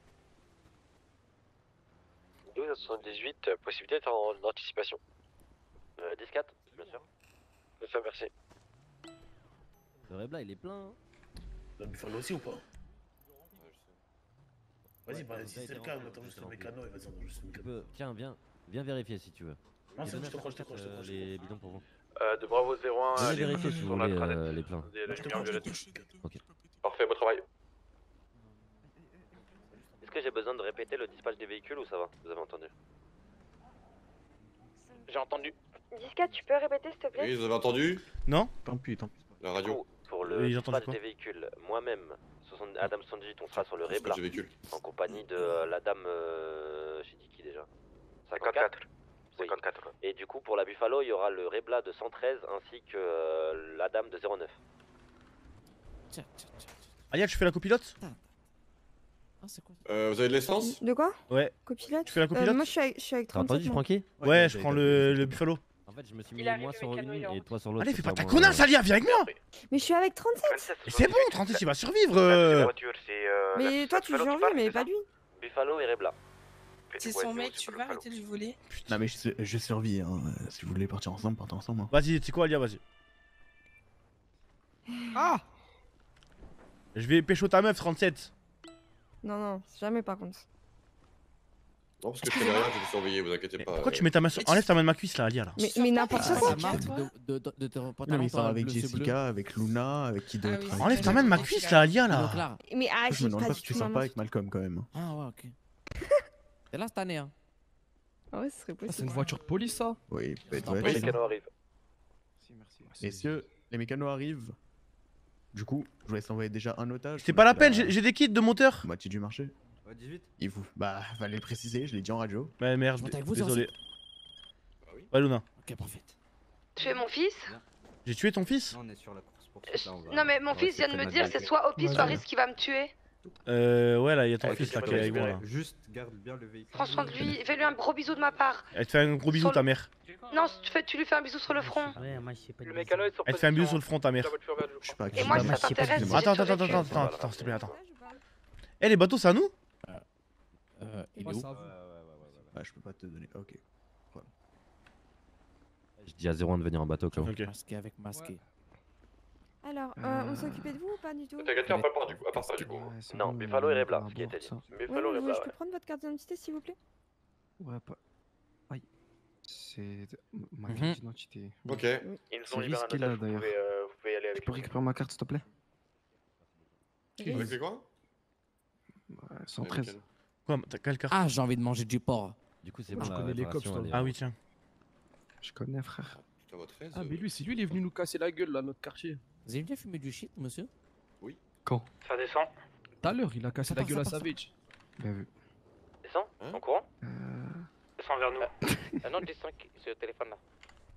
douze à soixante-dix-huit, possibilité d'être en anticipation. Euh, dix quatre, bien sûr. Ça, merci. Le Rebla il est plein. Hein. La Buffalo aussi ou pas? Vas-y, bah Ouais, si ça, c'est il le est cas, rempli, on attend juste c'est le rempli. mécano et vas-y, on attend juste le Tu mécano. peux... Tiens, viens, viens vérifier si tu veux. Non, c'est bon, Donnez je te à crois, je te crois, je te euh, crois, je te les crois. bidons pour vous. Euh, de Bravo zéro un, Venez les vérifier si vous sur voulez notre euh, adresse. les pleins. Des- La Je te lumière crois, je te violette. crois. Ok. Parfait, bon travail. Est-ce que j'ai besoin de répéter le dispatch des véhicules ou ça va? Vous avez entendu? J'ai entendu. dix quatre, tu peux répéter s'il te plaît? Oui, vous avez entendu? Non? Tant pis, tant pis. La radio. Pour Oui, le j'ai entendu dispatch quoi des véhicules, moi-même, soixante Adam soixante-dix-huit, on sera sur le Dispatch Rebla, des véhicules. en compagnie de euh, la dame, euh, j'ai dit qui déjà? cinquante-quatre. Oui. cinquante-quatre. Et du coup, pour la Buffalo, il y aura le Rebla de cent treize ainsi que euh, la dame de zéro neuf. Tiens, tiens, tiens. Aya, tu fais la copilote? Ah, c'est quoi? Euh, vous avez de l'essence? De quoi? Ouais. Copilote? Tu fais la Euh, copilote? moi je suis avec, je suis avec T'as entendu trente-sept. moi. Francky? Ouais, je prends le, le Buffalo. En fait, je me suis mis Il arrive, moi le sur mécano, il une est en et toi sur l'autre. Allez, fais comme pas ta ça, moi, connasse, euh, Alia, viens avec moi. Mais je suis avec trente-sept. Et c'est bon, trente-six, il va survivre. La euh. voiture, c'est. euh, Mais la- toi, tu Buffalo qui survis, parle, mais c'est pas ça lui. Buffalo et Rebla. C'est son mec, tu vas arrêter de lui voler. Non, mais je, je survis, hein. Si vous voulez partir ensemble, partez ensemble. Hein. Vas-y, tu sais quoi, Alia, vas-y. Ah. Je vais pécho ta meuf, trente-sept. Non, non, jamais par contre. Non, parce que je connais rien, je vais surveiller, vous inquiétez pas. Pourquoi tu mets ta main sur. Enlève ta main de ma cuisse là, Alia là. Mais, mais n'importe Ah, quoi. ça marche de, de, de te reporter Non, mais un il sort peu avec bleu, c'est bleu. Jessica, avec Luna, avec qui d'autre oui, avec- Enlève ta main de ma cuisse là, Alia là. Clara. Mais arrête, Je me demande pas pas du si tu tout sors ma pas main. avec Malcolm quand même. Ah ouais, ok. T'es là cette année, hein. Ah ouais, ce serait Ah, c'est possible. une voiture de police ça. Oui, peut-être. Attends, Ouais, police, chez- Mécano arrive. Messieurs, les mécanos arrivent. Du coup, je vous laisse envoyer déjà un otage. C'est pas la peine, j'ai j'ai des kits de moteur. Moitié du marché. Ouais, dix-huit. Il vous. Bah, fallait le préciser, je l'ai dit en radio. Ouais, merde, Je monte avec vous, désolé. ensemble. Ouais, Luna. Ok, parfait. Tu es mon fils? J'ai tué ton fils? On est sur la course pour Je- Non mais mon fils vient de me dire c'est soit Opi soit Riz qui va me tuer. Euh, ouais, là, il y a ton Ouais, fils là c'est qui est avec moi là. Juste garde bien le véhicule. Prends soin de lui, fais-lui un gros bisou de ma part. Elle te fait un gros bisou, Sur ta le- mère. Non, tu, fais, tu lui fais un bisou sur le front. Le mécano est sur Elle te fait un bisou sur le front, ta mère. la voiture verte, je Je sais crois. pas. Et moi, si ça t'intéresse, j'ai Attends, attends, attends, survécu. attends, attends, attends, attends, s'il te plaît, attends. Eh, les bateaux, c'est à nous? Euh, il est Ouais, où? c'est à vous. Ah, je peux pas te donner. Ok. Je dis à zéro un de venir en bateau, Clo. Ok. Masqué avec masqué. Alors, euh, on s'occupait de vous ou pas du tout? T'inquiète, à part pas du coup, à part pas du coup. Non, Buffalo et Rebla, ce qui était dit. Ouais, Buffalo et vous- Rebla, je ouais. peux prendre votre carte d'identité s'il vous plaît? Ouais, pas. Aïe. C'est ma Mhm. carte d'identité. Ok. Ils nous C'est ont libéré un risqué, là, otage, vous d'ailleurs. pouvez, euh, vous pouvez y aller Tu avec peux lui. récupérer ma carte s'il te plaît? Vous avez fait quoi? Ouais, cent treize. Quoi, t'as quelle carte? Ah, j'ai envie de manger du porc. Du coup, c'est Moi, bon. je la connais les réparation, cops, toi. elle est- Ah oui, tiens. Je connais, frère. Putain, votre treize. Ah, mais lui, c'est lui, il est venu nous casser la gueule là, notre quartier. Vous avez bien fumé du shit, monsieur? Quand? Ça descend. Tout à l'heure, il a cassé la Attends, gueule à attends, Savage. Bien vu. Descends, Hein en courant. Euh... Descend vers nous. Ah non, descends, c'est le téléphone là.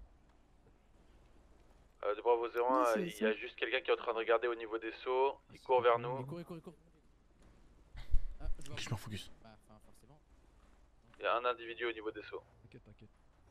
Euh, de Bravo zéro un, Non, c'est- il y a juste quelqu'un qui est en train de regarder au niveau des sauts. Il court vers nous. Il court, il court, il court. Ah, je vois. Je me refocus. Bah, enfin, forcément. Il y a un individu au niveau des sauts. T'inquiète, t'inquiète.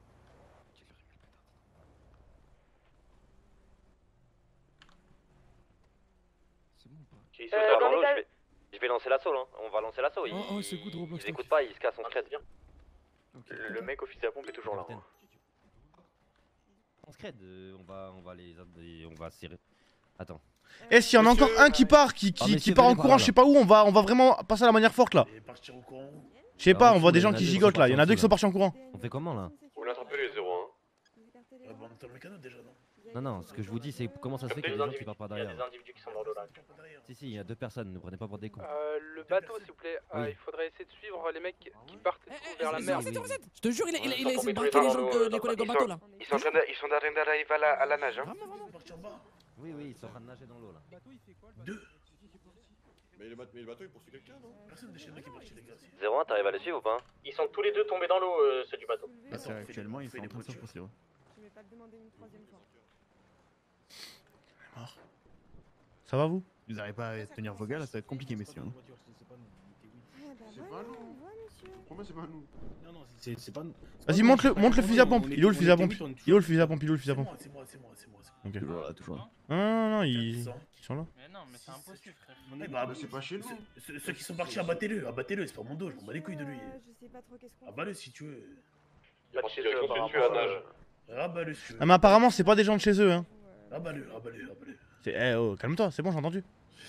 C'est bon ou pas? Qui saute Euh, vers dans l'eau, les je vais... je vais lancer l'assaut là. On va lancer l'assaut. Oh, Ils... oh, c'est good, Roblox, Ils écoutent pas, ils se cassent en scred. Le, le mec au fusil à pompe est toujours là. hein. On se crède, euh, on va, on va les, les- on va serrer. Attends. Eh, s'il y en a encore un qui part, qui, Ah, qui, messieurs, qui part en venez par courant, là, je sais pas où, on va, on va vraiment passer à la manière forte là. Et partir au courant. Je sais Ah, pas, en on voit dessous, des il y en gens a qui deux gigotent qui là. Il y en a sont deux qui sont partis partis en courant. On fait comment là? Vous l'attrapez les zéro un. Ah bah on entend le mécano déjà, non? Non, non, ce que je vous dis, c'est comment ça se fait qu'il y a des gens qui partent par Il y a derrière. des individus qui sont dans l'eau là. Si, si, il y a deux personnes, ne prenez pas pour des cons. Euh, le bateau, s'il vous plaît, euh, Oui. il faudrait essayer de suivre les mecs qui partent et se trouvent vers la Eh, mer. zéro sept, zéro sept. Je te jure, il a, il a, il a Ils sont essayé de tombés braquer les tous les gens, deux de- dans les collègues en ils bateau sont- là. Ils sont en train de- ils sont en train d'arriver à la, à la nage. Hein. Partir en bas. Oui, oui, ils sont en train de nager dans l'eau là. Deux. Mais le, mat- mais le bateau il poursuit quelqu'un, non? Personne des chaînes qui est parti, les gars. zéro un, t'arrives à le suivre ou pas? Ils sont tous les deux tombés dans l'eau, euh, ceux du bateau. Ah, c'est actuellement, ils sont en train de se poursuivre. Je vais pas le demander une troisième fois. Ça va vous? Vous n'arrivez pas à tenir vos gars là, ça va être compliqué, messieurs. hein. C'est pas nous. Pourquoi c'est pas nous? Non, non, c'est c'est pas nous. Vas-y, monte le, monte le fusil à pompe. Il est où le fusil à pompe? Il est où le fusil à pompe? Il est où le fusil à pompe? C'est moi, c'est moi, c'est moi. Ok. Toujours là, toujours là. Non, non, non, ils ils sont là. Mais non, mais c'est impossible, frère. Eh bah, c'est pas chez nous. ceux- Ceux ceux qui sont partis, abattez-le, abattez-le, c'est pas mon dos, je m'en bats les couilles de lui. Euh, je sais pas trop qu'est-ce qu'on fait. Abat-le si tu veux. Pas de chez eux, Direction apparemment. tu à nage. Rabat-le si tu veux. Ah, mais apparemment, c'est pas des gens de chez eux, hein. Rabat-le, rabat-le, rabat-le. C'est- Eh, oh, calme-toi, c'est bon, j'ai entendu.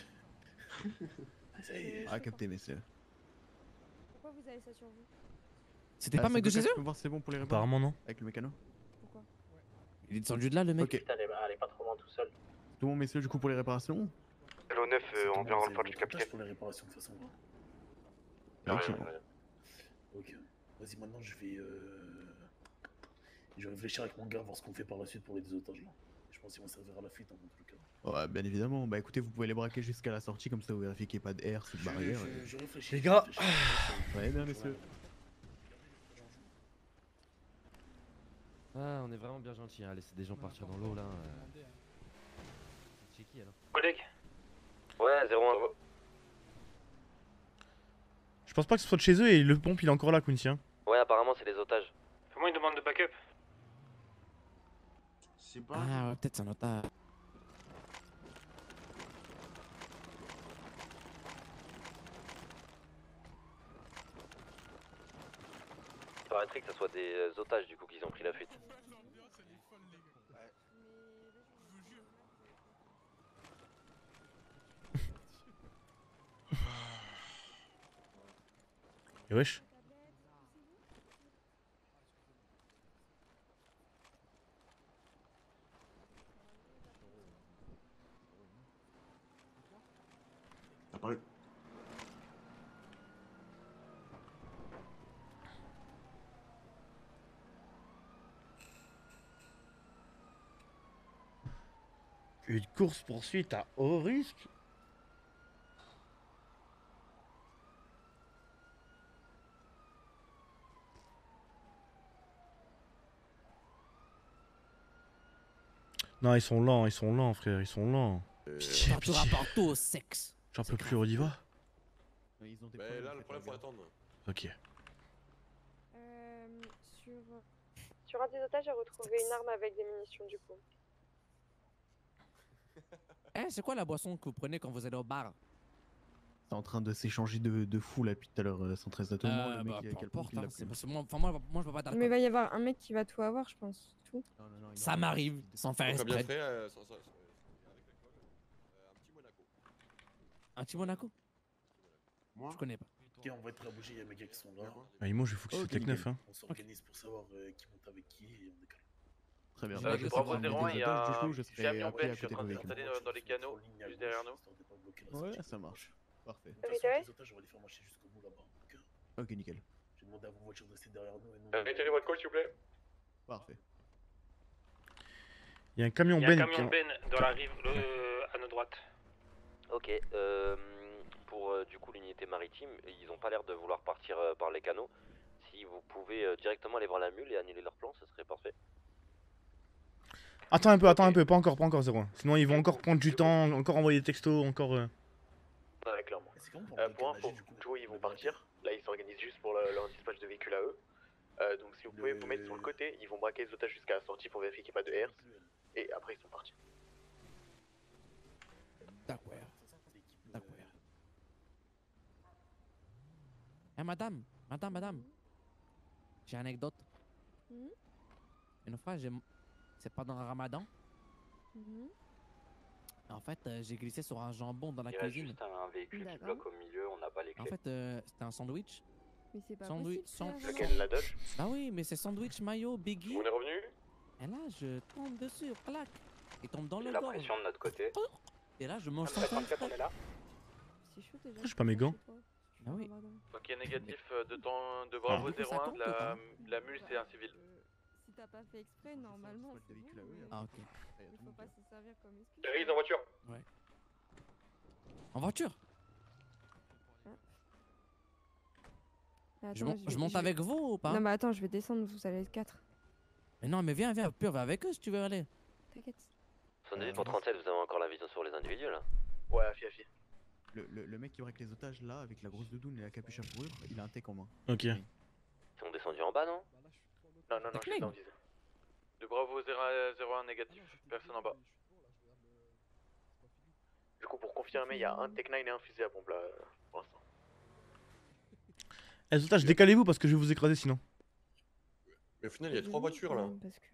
Ça y est. Ah, capté, messieurs. Pourquoi vous avez ça sur vous? C'était Ah, pas c'est mec de bon, chez je eux? peux voir si c'est bon pour les réparer. Apparemment, non. Avec le mécano. Pourquoi? Il est descendu de là, le mec. Ok. Putain, elle est- elle est pas trop loin tout seul. Tout bon, messieurs, du coup, pour les réparations. L neuf, euh, on vient en C'est renfort du mon capitaine. tâche pour les réparations de toute façon. Ah, ok. Ok. Vas-y, maintenant je vais. Euh... Je vais réfléchir avec mon gars, voir ce qu'on fait par la suite pour les deux otages là. Je pense qu'ils vont servir à la fuite en tout cas. Ouais, bien évidemment. Bah écoutez, vous pouvez les braquer jusqu'à la sortie, comme ça vous vérifiez qu'il n'y ait pas d'air, c'est de barrière. Je, je réfléchis. Les gars. je réfléchis. Ouais, bien, messieurs. Ah, on est vraiment bien gentils, hein. Laissez des gens partir dans l'eau là. euh. C'est qui alors? Collègue, Ouais, zéro un. Je pense pas que ce soit de chez eux et le pompe il est encore là, Quincy. Hein. Ouais, apparemment c'est des otages. fais-moi une demande de backup. C'est pas. Ah, ouais, peut-être c'est un otage. Il paraîtrait que ce soit des euh, otages du coup qu'ils ont pris la fuite. Et wesh. T'as pas eu. Une course poursuite à haut risque. Non, ils sont lents, ils sont lents, frère, ils sont lents. Pitié, Quand tu pitié. rapportes tout au sexe. J'en peux plus, on y va? Ils ont des Mais problèmes, là, en le fait, problème, les faut gars. attendre. Ok. Euh, sur... sur un des otages, j'ai retrouvé une arme avec des munitions du coup. Eh, c'est quoi la boisson que vous prenez quand vous allez au bar? T'es en train de s'échanger de, de fou là depuis tout à l'heure, euh, cent treize Atomo, Euh, le mec bah, qui a peu quel importe, il l'a hein, pris. c'est parce que moi, enfin, moi, moi, je peux pas d'alcool. Mais il va y avoir un mec qui va tout avoir, je pense. Tout. Non, non, non, il Ça m'arrive, sans faire Donc, bien exprès. fait, euh, sans- sans- avec l'alcool, euh, un petit Monaco. Un petit Monaco? Moi Je connais pas. Ok, on va être là bouger, il y a mes gars qui sont là. Ah, et moi, je vais focus Ok, sur Tech neuf, nickel. hein. On s'organise pour savoir euh, qui monte avec qui et on décale. Très bien. Euh, Bah, du je Bravo sais pas, zéro un, des il y a otages, du un coup, je petit serai camion appelé belge à qui est en côté train de de véhicule. s'installer dans, dans les canaux, juste derrière nous. Ouais, ça marche. Parfait. De toute façon, les otages, on va les faire marcher jusqu'au bout là-bas. Ok. Ok, nickel. J'ai demandé à vos voitures de rester derrière nous et nous. Arrêtez votre call, s'il vous plaît. Parfait. Il y a un camion Il y a un Ben. camion qui- Ben dans la rive euh, à notre droite. Ok, euh, pour euh, du coup l'unité maritime, ils ont pas l'air de vouloir partir euh, par les canaux. Si vous pouvez euh, directement aller voir la mule et annuler leur plan, ce serait parfait. Attends un peu, attends un peu, pas encore, pas encore zéro. Sinon ils vont encore prendre du temps, encore envoyer des textos, encore. euh. Ouais, clairement. Euh, pour info, Joey, ils vont partir. Là, ils s'organisent juste pour le- leur dispatch de véhicules à eux. Euh, donc, si vous pouvez vous mettre sur le côté, ils vont braquer les otages jusqu'à la sortie pour vérifier qu'il n'y a pas de herse. Et après, ils sont partis. D'accord. D'accord. Eh, madame, madame, madame. J'ai une anecdote. Mhm. Une fois, j'ai... c'est pas dans le ramadan. Mhm. En fait, euh, j'ai glissé sur un jambon dans la Il y a cuisine. juste un véhicule qui D'accord. bloque au milieu, on n'a pas les En clés. fait, euh, c'était un sandwich. Mais c'est pas Sandwich, possible. sand- ça, Lequel, vraiment. la Dodge? Bah oui, mais c'est sandwich, mayo, biggie. On est revenu? Et là, je tombe dessus, clac. Il tombe dans le La gorge. pression de notre côté. Et là, je mange Ah, sans faire exprès. on est là. C'est chaud déjà. Pourquoi j'ai pas mes gants? Ah oui. Ok, négatif euh, de, temps, de Bravo Ah. zéro un, de la, de la mule, c'est un civil. Si t'as pas fait exprès, normalement, c'est bon. mais Ah, ok. Il faut pas se servir comme excuse. Riz en voiture. Ouais. En voiture? Mais Je, attends, mon- vais- je monte vais- avec vous ou pas? Non, mais attends, je vais descendre, vous allez être quatre. Mais non, mais viens, viens, au pire, va avec eux si tu veux aller. T'inquiète. Sonnerie pour trente-sept, vous avez encore la vision sur les individus là? Ouais, affi, affi. Le, le, le mec qui braque les otages là, avec la grosse doudoune et la capuche à fourrure, il a un tech en main. Ok. Ils sont descendus en bas, non? Non, non, non, je suis dans le vise. De Bravo zéro un, négatif. Personne en bas. Du coup, pour confirmer, il y a un Tech neuf et un fusil à pompe là, euh, pour l'instant. Eh, les otages, décalez-vous parce que je vais vous écraser sinon. Mais au final, il y a trois voitures là. Parce que...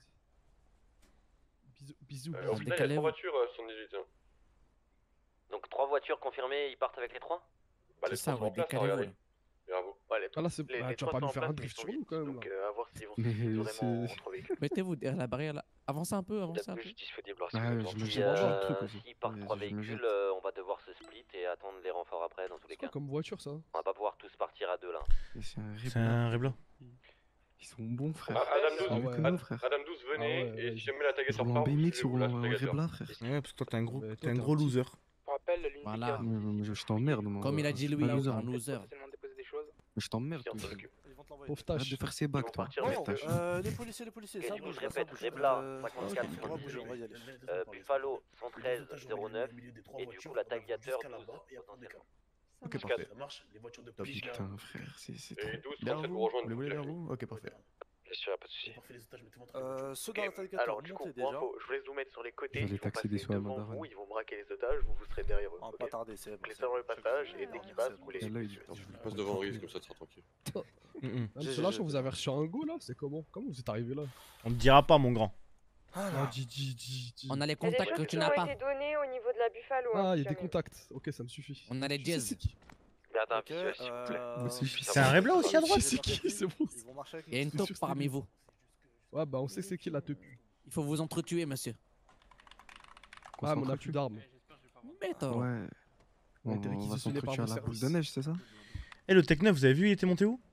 Bisous, bisous. Euh, au final, il y a trois voitures euh, soixante-dix-huit. hein. Donc trois voitures confirmées, ils partent avec les trois? Bah, les C'est ça, trois sont en ouais, place, hein, décalez-vous, regardez. là. Bravo. Ouais, les Ah là, c'est... les- ah, les tu vas trois pas sont nous en faire un place, drift ils sont sur nous vides. quand même. Donc, là. euh, à voir s'ils vont se Mais suffire vraiment c'est- entre véhicules. Mettez-vous derrière la barrière là. Avancez un peu, avancez un peu. Disponible Ah, je me Si suis mangé le truc euh, aussi. s'ils partent Vas-y, trois je me véhicules, jette. euh, on va devoir se split et attendre les renforts après dans tous les C'est quoi cas. comme voiture ça? On va pas pouvoir tous partir à deux là. Et C'est un C'est Rebla. un Rebla. Ils sont bons, frère. Ah, Adam Ils sont douze, mieux que Ad- nous, frère. Adam douze, venez, Ah ouais, et ouais. si jamais la Ils tagateur roulent en part, B M X suivez-vous ou la en tagateur. Rebla, frère. Ouais, parce que toi t'es un gros, Mais toi, t'es un t'es gros un petit- loser. Pour rappel, l'unité Voilà. quatre, Mais- mais Je je t'emmerde, moi. Comme il a dit Je suis Louis, pas loser. un peut loser. potentiellement déposer des choses. Mais Je t'emmerde, Qui en toi. s'occupe. Ils vont te l'envoyer. Pauvre Arrête tâche. de faire ses Ils bacs, vont toi. partir, Pauvre mais, tâche. Euh, les policiers, les policiers, Ok, ça du coup, bouge, je ça répète, bouge. Rebla, Euh, cinquante-quatre, ok, on va bouger, on va y aller. Euh, Buffalo cent treize zéro neuf et du coup la tagliateur douze potentiellement. Ok, Ça parfait. Ça marche, les voitures de Top, police là. Putain, frère, c'est c'est Et trop. douze, Derrière trente-sept, vous vous? Vous rejoindre. voulez voler derrière vous? Ok, parfait. Bien sûr, pas de soucis. Parfait, les otages, mettez votre Euh, ceux dans Ok, l'interrogatoire, alors du coup, montez pour déjà. info, je vous laisse vous mettre sur les côtés, Je vais ils vont taxer passer des soins à devant Mandarin. vous, ils vont braquer les otages, vous vous serez derrière eux. On va ok pas tarder, c'est bon. Donc, laissez dans le passage, et dès qu'ils passent, vous les... Là, il- Attends, je passe devant Riz, comme ça tu seras tranquille. Mm-mm. Même ceux-là, je vous avez reçu un go là, c'est comment? Comment vous êtes arrivé là? On te dira pas, mon grand. Ah, dis, dis, dis, dis. On a les Il y a des contacts que choses tu qui n'as ont pas. été données au niveau de la Buffalo. Ah, hein, il y a si des jamais. contacts. Ok, ça me suffit. On a les Je sais dièses. c'est qui. Mais attends, Ok, s'il vous plaît. euh... Moi aussi, je- C'est un Rebla aussi à droite? Je sais qui, c'est bon. Ils vont marcher avec Il y a une C'est taupe sûr, c'est parmi lui. vous. Ouais, bah on sait c'est qui la tepu. Il faut vous entretuer, monsieur. Ah, mais on a plus d'armes. Mais toi. Ouais. On a On, été on va réquisitionné par s'entretuer à vos la boule de services. neige, c'est ça? Eh, le Tech neuf, vous avez vu, il était monté où?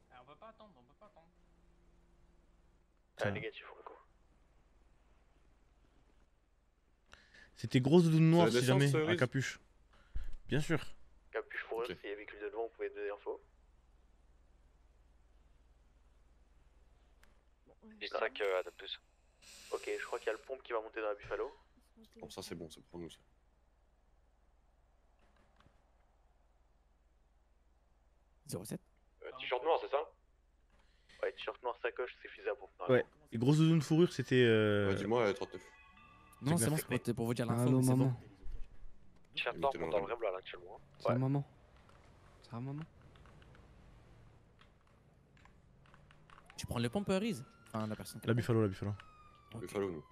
Ah, négatif, Franco. C'était grosse doudoune noire Ça a si de l'essence, jamais, euh, à Riz capuche. Bien sûr. Capuche fourrure, Ok. s'il y a véhicule de devant, vous pouvez donner l'info. Distract euh, Adam douze. Ok, je crois qu'il y a le pompe qui va monter dans la Buffalo. Bon, ça c'est bon, c'est pour nous ça. zéro sept. Euh, T-shirt noir, c'est ça? Ouais, t-shirt noir, sacoche, c'est faisable pour Ouais. Et grosse doudoune fourrure, c'était. Euh... Ouais, dis-moi, euh, trente-neuf. Non, c'est bon, neuf. c'était pour vous dire l'info. Allô, mais c'est maman. bon. T-shirt noir monte dans le Rebla là actuellement. C'est un maman. Ça va, maman? Tu prends le pompe Riz. Enfin, la personne. qui La le Buffalo, la Buffalo. Buffalo, nous.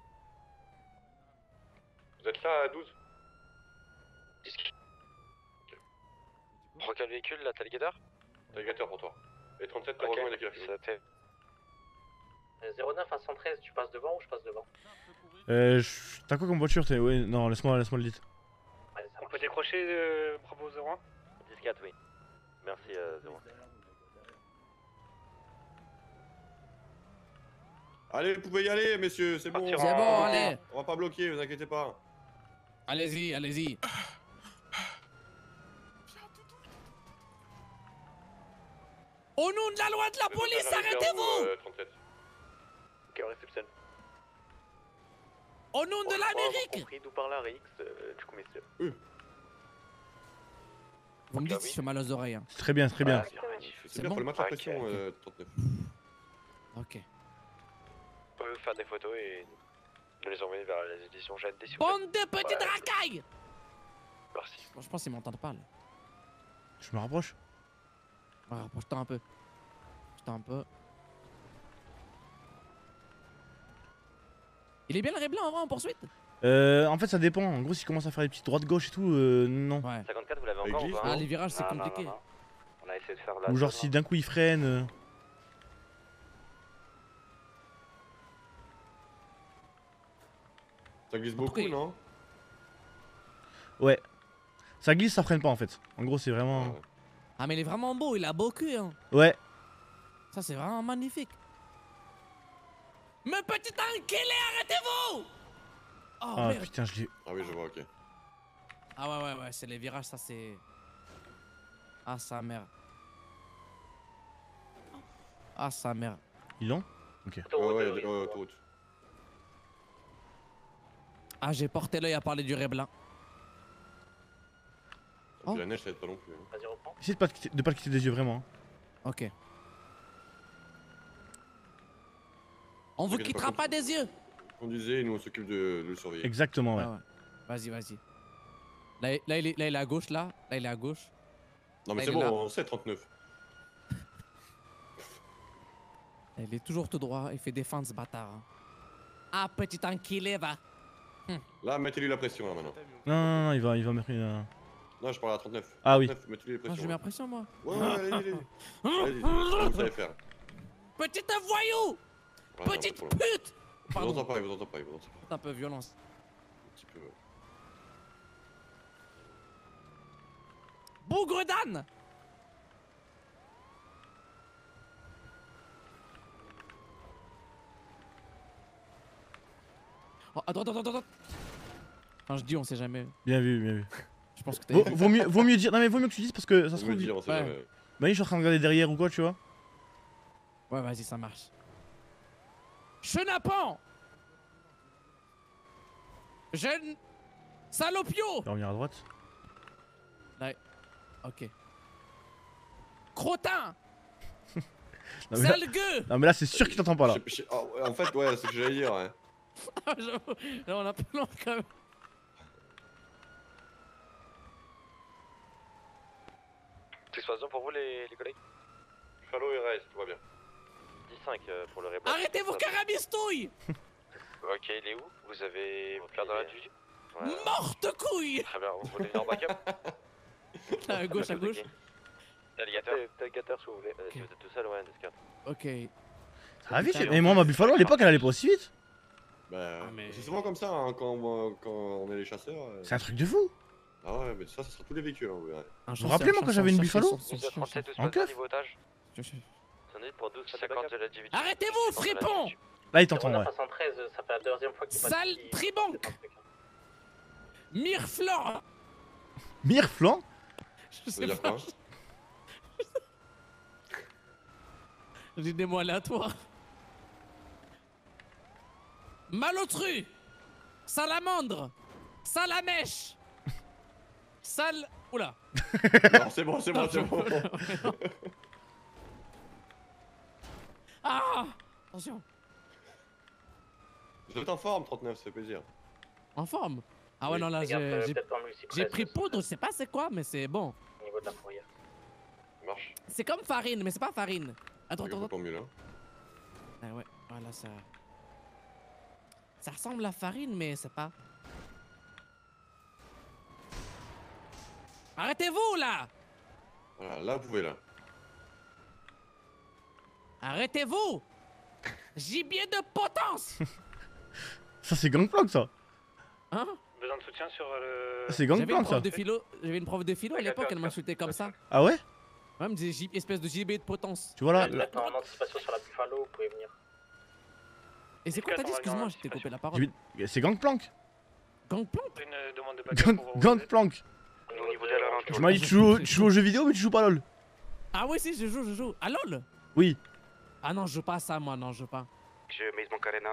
Vous êtes là à douze? Prends quel véhicule là, t'as le guetteur? Alligator pour toi. Et trente-sept, t'as Ok, rejoint, il a qu'il a fait. c'était. zéro neuf à cent treize, tu passes devant ou je passe devant? Euh. je- T'as quoi comme voiture? t'es- Ouais, non, laisse-moi laisse le dit. On peut décrocher euh, Bravo zéro un? dix quatre, oui. Merci, euh, zéro un. Allez, vous pouvez y aller, messieurs, c'est bon. C'est on va bon, pas allez. bloquer. On va pas bloquer, vous inquiétez pas. Allez-y, allez-y. Au nom de la loi de la police, arrêtez-vous! Euh, trente-sept. Ok, on réceptionne. Au nom de l'Amérique! Compris d'où parle Rix, euh, du coup, messieurs. Vous me dites si je fais mal aux oreilles. Hein. C'est très bien, très bien. C'est bien, faut le mettre en pression, euh, trente-neuf. Ok. Vous pouvez faire des photos et nous les envoyer vers les éditions G N D si vous voulez. Bande de petites racailles! Merci. Bon, je pense qu'ils m'entendent pas là. Je me rapproche. Ouais, rapproche-toi un peu. Rapproche-toi un peu. Il est bien le Reblanc en vrai en poursuite? Euh. En fait, ça dépend. En gros, s'il commence à faire des petites droites-gauche et tout, euh. Non. Ouais. cinquante-quatre, vous l'avez encore ou pas? Ah, les virages, c'est Non, non, compliqué. non, non. On a essayé de faire la. Ou genre, zone, si hein. d'un coup il freine. euh, Ça glisse beaucoup, non? Ouais. Ça glisse, ça freine pas en fait. En gros, c'est vraiment. Ah, mais il est vraiment beau, il a beau cul. Hein. Ouais. Ça, c'est vraiment magnifique. Mais petit enculé, arrêtez-vous! Oh, Ah merde. putain, je l'ai. Ah oui, je vois, ok. Ah ouais, ouais, ouais, c'est les virages, ça c'est... Ah sa mère. Ah sa mère. Ils l'ont? Ok. Ouais, ouais, ouais, ouais, autoroute. Ah, j'ai porté l'œil à parler du Reblanc. Et puis la neige, ça aide pas non plus. hein. Vas-y, reprends. Essaye de pas, te quitter- de pas le quitter des yeux vraiment. hein. Ok. On vous T'inquiète pas, quittera pas des yeux. Conduisez et nous on s'occupe de, de le surveiller. Exactement, ouais. Ah ouais. Vas-y, vas-y. Là, là, il est, là, il est à gauche, là. Là, il est à gauche. Non, mais Là, c'est il est bon, là. on sait trente-neuf. Il est toujours tout droit. Il fait défendre ce bâtard. hein. Ah, petit enculé, va. Là, mettez-lui la pression là maintenant. Non, non, non, il va, il va mettre une. euh, Non, je parle à trente-neuf. Ah oui. trente-neuf, mettez-lui la Ah, pression. je mets la pression, moi. Ouais, ouais, allez, allez. Allez, vous savez faire. Petit voyou! Ouais, non, Petite pas trop long. pute! Il vous entend pas, il vous entend pas, il vous entend pas. C'est un peu violence. Un petit peu, ouais. Bougre d'âne! Oh, attends, attends, attends, attends. Enfin, je dis, on sait jamais. Bien vu, bien vu. Je pense que t'as Vaut, vaut mieux, vaut mieux dire. Non, mais vaut mieux que tu dises parce que ça se Vaut mieux trouve. dire, on sait Ouais. jamais. Bah, je suis en train de regarder derrière ou quoi, tu vois. Ouais, vas-y, ça marche. Chenapan! Jeune salopio! Je vais revenir à droite. Ouais. Ok. Crottin! Non, mais là- Sale gueux. Non mais là c'est sûr qu'il t'entend pas là. Je- je- ah, ouais, en fait, ouais, c'est ce que j'allais dire. Ouais. Ah, j'avoue, là on a pas long quand même. Tout se passe bien pour vous les, les collègues? Fallo et Rez, tout va bien. dix cinq euh, pour le réponse. Arrêtez vos carabistouilles. Ok, il est où? Vous avez clair dans la duty? Morte couille. Très bien, vous voulez venir en backup? À gauche, à gauche. Alligator. Alligator si vous voulez. Euh, Si vous êtes tout seul, ouais, descarte. Ok. Ça va vite. Mais moi ma Buffalo à l'époque elle allait pas aussi vite. Bah, Ah, c'est souvent comme ça hein, quand, euh, quand on est les chasseurs. euh. C'est un truc de fou. Ah ouais, mais ça, ça sera tous les véhicules. Hein, ouais. Vous vous rappelez moi quand j'avais une Buffalo? En keuf. Niveau otage. C'en est pour douze cinquante de la division. Arrêtez-vous, fripon. Là il t'entend ouais. soixante-treize, ça fait la deuxième fois qu'il passe. Sale tribanque. Mireflan. Mireflan? Je Ça veut dire quoi? J'ai des mots aléatoires. Malotru. Salamandre. Salamèche. Sale. Oula. Non, c'est bon, c'est bon, c'est bon. Ah. Attention. Vous êtes en forme, trente-neuf, ça fait plaisir. En forme. Ah ouais, Oui. non, là, Fais gaffe, j'ai euh, j'ai- peut-être en multipresse, j'ai pris ça- poudre, je sais pas c'est quoi, mais c'est bon. Au niveau de la fourrière. Marche. C'est comme farine, mais c'est pas farine. Attends, attends, attends. Tant mieux là. Ah ouais, voilà, ça. Ça ressemble à farine, mais c'est pas. Arrêtez-vous là! Voilà, là, vous pouvez là. Arrêtez-vous! Gibier de potence! Ça c'est Gangplank ça. Hein? Besoin de soutien sur le. C'est J'avais une Gangplank ça. prof de philo, j'avais une prof de philo à l'époque, elle m'insultait comme ça. Ah ouais? Ouais, elle me disait gib- espèce de gibier de potence. Tu vois là, Vous là- êtes en anticipation sur la Buffalo, vous pouvez venir. Et c'est quoi t'as dit? Excuse-moi, je t'ai coupé la parole. Gibier- c'est Gangplank. Gangplank? Une demande de backup Gang- pour vous. Gangplank. Au niveau de la Tu m'as dit tu joues, tu joues aux jeux vidéo mais tu joues pas à LoL. Ah ouais, si, je joue, je joue. À LoL? Oui. Ah non, je joue pas à ça, moi, non, je joue pas. Je mise mon carena.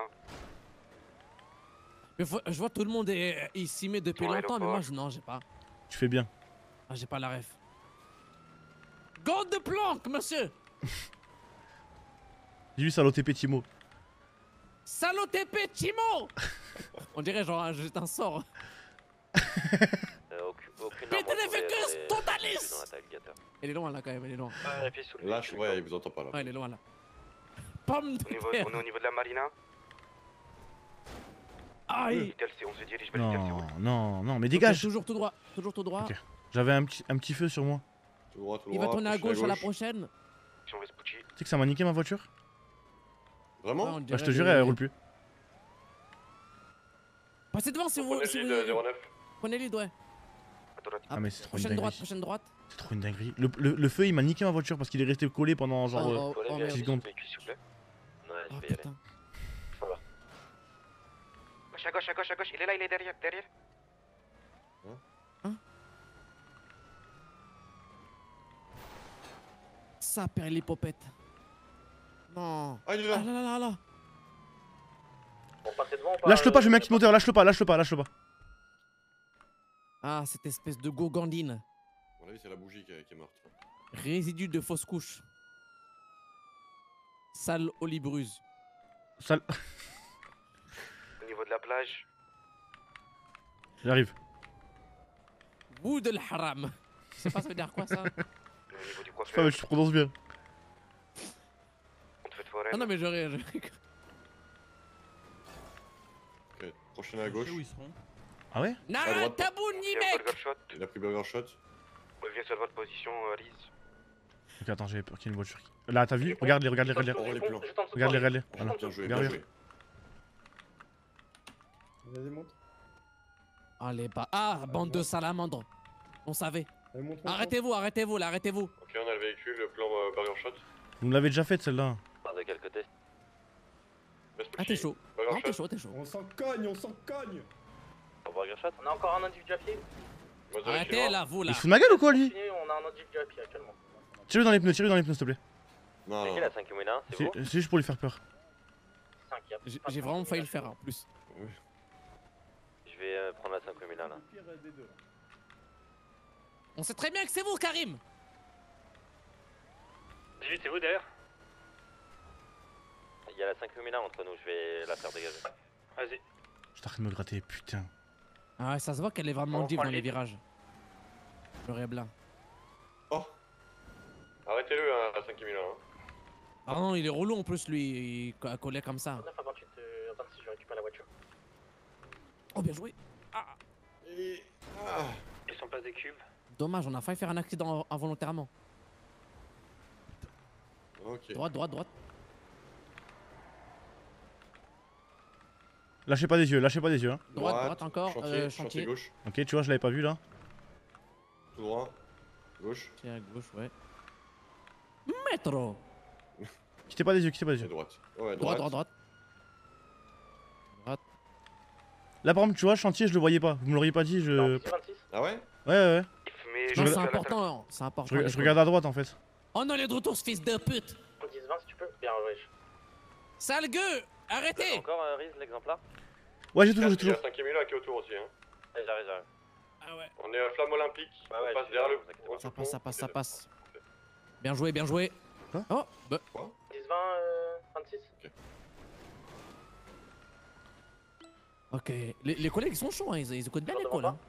Mais faut- je vois tout le monde est, il s'y met depuis Pour longtemps, mais moi, l'aéroport. je, non, j'ai pas. Tu fais bien. Ah, j'ai pas la ref. God de planque, monsieur! Dis-lui ça l'O T P Timo. Salaud T P Timo! On dirait genre un- juste un sort. Euh, aucune aucune arme retrouvée Péténéfécus dans les- totalis! dans l'attaque alligator. Elle est loin là quand même, elle est loin. Vérifiez sous le Là, je... ouais, il vous entend pas là. Ouais, elle est loin là. Pomme de Au niveau, terre. on est au niveau de la marina. Aïe! Tel C, on se dirige vers Tel C. Non, non, non, mais Ok, dégage. toujours tout droit, toujours tout droit. Ok. J'avais un petit, un petit feu sur moi. Tout droit, tout Il va droit, tourner à prochain gauche à la prochaine. Si on veut se puchy. Tu sais que ça m'a niqué ma voiture? Vraiment? Ouais, on Bah je te dirait jure des- elle roule plus. Passez devant si vous, Prenez si le vous... lead, zéro neuf. Prenez lead, ouais. Ah mais c'est trop une Prochaine droite, dinguerie. prochaine droite. C'est trop une dinguerie. Le, le, le feu il m'a niqué ma voiture parce qu'il est resté collé pendant genre Oh, euh, oh, oh, Faut merde. dix secondes. véhicule, s'il vous plaît. Ouais, Oh je vais y aller. putain. Gauche, à gauche, à gauche, à gauche. Il est là, il est derrière, derrière. Ça perd l'hypopète. Non. Ah, il est là. Ah là là là là. Pour passer devant ou pas Lâche-le pas, euh, je mets un kit moteur, lâche-le pas, lâche-le pas, lâche-le pas. Ah, cette espèce de gourgandine. À mon avis, c'est la bougie qui est, qui est morte. Résidu de fausse couche. Sale olibruse. Sale. Au niveau de la plage. J'arrive. Bout de l'haram. Je sais pas ça veut dire quoi ça. Au niveau du Je sais pas coiffeur. mais je te prononce bien. On te fait de forêt. Ah non mais j'aurais... j'aurais- Ok, prochaine à gauche. Ah ouais? Nara tabou ni mec. Burger shot. Il a pris Burger Shot. Reviens sur votre position, euh, Riz. Ok attends j'avais peur qu'il y ait une voiture qui... Là t'as vu? Regarde-les, regarde-les, regarde-les. On les plans. Regarde-les, regarde-les. Voilà. Bien joué, Regarde, bien regarde. joué. Vas-y, monte. Allez pas. Ah, bande de salamandres. On savait. Allez, monte, monte, Arrêtez-vous, arrêtez-vous là, arrêtez-vous. Ok, on a le véhicule, le plan euh, Burger Shot. Vous me l'avez déjà faite celle-là. Par de quel côté? Ah t'es chaud. Burger Non t'es Shot. chaud, t'es chaud. On s'en cogne, on s'en cogne. Pour Burger Shot? On a encore un individu à pied. Moi, je Arrêtez vérifie là, vous là. Il se fout de ma gueule ou quoi lui? Continue, on a un individu à pied actuellement. Tire-le dans les pneus, tire-le dans les pneus s'il te plaît. Non, C'est non. qui la cinq un? C'est vous? C'est c'est juste pour lui faire peur. cinq, y a J'ai pas de j'ai vraiment failli le communication. faire en plus. Je vais euh, prendre la cinq un là. Pire des deux. On sait très bien que c'est vous, Karim. dix-huit, c'est vous derrière? il y a la cinq mille un entre nous, je vais la faire dégager. Vas-y. Je suis en train de me gratter, putain. Ah ouais, ça se voit qu'elle est vraiment On deep prend dans le les lead. virages. Le Rebla. Arrêtez-le hein, à cinq mille un. Hein. Ah non, il est relou en plus lui, il co- collé comme ça. neuf à vingt-huit, euh, vingt-six, je récupère la voiture. Oh bien joué. Et... Ah. Ils sont place des cubes. Dommage, on a failli faire un accident involontairement. Ok. Droite, droite, droite. Lâchez pas des yeux, lâchez pas des yeux. Hein. Droite, droite encore, chantier, euh, chantier chantier. gauche. Ok, tu vois, je l'avais pas vu là. Tout droit. Gauche. Tiens, à gauche, ouais. Métro. Quittez pas des yeux, quittez pas des yeux. Droite. Ouais, Droite, droite. droite, droite. Droite. Là par exemple, tu vois, chantier, je le voyais pas. Vous me l'auriez pas dit, je. Ah ouais? Ouais, ouais, ouais. Non, Je c'est regarde- important, c'est important. Je, les je regarde à droite en fait. Oh non, les de retour, ce fils de pute. dix vingt si tu peux. Bien, ouais. Sale gueux. Arrêtez. Encore euh, Riz, l'exemplaire? Ouais, j'ai toujours, j'ai Il y a toujours. cinq mille un qui est autour aussi. Hein. Allez, j'arrive, j'arrive. Ah ouais. On est à Flamme Olympique. Ouais, ouais, on passe je suis derrière là, le. vous inquiétez au Ça pont. passe, ça passe, ça passe. Bien joué, bien joué. Quoi? Oh, bah. dix vingt, euh, vingt-six. Ok. Les, les collègues ils sont chauds, hein. ils, ils écoutent bien Toujours l'école. devant Hein.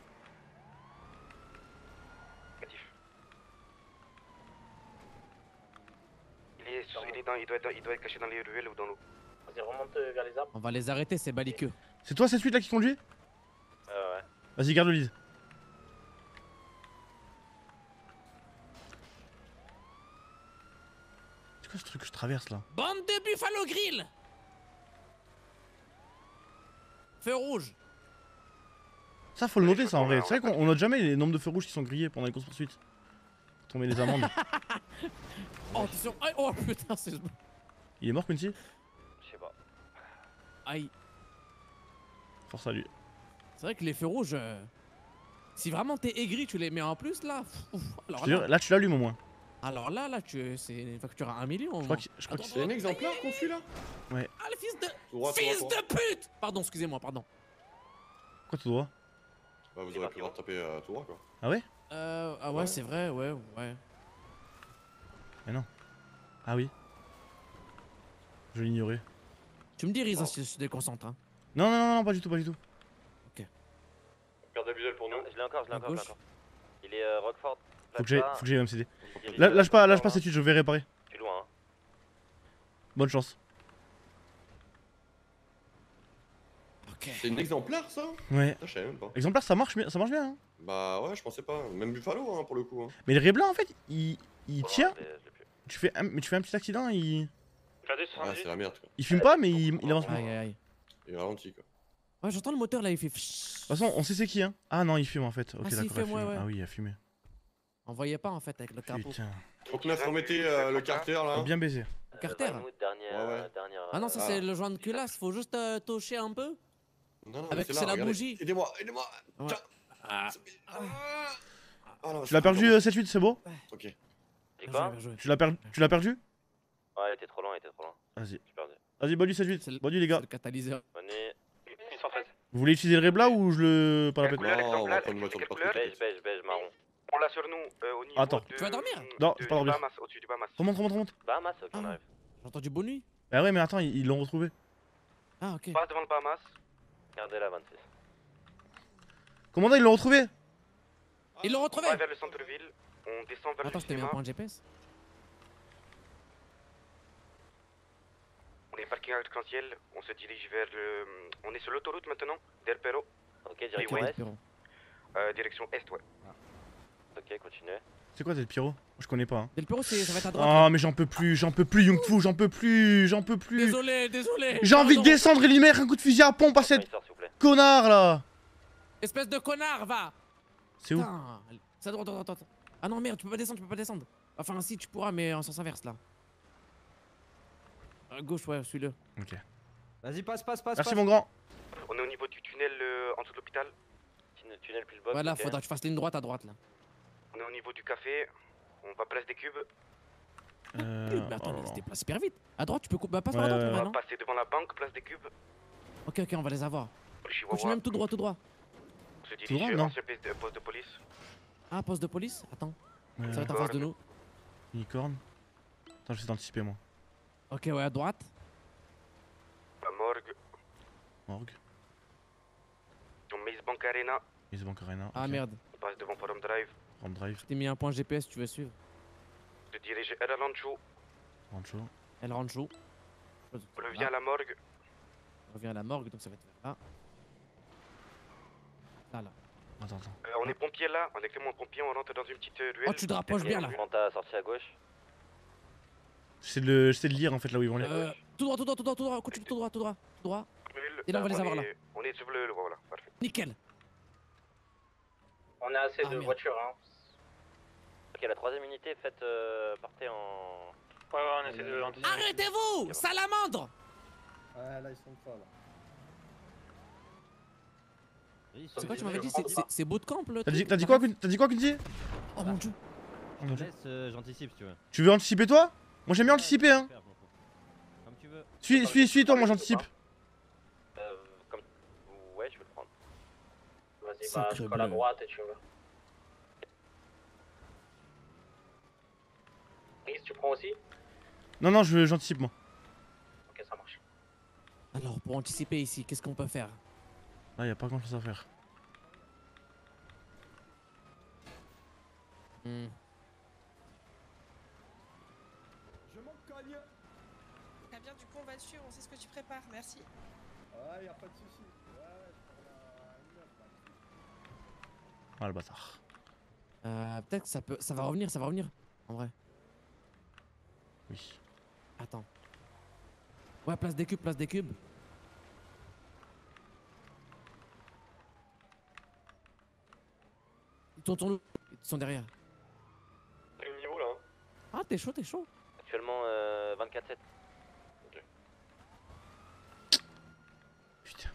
Il, est, il, est dans, il, doit être, il doit être caché dans les ruelles ou dans l'eau. Vas-y, remonte euh, vers les arbres. On va les arrêter, ces baliqueux. C'est toi cette suite là qui conduit? Euh, ouais. Vas-y, garde le lead. C'est quoi ce truc que je traverse là? Bande de Buffalo Grill. Feu rouge. Ça, faut le noter ça en vrai. C'est vrai qu'on note jamais les nombres de feux rouges qui sont grillés pendant les courses poursuites. Tomber les amendes. Oh, attention. Aïe, oh putain, c'est. Il est mort, Quincy? Je sais pas. Aïe. Force à lui. C'est vrai que les feux rouges. euh, Si vraiment t'es aigri, tu les mets en plus là. Ouf, alors Je te jure, là, là tu l'allumes au moins. alors là, là, tu... c'est une facture à un million. Je crois que je crois que C'est un exemplaire qu'on suit là? Ouais. Ah, le fils de. Tout droit, tout Fils droit, tout de pute. Pardon, excusez-moi, pardon. Quoi tout droit? Bah, vous aurez pu rattraper euh, tout droit quoi. Ah ouais? Euh. Ah ouais, Ouais. c'est vrai, ouais, ouais. Mais non. Ah oui. Je l'ignorais. Tu me dis, Riz, hein, si je te déconcentre. Hein. Non, non, non, non, pas du tout, pas du tout. Père d'Abuzel pour nous. Je l'ai encore, je l'ai À encore, je l'ai gauche. encore. Il est euh, Rockford. Faut que j'aille Plaza. faut que j'aille M C D. Dirige, Là, euh, lâche pas, lâche pas Rockford, cette suite, je vais réparer. Tu es loin, hein. Bonne chance. Ok. C'est une exemplaire ça? Ouais. Putain, je savais même pas. Exemplaire, ça marche bien, ça marche bien. Hein. Bah ouais, je pensais pas. Même Buffalo hein, pour le coup. Hein. Mais le Reblanc en fait, il, il Oh, tient. je l'ai- je l'ai plus. Tu fais un, mais tu fais un petit accident, il, Perdu Ah, soixante-dix. c'est la merde quoi. il fume pas, mais il, il avance plus. Aïe, aïe, aïe. Il ralentit quoi. Ouais, j'entends le moteur là, il fait. De toute façon, on sait c'est qui, hein. Ah non, il fume en fait. Ok, Ah, si, il d'accord, il fume, ouais, fume. ouais. Ah oui, il a fumé. On voyait pas en fait avec le capot. Putain. trente-neuf, remettez euh, le carter là. Bien baisé. Carter. Euh, Weymouth, dernière, Ouais, ouais. dernière. Ah non, ça Ah. c'est le joint de culasse, faut juste euh, toucher un peu. Non, non, Avec- mais c'est là, la regardez. bougie. Aidez-moi, aidez-moi. Ouais. Tiens. Ah. Ah, non, Tu c'est l'as pas perdu encore. euh, sept huit, c'est beau? Ok. J'ai Bien quoi? joué, bien joué. Tu l'as perdu Tu l'as perdu? Ouais, il était trop loin, il était trop loin. Vas-y. J'ai perdu. Vas-y, bonne nuit sept C'est le- huit. Bonne nuit les C'est gars. le catalyseur. Bonne nuit. Ils sont treize. Vous voulez utiliser le Rebla ou je le. Pas la peine? Non, on va prendre une voiture de Quelle partout. couleur Beige, beige, beige, marron. On l'a sur nous euh, au niveau Attends. de... Tu vas dormir? Non, de- c'est pas du dormir. Bahamas, au-dessus du Bahamas. Remonte, remonte, remonte. Bahamas, ok, on Ah. arrive. J'ai entendu bonne nuit. Bah ouais, mais attends, ils ils l'ont retrouvé. Ah, ok. Passe devant le Bahamas. Regardez la vingt-six. Commandant, ils l'ont retrouvé. Ils l'ont retrouvé. On va vers le centre-ville. On descend vers Attends, le je t'ai mis un cinéma. point de G P S. On est parking arc-en-ciel. On se dirige vers le... On est sur l'autoroute maintenant. Del Perro. Ok, direction Oui, ouest. Pierrot. Euh, direction est, ouais. Ok, continuez. C'est quoi Del Pyro? Je connais pas. Hein. Del Perro, c'est- ça va être à droite. Oh, mais j'en peux plus, j'en peux plus, Young Fu, j'en peux plus, j'en peux plus. Désolé, désolé. J'ai envie de Pardon. descendre et lui mettre un coup de fusil à pompe à cette Il sort, s'il vous plaît. connard là. Espèce de connard, va. C'est où? Putain. Ça droite, droite, droite. Ah non, merde, tu peux pas descendre, tu peux pas descendre. Enfin, si, tu pourras, mais en sens inverse là. À gauche, ouais, suis-le. Ok. Vas-y, passe, passe, passe. Merci passe. mon grand. On est au niveau du tunnel euh, en dessous de l'hôpital. Tunnel- Tunnel plus le box. Voilà, ok. faudra que tu fasses ligne droite à droite là. On est au niveau du café. On va place des cubes. Euh... Mais attends, oh là il se là. déplace super vite. À droite, tu peux couper. Bah, passe Ouais, par la droite, ouais, On là, va non? passer devant la banque, place des cubes. Ok, ok, on va les avoir. Chihuahua. Continue même tout droit, tout droit. On se Tout dirige droit, vers non. l'ancien poste de- poste de police. Ah, poste de police? Attends. Ouais, Ça va être en face de nous. Unicorn. Attends, j'essaie d'anticiper moi. Ok, ouais, à droite. Morgue. On Maze Bank Arena. Maze Bank Arena. Ah ok. merde. On passe devant Forum Drive. Forum Drive. Je t'ai mis un point G P S, tu veux suivre. De diriger El Rancho. Rancho. El Rancho. On revient à la morgue. On revient à la morgue, donc ça va être vers là. Là, là. Attends, attends. Euh, on est pompier là, on est clairement pompier, on rentre dans une petite euh, ruelle. Oh, tu te rapproches bien là. Fronta sorti à gauche. J'essaie de, le... j'essaie de lire en fait là où ils vont aller. Euh, tout droit, tout droit, tout droit, tout droit, continue tout droit, tout droit, tout droit. Et là, on va les avoir là. On est sur le, le voilà, parfait. Nickel. On a assez Ah, de merde. voitures, hein. Ok, la troisième unité, faites euh, partez en. Ouais, ouais, on essaie de l'anticiper. Arrêtez-vous, salamandre. Ouais, là, ils sont pas là. C'est quoi tu m'avais dit? C'est- c'est- C'est bootcamp le T'as dit, truc t'as dit quoi, Kun- t'as dit quoi, Kunti? Oh mon dieu. Oh mon dieu. Laisse, euh, j'anticipe si tu veux. Tu veux anticiper toi? Moi j'aime bien anticiper hein. Comme tu veux. Suis, suis, suis toi, moi j'anticipe. Euh, comme. Ouais, je peux le prendre. Vas-y, bah, Sacré je colle à bleu. droite et tu veux. Chris, tu prends aussi? Non, non, je- j'anticipe moi. Ok, ça marche. Alors, pour anticiper ici, qu'est-ce qu'on peut faire? Là, y a pas grand chose à faire. Hmm. Je m'en cogne. Très bien, du coup, on va te suivre, on sait ce que tu prépares, merci. Ouais, y a pas de soucis. Ouais, je prends la une heure, là. Ah le bâtard. Euh, peut-être que ça peut, ça va revenir, ça va revenir. En vrai. Oui. Attends. Ouais, place des cubes, place des cubes. Ils tournent, tournent. Ils sont derrière. Quel niveau là? Ah, t'es chaud, t'es chaud. Actuellement euh, vingt-quatre sept. Putain.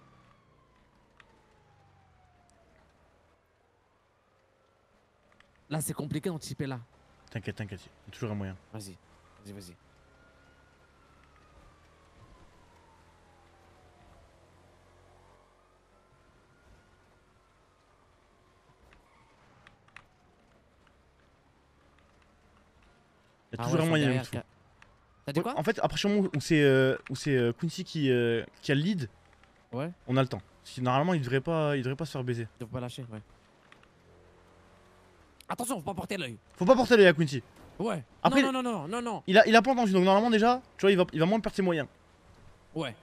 Là, c'est compliqué d'anticiper là. T'inquiète, t'inquiète. Y a toujours un moyen. Vas-y, vas-y, vas-y. Y a Ah toujours ouais, un ils sont moyen. derrière, il faut. ca- T'as dit quoi? En fait, à partir du moment où c'est euh, où c'est euh, Quincy qui, euh, qui a le lead, Ouais. on a le temps. Si, normalement, il devrait pas, il devrait pas se faire baiser. Ils doivent pas lâcher, ouais. Attention, faut pas porter l'œil. Faut pas porter l'œil à Quincy. Ouais. Après, non, non, non, non, non, non. Il a, il a pas entendu, donc normalement déjà, tu vois, il va, il va moins perdre ses moyens. Ouais.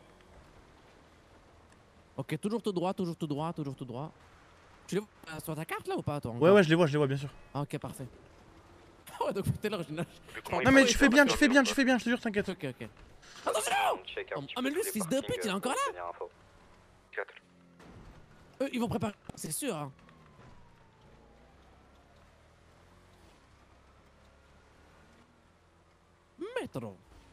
Ok, toujours tout droit, toujours tout droit, toujours tout droit. Tu les vois euh, sur ta carte là ou pas toi Ouais, encore ouais, je les vois, je les vois, bien sûr. Ah, ok, parfait. Ouais, donc tout à l'heure, je nage. Non, mais tu fais bien, tu fais bien, tu fais bien, je te jure, t'inquiète. Ok, ok. Attention! Oh, ah, mais lui, ce fils de pute, il est encore là? quatre. Eux, ils vont préparer, c'est sûr. Hein. Métro.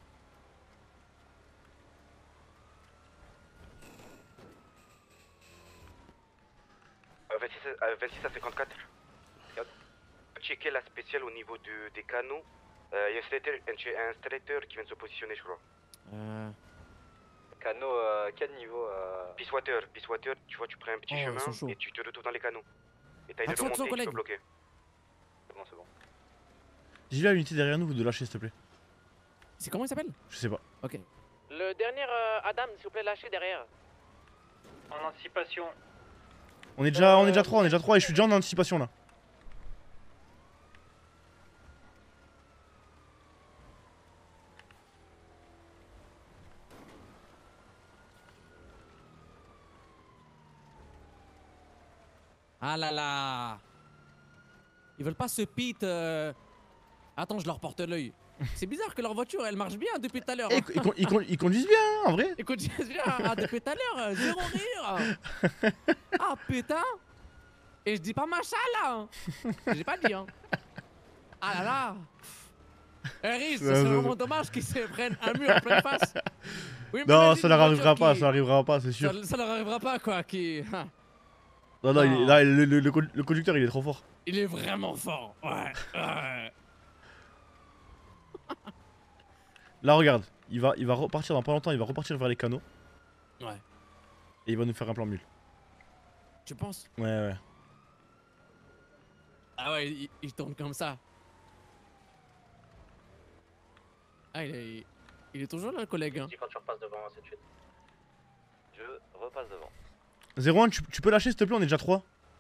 Euh, vingt-six, euh, vingt-six à cinquante-quatre. Regarde. Checker la spéciale au niveau de, des canaux. Euh, Il y a un installateur, un installateur qui vient de se positionner, je crois. Euh... Canot, euh, quel niveau euh... Peace Water, Peace Water, tu vois, tu prends un petit Oh, ils sont chauds. chemin et tu te retrouves dans les canaux. Et t'as de Attention, remonter, tu collègue. peux bloquer. C'est bon, c'est bon. Dis-lui à l'unité derrière nous de lâcher, s'il te plaît. C'est comment il s'appelle? Je sais pas. Ok. Le dernier euh, Adam, s'il vous plaît, lâchez derrière. En anticipation. On est déjà, on est déjà trois, on est déjà trois et je suis déjà en anticipation là. Ah là là. Ils veulent pas se pit. Euh... Attends, je leur porte l'œil. C'est bizarre que leur voiture, elle marche bien depuis tout à l'heure. Et ils, con- ils con- ils conduisent bien, hein, en vrai. Ils conduisent bien ah, depuis tout à l'heure. euh, Zéro rire. Ah putain. Et je dis pas machin là. J'ai pas dit hein. Ah là là. Harry, c'est Ouais, ouais, vraiment ouais. dommage qu'ils se prennent un mur en pleine face. Oui, mais Non, imagine ça une leur voiture arrivera pas, qui- ça leur arrivera pas, c'est sûr. Ça, ça leur arrivera pas quoi. Qui... ah. Non, non, il est- Non. là, le, le- le con- le conducteur il est trop fort. Il est vraiment fort. Ouais. ouais. Là, regarde, il va, il va repartir dans pas longtemps, il va repartir vers les canaux Ouais. et il va nous faire un plan mule. Tu penses? Ouais, ouais. Ah ouais, il, il tourne comme ça. Ah, il est, il est toujours là, le collègue. Hein. Dis quand tu repasses devant, c'est de suite. Je repasse devant. zéro un, tu, tu peux lâcher s'il te plaît, on est déjà trois.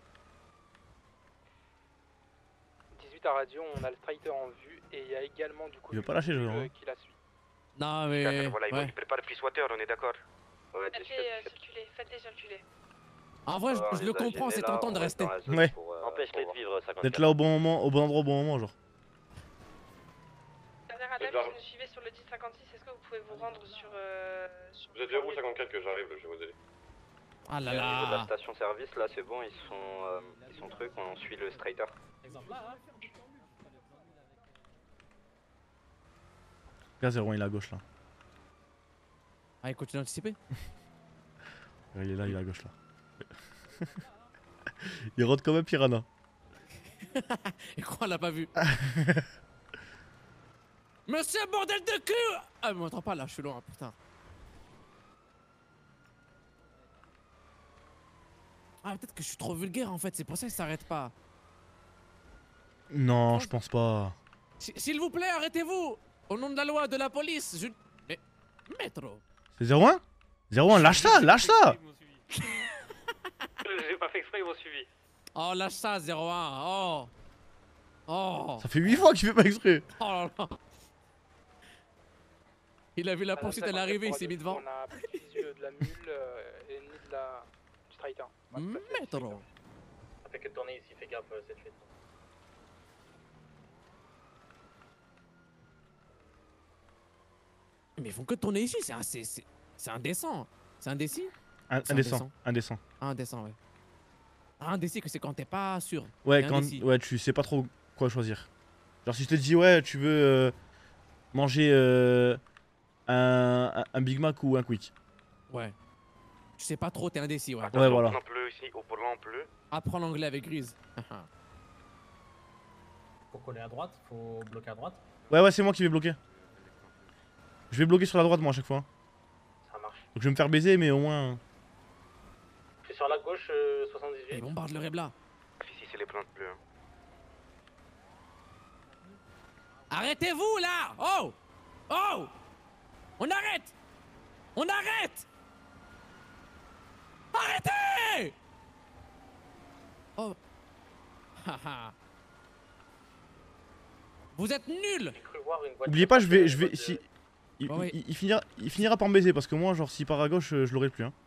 dix-huit à radio, on a le strider en vue et il y a également du coup Il veut pas lâcher, je le vois. qui la suit. Non mais... Voilà, ils vont ouais. récupérer le Freshwater, on est d'accord. Ouais, Faites-les circuler, faites-les circuler. En vrai, je, je le comprends, c'est tentant de rester. Ouais. Empêche-les de vivre cinquante-quatre. D'être là au bon moment, au bon endroit au bon moment, genre. Dernière Adam, si vous nous suivez sur le dix cinquante-six, est-ce que vous pouvez vous rendre sur... Euh, sur... Vous êtes vers où cinquante-quatre que j'arrive, je vais vous aider. Ah là Au niveau de la là. station service, là c'est bon, ils sont, euh, ils sont trucs, on suit le straighter. Regarde, zéro un, il est à gauche là. Ah, il continue d'anticiper. Il est là, il est à gauche là. Il rentre quand même Piranha. Et quoi, on l'a pas vu. Monsieur bordel de cul. Ah, mais m'entends pas là, je suis loin, putain. Ah, peut-être que je suis trop vulgaire en fait, c'est pour ça qu'il s'arrête pas. Non, je pense pas. S- S'il vous plaît, arrêtez-vous. Au nom de la loi, de la police, je... Mais... Métro. C'est zéro un zéro un, lâche ça, lâche ça. J'ai pas fait exprès, ils m'ont suivi. Oh, lâche ça, zéro un. Oh. Oh. Ça fait huit fois qu'il fait pas exprès. Oh là là. Il a vu la poursuite à l'arrivée, il s'est mis devant. On a plus les yeux de la mule euh, et ni de la... du strider. Métro. Ça fait que tourner ici, fais gaffe, cette fuite. Mais ils font que tourner ici, c'est un- c'est- c'est- c'est indécent. C'est indécis Un- C'est Indécent, indécent. Ah, indécent, ouais. Ah, indécis, que c'est quand t'es pas sûr. Ouais, Et quand indécis. ouais, tu sais pas trop quoi choisir. Genre si je te dis ouais, tu veux euh, manger euh, un, un- un Big Mac ou un Quick. Ouais. Tu sais pas trop, t'es indécis, ouais. Ouais, voilà. On pleut ici, au volant on pleut. Apprends l'anglais avec Grise. Faut coller à droite, faut bloquer à droite. Ouais, ouais, c'est moi qui vais bloquer. Je vais bloquer sur la droite moi à chaque fois. Ça marche. Donc je vais me faire baiser, mais au moins. Je suis sur la gauche, euh, soixante-dix-huit. Et bombarde le Rebla. Ici c'est les plantes bleues. Hein. Arrêtez-vous là! Oh! Oh! On arrête! On arrête! Arrêtez! Oh! Haha. Vous êtes nuls! Oubliez pas, je vais, je vais, si, il, Ouais, ouais. il- il finira, il finira par me baiser parce que moi, genre, s'il part à gauche, euh, je l'aurai plus. Hein.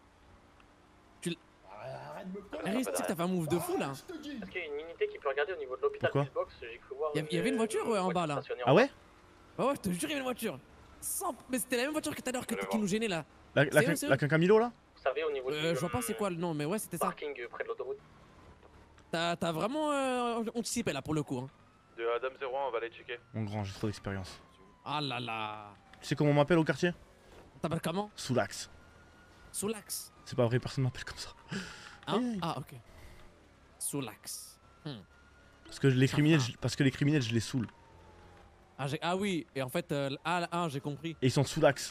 Harry, tu sais que t'as fait un move de fou là. Est-ce qu'il y a une unité qui peut regarder au niveau de l'hôpital Pourquoi Pillbox? J'ai cru voir. Il y avait une voiture ouais, en bas là. Ah ouais? Ouais, ouais, je te jure, il y avait une voiture. Sans- Mais c'était la même voiture que tout à l'heure que- qui nous gênait là. La, la, C'est eux, c'est eux la Quinquamilo là? Vous savez, au niveau Euh, du je vois pas c'est quoi le nom, mais ouais, c'était ça. parking euh, près de l'autoroute. T'as t'as vraiment euh, anticipé là pour le coup. Hein. De Adam zéro un, on va aller checker. Mon grand, j'ai trop d'expérience. Ah là là. Tu sais comment on m'appelle au quartier? T'appelles comment? Sous l'axe. Sous l'axe. C'est pas vrai, personne m'appelle comme ça. Hein? Ah, ok. Sous l'axe. Hmm. Parce que les criminels, je- parce que les criminels, je les saoule. Ah, j'ai- ah oui, et en fait, euh, ah, ah, j'ai compris. Et ils sont sous l'axe.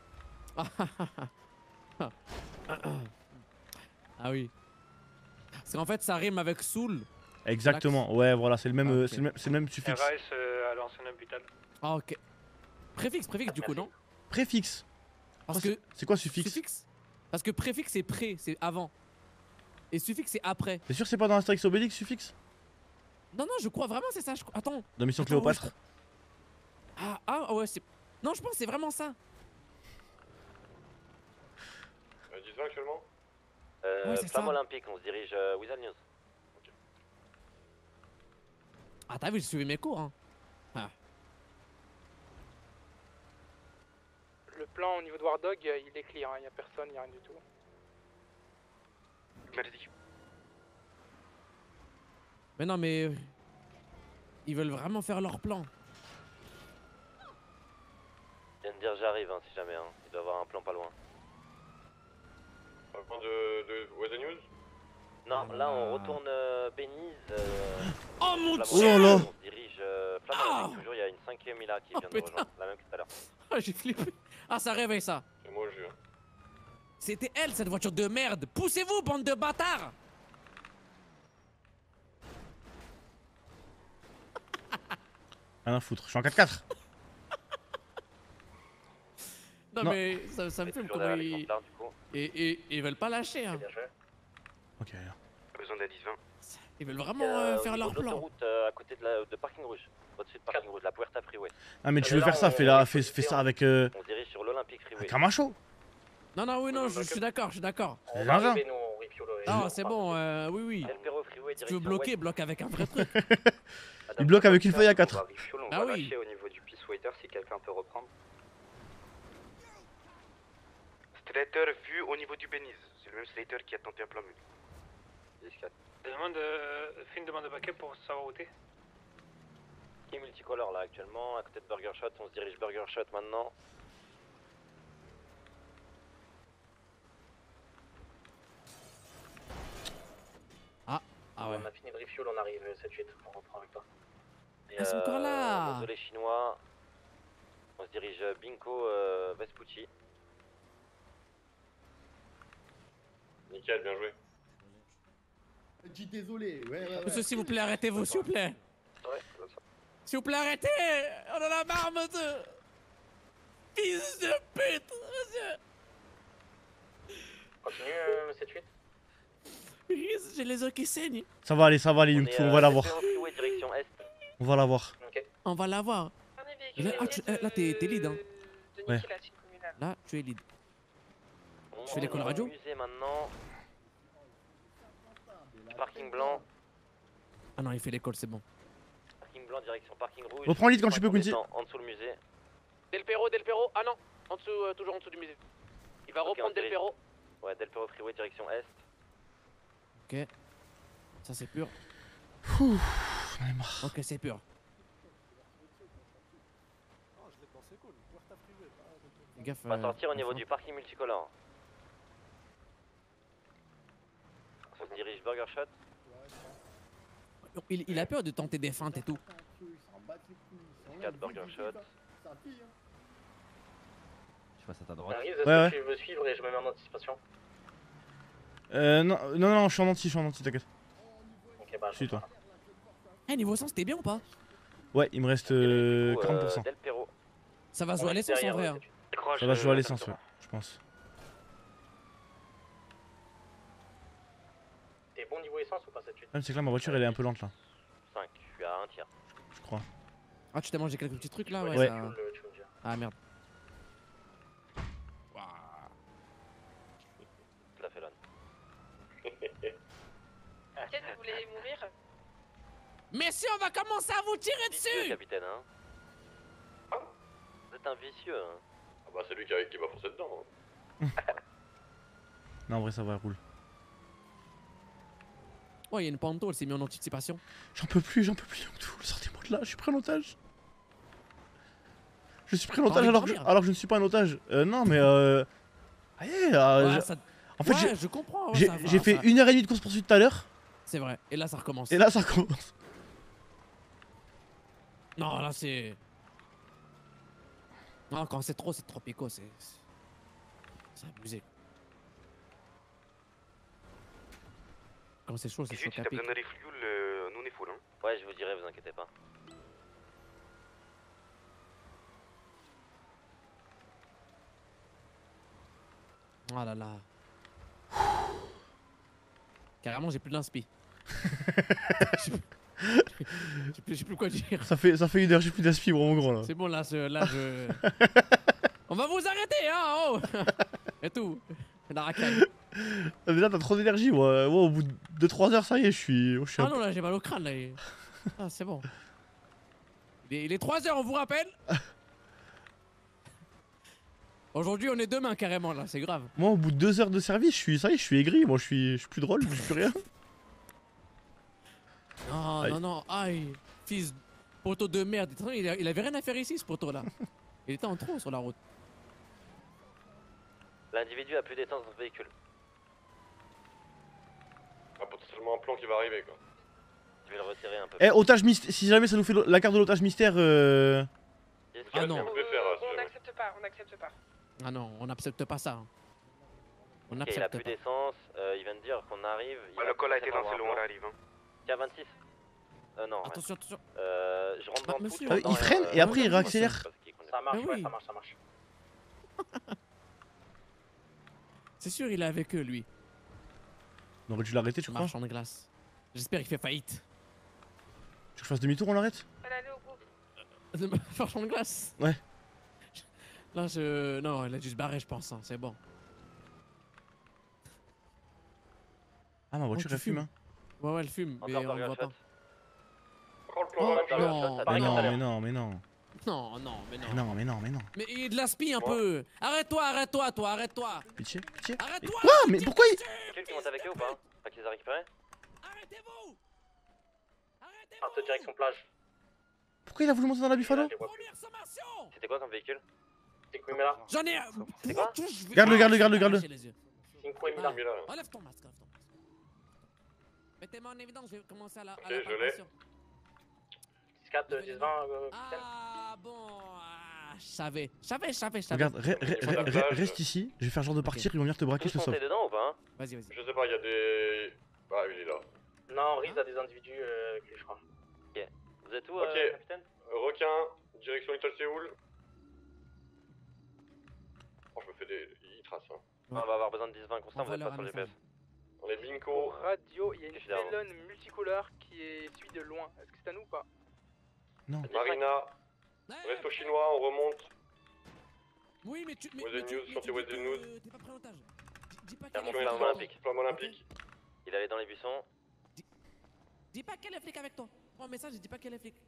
Ah oui. Parce qu'en fait, ça rime avec soul. Exactement. Ouais, voilà, c'est le même, Ah, euh, ok. c'est le même, c'est le même suffixe. R A S euh, à l'ancien hôpital. Ah, ok. Préfixe, préfixe du coup, non? Préfixe. Parce Quoi, que. c'est quoi suffixe? Suffixe? Parce que préfixe c'est pré, c'est avant. Et suffixe c'est après. T'es sûr que c'est pas dans Astérix Obélix suffixe? Non, non, je crois vraiment c'est ça. Je... Attends. Dans Mission Attends, ouais, Cléopâtre? je- Ah, ah, ouais, c'est. Non, je pense que c'est vraiment ça. Euh, dix vingt actuellement? Euh, Ouais, c'est flamme ça. olympique, on se dirige euh, Weasel News. Ah, t'as vu, j'ai suivi mes cours, hein. Ah. Le plan au niveau de War Dog, euh, il est clear, il n'y a personne, il n'y a rien du tout. Merci. Mais non, mais. euh, Ils veulent vraiment faire leur plan. Je viens de dire j'arrive hein, si jamais, hein. Il doit y avoir un plan pas loin. Un point de, de Weather News? Non, là on retourne euh, Bénize. Euh, oh mon Flamme dieu! olympique, Oh là là. On se dirige euh, Flamme Ah. olympique, toujours, il y a une cinquième Ila qui Oh, vient de putain. rejoindre, la même que tout à l'heure. Ah, j'ai flippé. Ah, ça réveille ça. C'est moi le jeu. C'était elle, cette voiture de merde. Poussez-vous, bande de bâtards! Rien à foutre, je suis en quatre quatre. Non, Non. mais ça, ça me fume toujours comment derrière ils... l'exemplaire, du coup. Et, et, ils veulent pas lâcher, hein. Ok. Pas besoin d'indice vingt. Ils veulent vraiment Euh, euh, au faire niveau leur de plan. l'autoroute, euh, à côté de, la, de Parking Rouge. Au-dessus de Parking Rouge, la Puerta Freeway. Ah, mais tu Et veux là, faire ça, on- fais-la, on fais, se fais ça dirige- avec. Euh... On se dirige sur l'Olympique Freeway. avec Camacho. Non, non, oui, non, je, je suis d'accord, je suis d'accord. C'est zinzin. Non, c'est bon, euh, oui, oui. Del Perro Freeway, Si tu veux direction bloquer, ouest. bloque avec un vrai truc. Il bloque avec une feuille à quatre. On Ah va oui. lâcher au niveau du Peace Waiter si quelqu'un peut reprendre. Slater vu au niveau du Benize. C'est le même Slater qui a tenté un plan mule. Je demande, euh, fais une demande de paquet pour savoir où t'es. Qui est multicolore là actuellement, à côté de Burger Shot. On se dirige Burger Shot maintenant. Ah, ah ouais. On a fini de refuel, on arrive sept huit, on reprend avec toi. Et, Ah, c'est encore là. Mausolée chinois. On se dirige euh, Binko euh, Vespucci. Nickel, bien joué. Dis désolé, ouais, ouais, ouais. Monsieur, s'il vous plaît, arrêtez-vous, s'il vous plaît. S'il vous plaît, arrêtez. On en a marre, monsieur. Fils de pute, monsieur. Continue, euh, sept huit. Riz, j'ai les yeux qui saignent. Ça va aller, ça va aller, On, Yumtu, est, on euh, va l'avoir. Del Perro Freeway, direction est. On va l'avoir. On va l'avoir. Là, ah, tu- eh, là, t'es t'es lead, hein. Ouais. Là, tu es lead. On Je fais l'école est au radio. musée maintenant. Parking blanc. Ah non, il fait l'école, c'est bon. Parking blanc, direction parking rouge. Reprends le lead quand tu peux, On Quincy. descend En dessous le musée. Del Perro, Del Perro. Ah non, en dessous, euh, toujours en dessous du musée. Il va Ok, reprendre on Del dirige. Perro. Ouais, Del Perro Freeway, direction est. Ok. Ça, c'est pur. Ouh, j'en ai marre. Ok, c'est pur. Fais gaffe. On va euh, sortir au niveau enfin. du parking multicolore. On se dirige Burger Shot. Il, il a peur de tenter des feintes et tout. quatre Burger Shot. Je passe à ta droite. Arrive, Ouais, ouais. tu veux suivre et je me mets en anticipation. Euh, non, non, non, je suis en anti, je suis en anti, t'inquiète. Ok, bah, Suis toi. Eh, niveau sens, t'es bien ou pas? Ouais, il me reste euh, Du coup, quarante pour cent. euh, Del Perro. Ça va jouer à l'essence en vrai. hein. Ça va jouer à l'essence, ouais, je pense. T'es bon niveau essence ou pas sept huit? Ah, c'est que là, ma voiture, elle est un peu lente là, cinq, je suis à un tiers. je crois. Ah, tu t'es mangé quelques petits trucs là? Ouais. Ouais. ça- Ah merde. La félonne. Peut-être vous voulez mourir? Messieurs, on va commencer à vous tirer Vicieux, dessus! capitaine, hein. Vous êtes un vicieux, hein. Ah bah c'est lui qui, a- qui va foncer dedans. Hein. Non, en vrai, ça va, elle roule. Oh, il y a une panto, elle s'est mise en anticipation. J'en peux plus, j'en peux plus, Yumtu, sortez-moi de là, je suis pris en otage. Je suis pris en T'as otage envie de alors que, dormir alors que je ne suis pas un otage. Euh, non, mais euh. Allez, euh, Ouais, je- ça- En fait, ouais, j'ai- je comprends. ouais, j'ai ça va, j'ai fait ça- une heure et demie de course poursuite tout à l'heure. C'est vrai. Et là, ça recommence. Et là, ça commence. Non, là, c'est. Non, quand c'est trop, c'est trop pico, c'est. c'est- C'est abusé. Quand c'est chaud, c'est chaud. Si t'as capique. besoin de refuel, euh, nous on est full. Hein. Ouais, je vous dirai, vous inquiétez pas. Oh là là. Carrément, j'ai plus d'inspi. J'ai plus- j'ai plus, j'ai plus quoi dire. Ça fait, ça fait une heure, j'ai plus d'aspi, vraiment gros là. C'est bon, là, je, là, je. On va vous arrêter, hein, oh. Et tout. La racaille. Ah, mais là, t'as trop d'énergie, moi. Moi, au bout de deux trois heures, ça y est, je suis. Je suis Ah un non, peu- là, j'ai mal au crâne, là. et- Ah, c'est bon. Il est, il est trois heures, on vous rappelle. Aujourd'hui, on est demain, carrément, là, c'est grave. Moi, au bout de deux heures de service, je suis. Ça y est, je suis aigri. Moi, je suis, je suis plus drôle, je suis plus rien. Non, Aïe. non, non, aïe. Fils de poteau de merde. Il, a- il avait rien à faire ici, ce poteau-là. Il était en trop sur la route. L'individu a plus d'essence dans ce véhicule. Ah, potentiellement un plan qui va arriver quoi. Je vais le retirer un peu. Eh, otage mystère. Si jamais ça nous fait lo- la carte de l'otage mystère, euh. Ah non. Vous pouvez faire, On si jamais. n'accepte pas, on n'accepte pas. Ah non, on n'accepte pas ça. hein. On Ok, il a n'accepte plus pas. d'essence, euh, il vient de dire qu'on arrive. il Ouais, va le call a été potentiellement lancé, le avoir on un arrive. Hein. plan. Tiens, vingt-six. Euh, non. Attention, attention. Ouais. Euh, je rentre Ah, dans le monsieur. trou, tu Ah, rentres il dans, freine euh, et après il ouais, réaccélère. parce qu'il connaît. Ça marche, Mais ouais, oui. ça marche, ça marche. C'est sûr, il est avec eux, lui. On aurait dû l'arrêter, tu crois? Marchand de glace. J'espère qu'il fait faillite. Tu veux que je fasse demi-tour, on l'arrête? Marchand de glace? Ouais. Là, je. Non, il a dû se barrer, je pense. Hein. C'est bon. Ah, ma voiture, Oh, tu elle fume, fumes. hein. Ouais, ouais, elle fume, mais Encore on le voit pas. Prends le Oh, plan. non, Mais non, mais non, mais non. Non, non, mais non. Mais non, mais non, mais non. Mais il y a de l'aspi un peu. Arrête-toi, arrête-toi, toi, arrête-toi. Pitié, pitié. Arrête-toi. Quoi? Mais pourquoi il... Quelqu'un monte avec eux ou pas? Pas qu'ils les a récupérés? Arrêtez-vous. Parte direction plage. Pourquoi il a voulu monter dans la Buffalo? C'était quoi comme véhicule? cinq Mila. J'en ai. C'est quoi? Garde-le, garde-le, garde-le, garde-le. cinq Mila. Enlève ton masque, enlève ton masque. Mettez-moi en évidence, je vais commencer à la, à Ok, la je l'ai. palpation. dix quatre, dix vingt, euh, capitaine. Ah bon, ah, je savais, je savais, je savais, je savais. Regarde, re- re- re- re- reste ici, je vais faire genre de partir, ils vont venir te braquer, je te Tous sauve. montés dedans ou pas? Vas-y, vas-y. Je sais pas, il y a des. Ah, il est là. Non, Riz a des individus euh, avec lui, je crois. Ok. Vous êtes où, Ok. euh, capitaine? Requin, direction Little Séoul. Oh, je me fais des. Il trace, hein. On va avoir besoin de dix vingt constant, On vous va êtes leur pas sur le G P S. On est Au Binko. radio, il y a une Qu'est-ce qu'il y a, pylône multicolore qui est suivie de loin. Est-ce que c'est à nous ou pas? Non. Marina. Resto chinois, on remonte. Oui, mais tu. Mais, West mais End tu- News, mais sortez tu West dis End que News. T'es pas pris en otage. Dis- Dis pas Il a quel monté est l'arme flic. olympique. Flamme olympique. Il allait dans les buissons. Dis pas quel est flic avec toi. Envoie un message et dis pas quel est flic.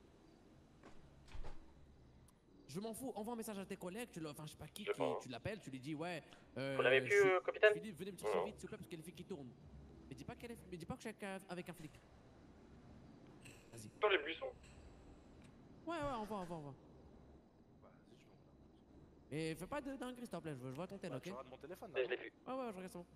Je m'en fous, envoie un message à tes collègues, tu le, enfin je sais pas qui, Je sais qui- pas, hein. tu l'appelles, tu lui dis ouais. Euh, Vous l'avez plus, je suis- euh, capitaine Philippe, venez me chercher Non. vite s'il vous plaît parce qu'il y a les flics qui tournent. Mais dis pas qu'elle est, mais dis pas que je suis avec un- avec un flic. Vas-y. Dans les buissons. Ouais ouais, envoie, envoie, envoie. Et fais pas de dinguerie s'il te plaît, je veux- je vois ton tel, Bah, ok? tu regardes mon téléphone Et là. je l'ai vu. Ouais ouais, je regarde ça.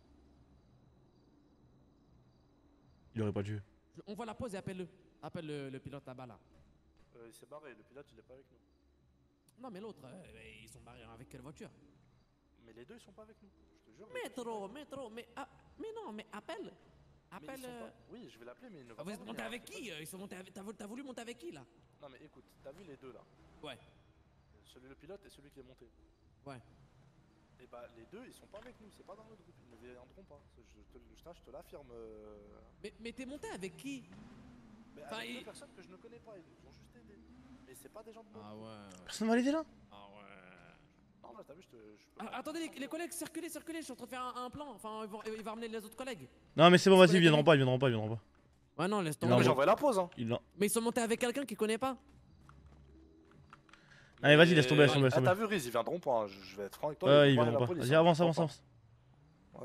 Il aurait pas dû. Je- On voit la pause et appelle-le. Appelle le, le pilote là-bas là. Euh, il s'est barré, le pilote il est pas avec nous. Non mais l'autre, euh, ils sont barrés avec quelle voiture? Mais les deux ils sont pas avec nous, je te jure. Métro, métro, mais ah, mais non, mais appelle. Mais Appelle. ils sont euh, pas- Oui, je vais l'appeler, mais il ne va Ah, vous pas êtes monté venir, avec c'est qui pas- euh, Ils sont montés avec... T'as voulu- t'as voulu monter avec qui là? Non mais écoute, t'as vu les deux là? Ouais. Celui le pilote et celui qui est monté. Ouais. Et bah les deux ils sont pas avec nous, c'est pas dans notre groupe, ils ne viendront pas. Je te, je te- je te l'affirme. euh, Mais, mais t'es monté avec qui? Mais Enfin, avec il- deux personnes que je ne connais pas, ils nous ont juste aidé. Mais c'est pas des gens de notre Ah groupe. ouais. Personne va l'aider là? Ah ouais. Non là t'as vu, je te. je peux Ah, pas- attendez, les, les collègues, circulez, circulez, je suis en train de faire un, un plan. Enfin, ils vont- il va ramener les autres collègues. Non, mais c'est bon, vas-y, connais ils viendront quelqu'un pas, ils viendront pas, ils viendront pas. Ouais, non, laisse Il tomber. en Mais va- j'envoie la pause hein. Il en- Mais ils sont montés avec quelqu'un qu'ils connaissent pas. Allez, vas-y, laisse tomber, laisse tomber, laisse Ah tomber. t'as vu Riz, ils viendront pas, hein, je je vais être franc avec toi. Ouais, vont ils parler à viendront la pas. police, Vas-y, hein, avance, ils vont avance, pas. avance. Ouais.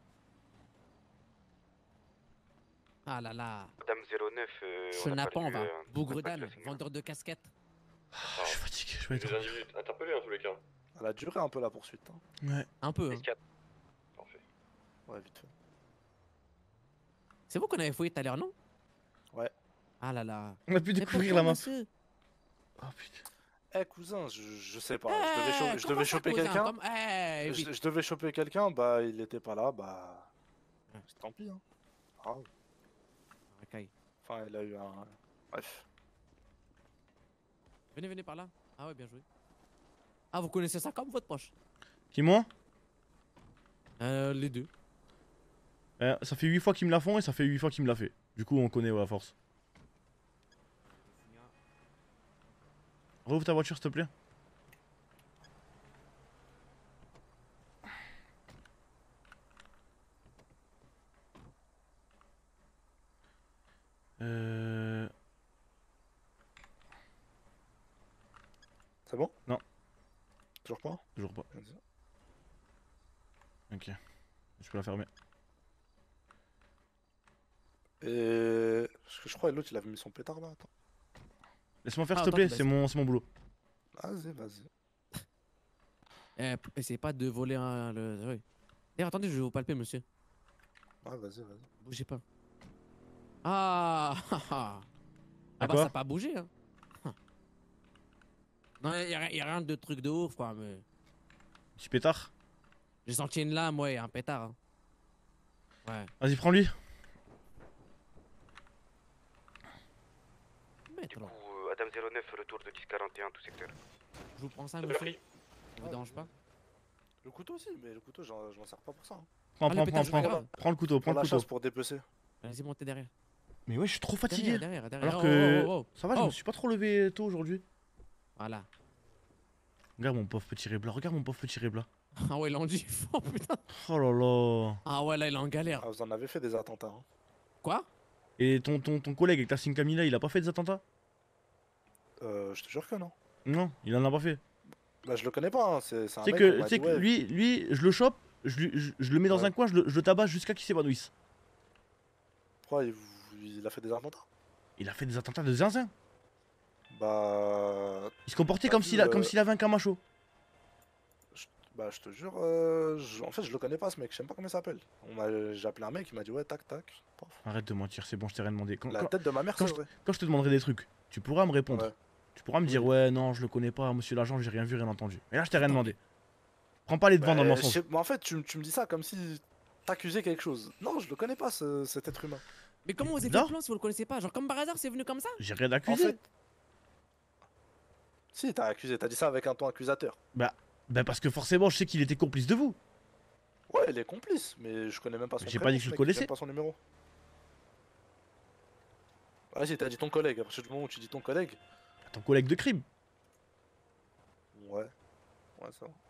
Ah là là. Madame zéro neuf, euh, on a Chenapan, fallu, va. euh, Bougredane, contacter le vendeur de casquettes. Je suis fatigué, je vais Des être. individus interpellés en tous les cas. Elle a duré un peu la poursuite. Hein. Ouais. Un peu. hein. Parfait. Ouais, vite fait. C'est vous qu'on avait fouillé tout à l'heure, non? Ouais. Ah là là. On a pu Mais découvrir pourquoi, la map. monsieur? Oh putain. Eh cousin, je, je sais pas, Eh, je devais, cho- je comment devais ça, choper cousin quelqu'un. Comme- Eh, je, vite. je devais choper quelqu'un, bah il était pas là, bah. c'est Tant pis hein. Ah, ouais. Ok. Enfin, il a eu un. Bref. Venez, venez par là. Ah ouais, bien joué. Ah, vous connaissez ça comme votre poche? Qui, moi? Euh, les deux. Euh, Ça fait huit fois qu'ils me la font et ça fait huit fois qu'ils me l'a fait. Du coup, on connaît, ouais, à force. Rouvre ta voiture, s'il te plaît. Euh... C'est bon? Non. Toujours pas? Toujours pas. Vas-y. Ok. Je peux la fermer. Et. Parce que je crois que l'autre il avait mis son pétard là, attends. Laisse-moi faire, Ah, s'il te attends, plaît, tu c'est baisses. mon, c'est mon boulot. Vas-y, vas-y. Eh, p- essayez pas de voler un, le. Oui. D'ailleurs, attendez, je vais vous palper, monsieur. Ouais, vas-y, vas-y. Bougez pas. Ah, ah, ah. Ah bah, quoi ça n'a pas bougé, hein. Ah. Non, il y, a y a rien de truc de ouf, quoi, mais. Petit pétard. J'ai senti une lame, ouais, un pétard. hein. Ouais. Vas-y, prends-lui. Du coup, euh, Adam zéro neuf, retour de dix quarante et un, tout secteur. Je vous prends ça, T'as monsieur. pris Ça vous dérange pas? Le couteau aussi, mais le couteau, j'en j'en sers pas pour ça. hein. Prends, Ah, le prends, pétage, prends, c'est pas prends, grave. prends le couteau, prends Pour le la couteau. chasse, pour dépecer. Vas-y, montez derrière. Mais ouais, je suis trop fatigué. Derrière, derrière, derrière. Alors Oh, que. oh, oh, oh. Ça va, je me Oh. suis pas trop levé tôt aujourd'hui. Voilà. Regarde mon pauvre petit Rébla, regarde mon pauvre petit Rébla. Ah ouais, il en dit fort, putain. Oh là là. Ah ouais, là, il est en galère. Ah, vous en avez fait des attentats. Hein. Quoi? Et ton, ton, ton collègue avec Tassim Camila, il a pas fait des attentats? Euh, je te jure que non. Non, il en a pas fait. Bah, je le connais pas, hein. c'est c'est un Tu sais mec, que, on m'a tu sais dit, que ouais. lui, lui, je le chope, je, lui- je, je le mets dans Ouais. un coin, je le, je le tabasse jusqu'à qu'il s'évanouisse. Pourquoi il, il a fait des attentats? Il a fait des attentats de zinzin. Bah. Il se comportait t'as comme vu, s'il a- euh, comme s'il avait un camacho. Bah, je te jure, euh, je- en fait, je le connais pas ce mec, je sais même pas comment il s'appelle. On m'a- J'ai appelé un mec, il m'a dit ouais, tac, tac. Paf. Arrête de mentir, c'est bon, je t'ai rien demandé. Quand, La quand- tête de ma mère, quand c'est je, vrai. quand je te demanderai des trucs, tu pourras me répondre. Ouais. Tu pourras me dire ouais, non, je le connais pas, monsieur l'agent, j'ai rien vu, rien entendu. Et là, je t'ai rien demandé. Prends pas les devants dans le Bah, mensonge. je sais- mais en fait, tu, tu me dis ça comme si t'accusais quelque chose. Non, je le connais pas, ce- cet être humain. Mais comment vous avez fait Non. le plan si vous le connaissez pas? Genre, comme par hasard, c'est venu comme ça? J'ai rien En accusé. fait. Si, t'as accusé, t'as dit ça avec un ton accusateur. Bah, bah, parce que forcément, je sais qu'il était complice de vous. Ouais, il est complice, mais je connais même pas son J'ai prénom, pas dit que ce je le mec, connaissais. j'ai pas son numéro. Vas-y, t'as dit ton collègue, à partir du moment où tu dis ton collègue. Ton collègue de crime. Ouais. Ouais, ça va.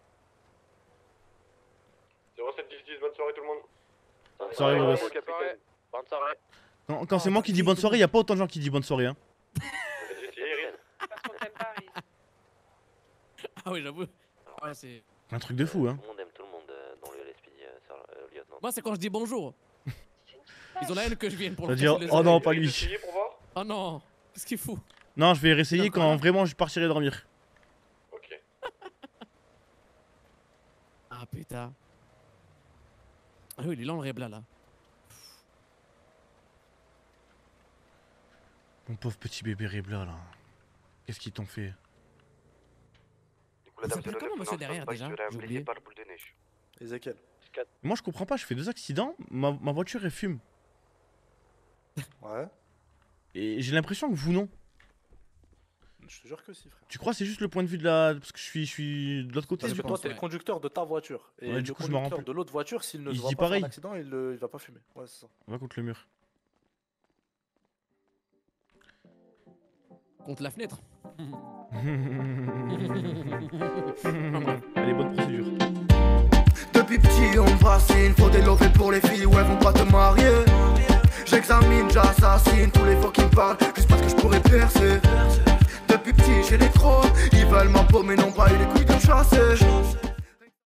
zéro sept dix dix, bonne soirée tout le monde. Bonne soirée, Boris. Capitaine. Bonne soirée. Quand, quand c'est moi qui dis bonne soirée, y a pas autant de gens qui disent bonne soirée. Hein. J'ai essayé, Iris. Parce qu'on t'aime pas, Riz. Ah oui, j'avoue. Ouais, c'est. Un truc de fou, hein. Tout le monde aime tout le monde euh, dans le L S P D, euh, sir, euh, lieutenant. Moi, c'est quand je dis bonjour. Ils ont la haine que je vienne pour Ça veut le dire, casser les oh non, oreilles. pas lui. Essayez pour voir. Oh non, qu'est-ce qu'il fout? Non, je vais réessayer Il est encore quand là. vraiment je partirai dormir. Ok. Ah putain. Ah oui, il est là le Rebla là. Mon pauvre petit bébé Rébla là. Qu'est-ce qu'ils t'ont fait? Il s'appelle comment monsieur derrière déjà? J'ai oublié. Ezekiel. Moi je comprends pas, je fais deux accidents, ma, ma voiture elle fume. Ouais. Et j'ai l'impression que vous non. Je te jure que si, frère. Tu crois que c'est juste le point de vue de la. Parce que je suis, je suis de l'autre côté Parce du que toi, t'es le conducteur de ta voiture. Et Ouais, le du coup, je me rends conducteur plus- de l'autre voiture, s'il ne Il se se voit dit pas faire pareil. un accident, il, euh, il va pas fumer. Ouais, c'est ça. On va contre le mur. Contre la fenêtre. Allez, bonne procédure. Depuis petit on me fascine, faut des lovés pour les filles, ouais vont pas te marier. J'examine, j'assassine tous les faux qui me parlent, juste parce que je pourrais percer. Depuis petit j'ai les crocs, ils veulent ma peau mais n'ont pas eu les couilles de me chasser.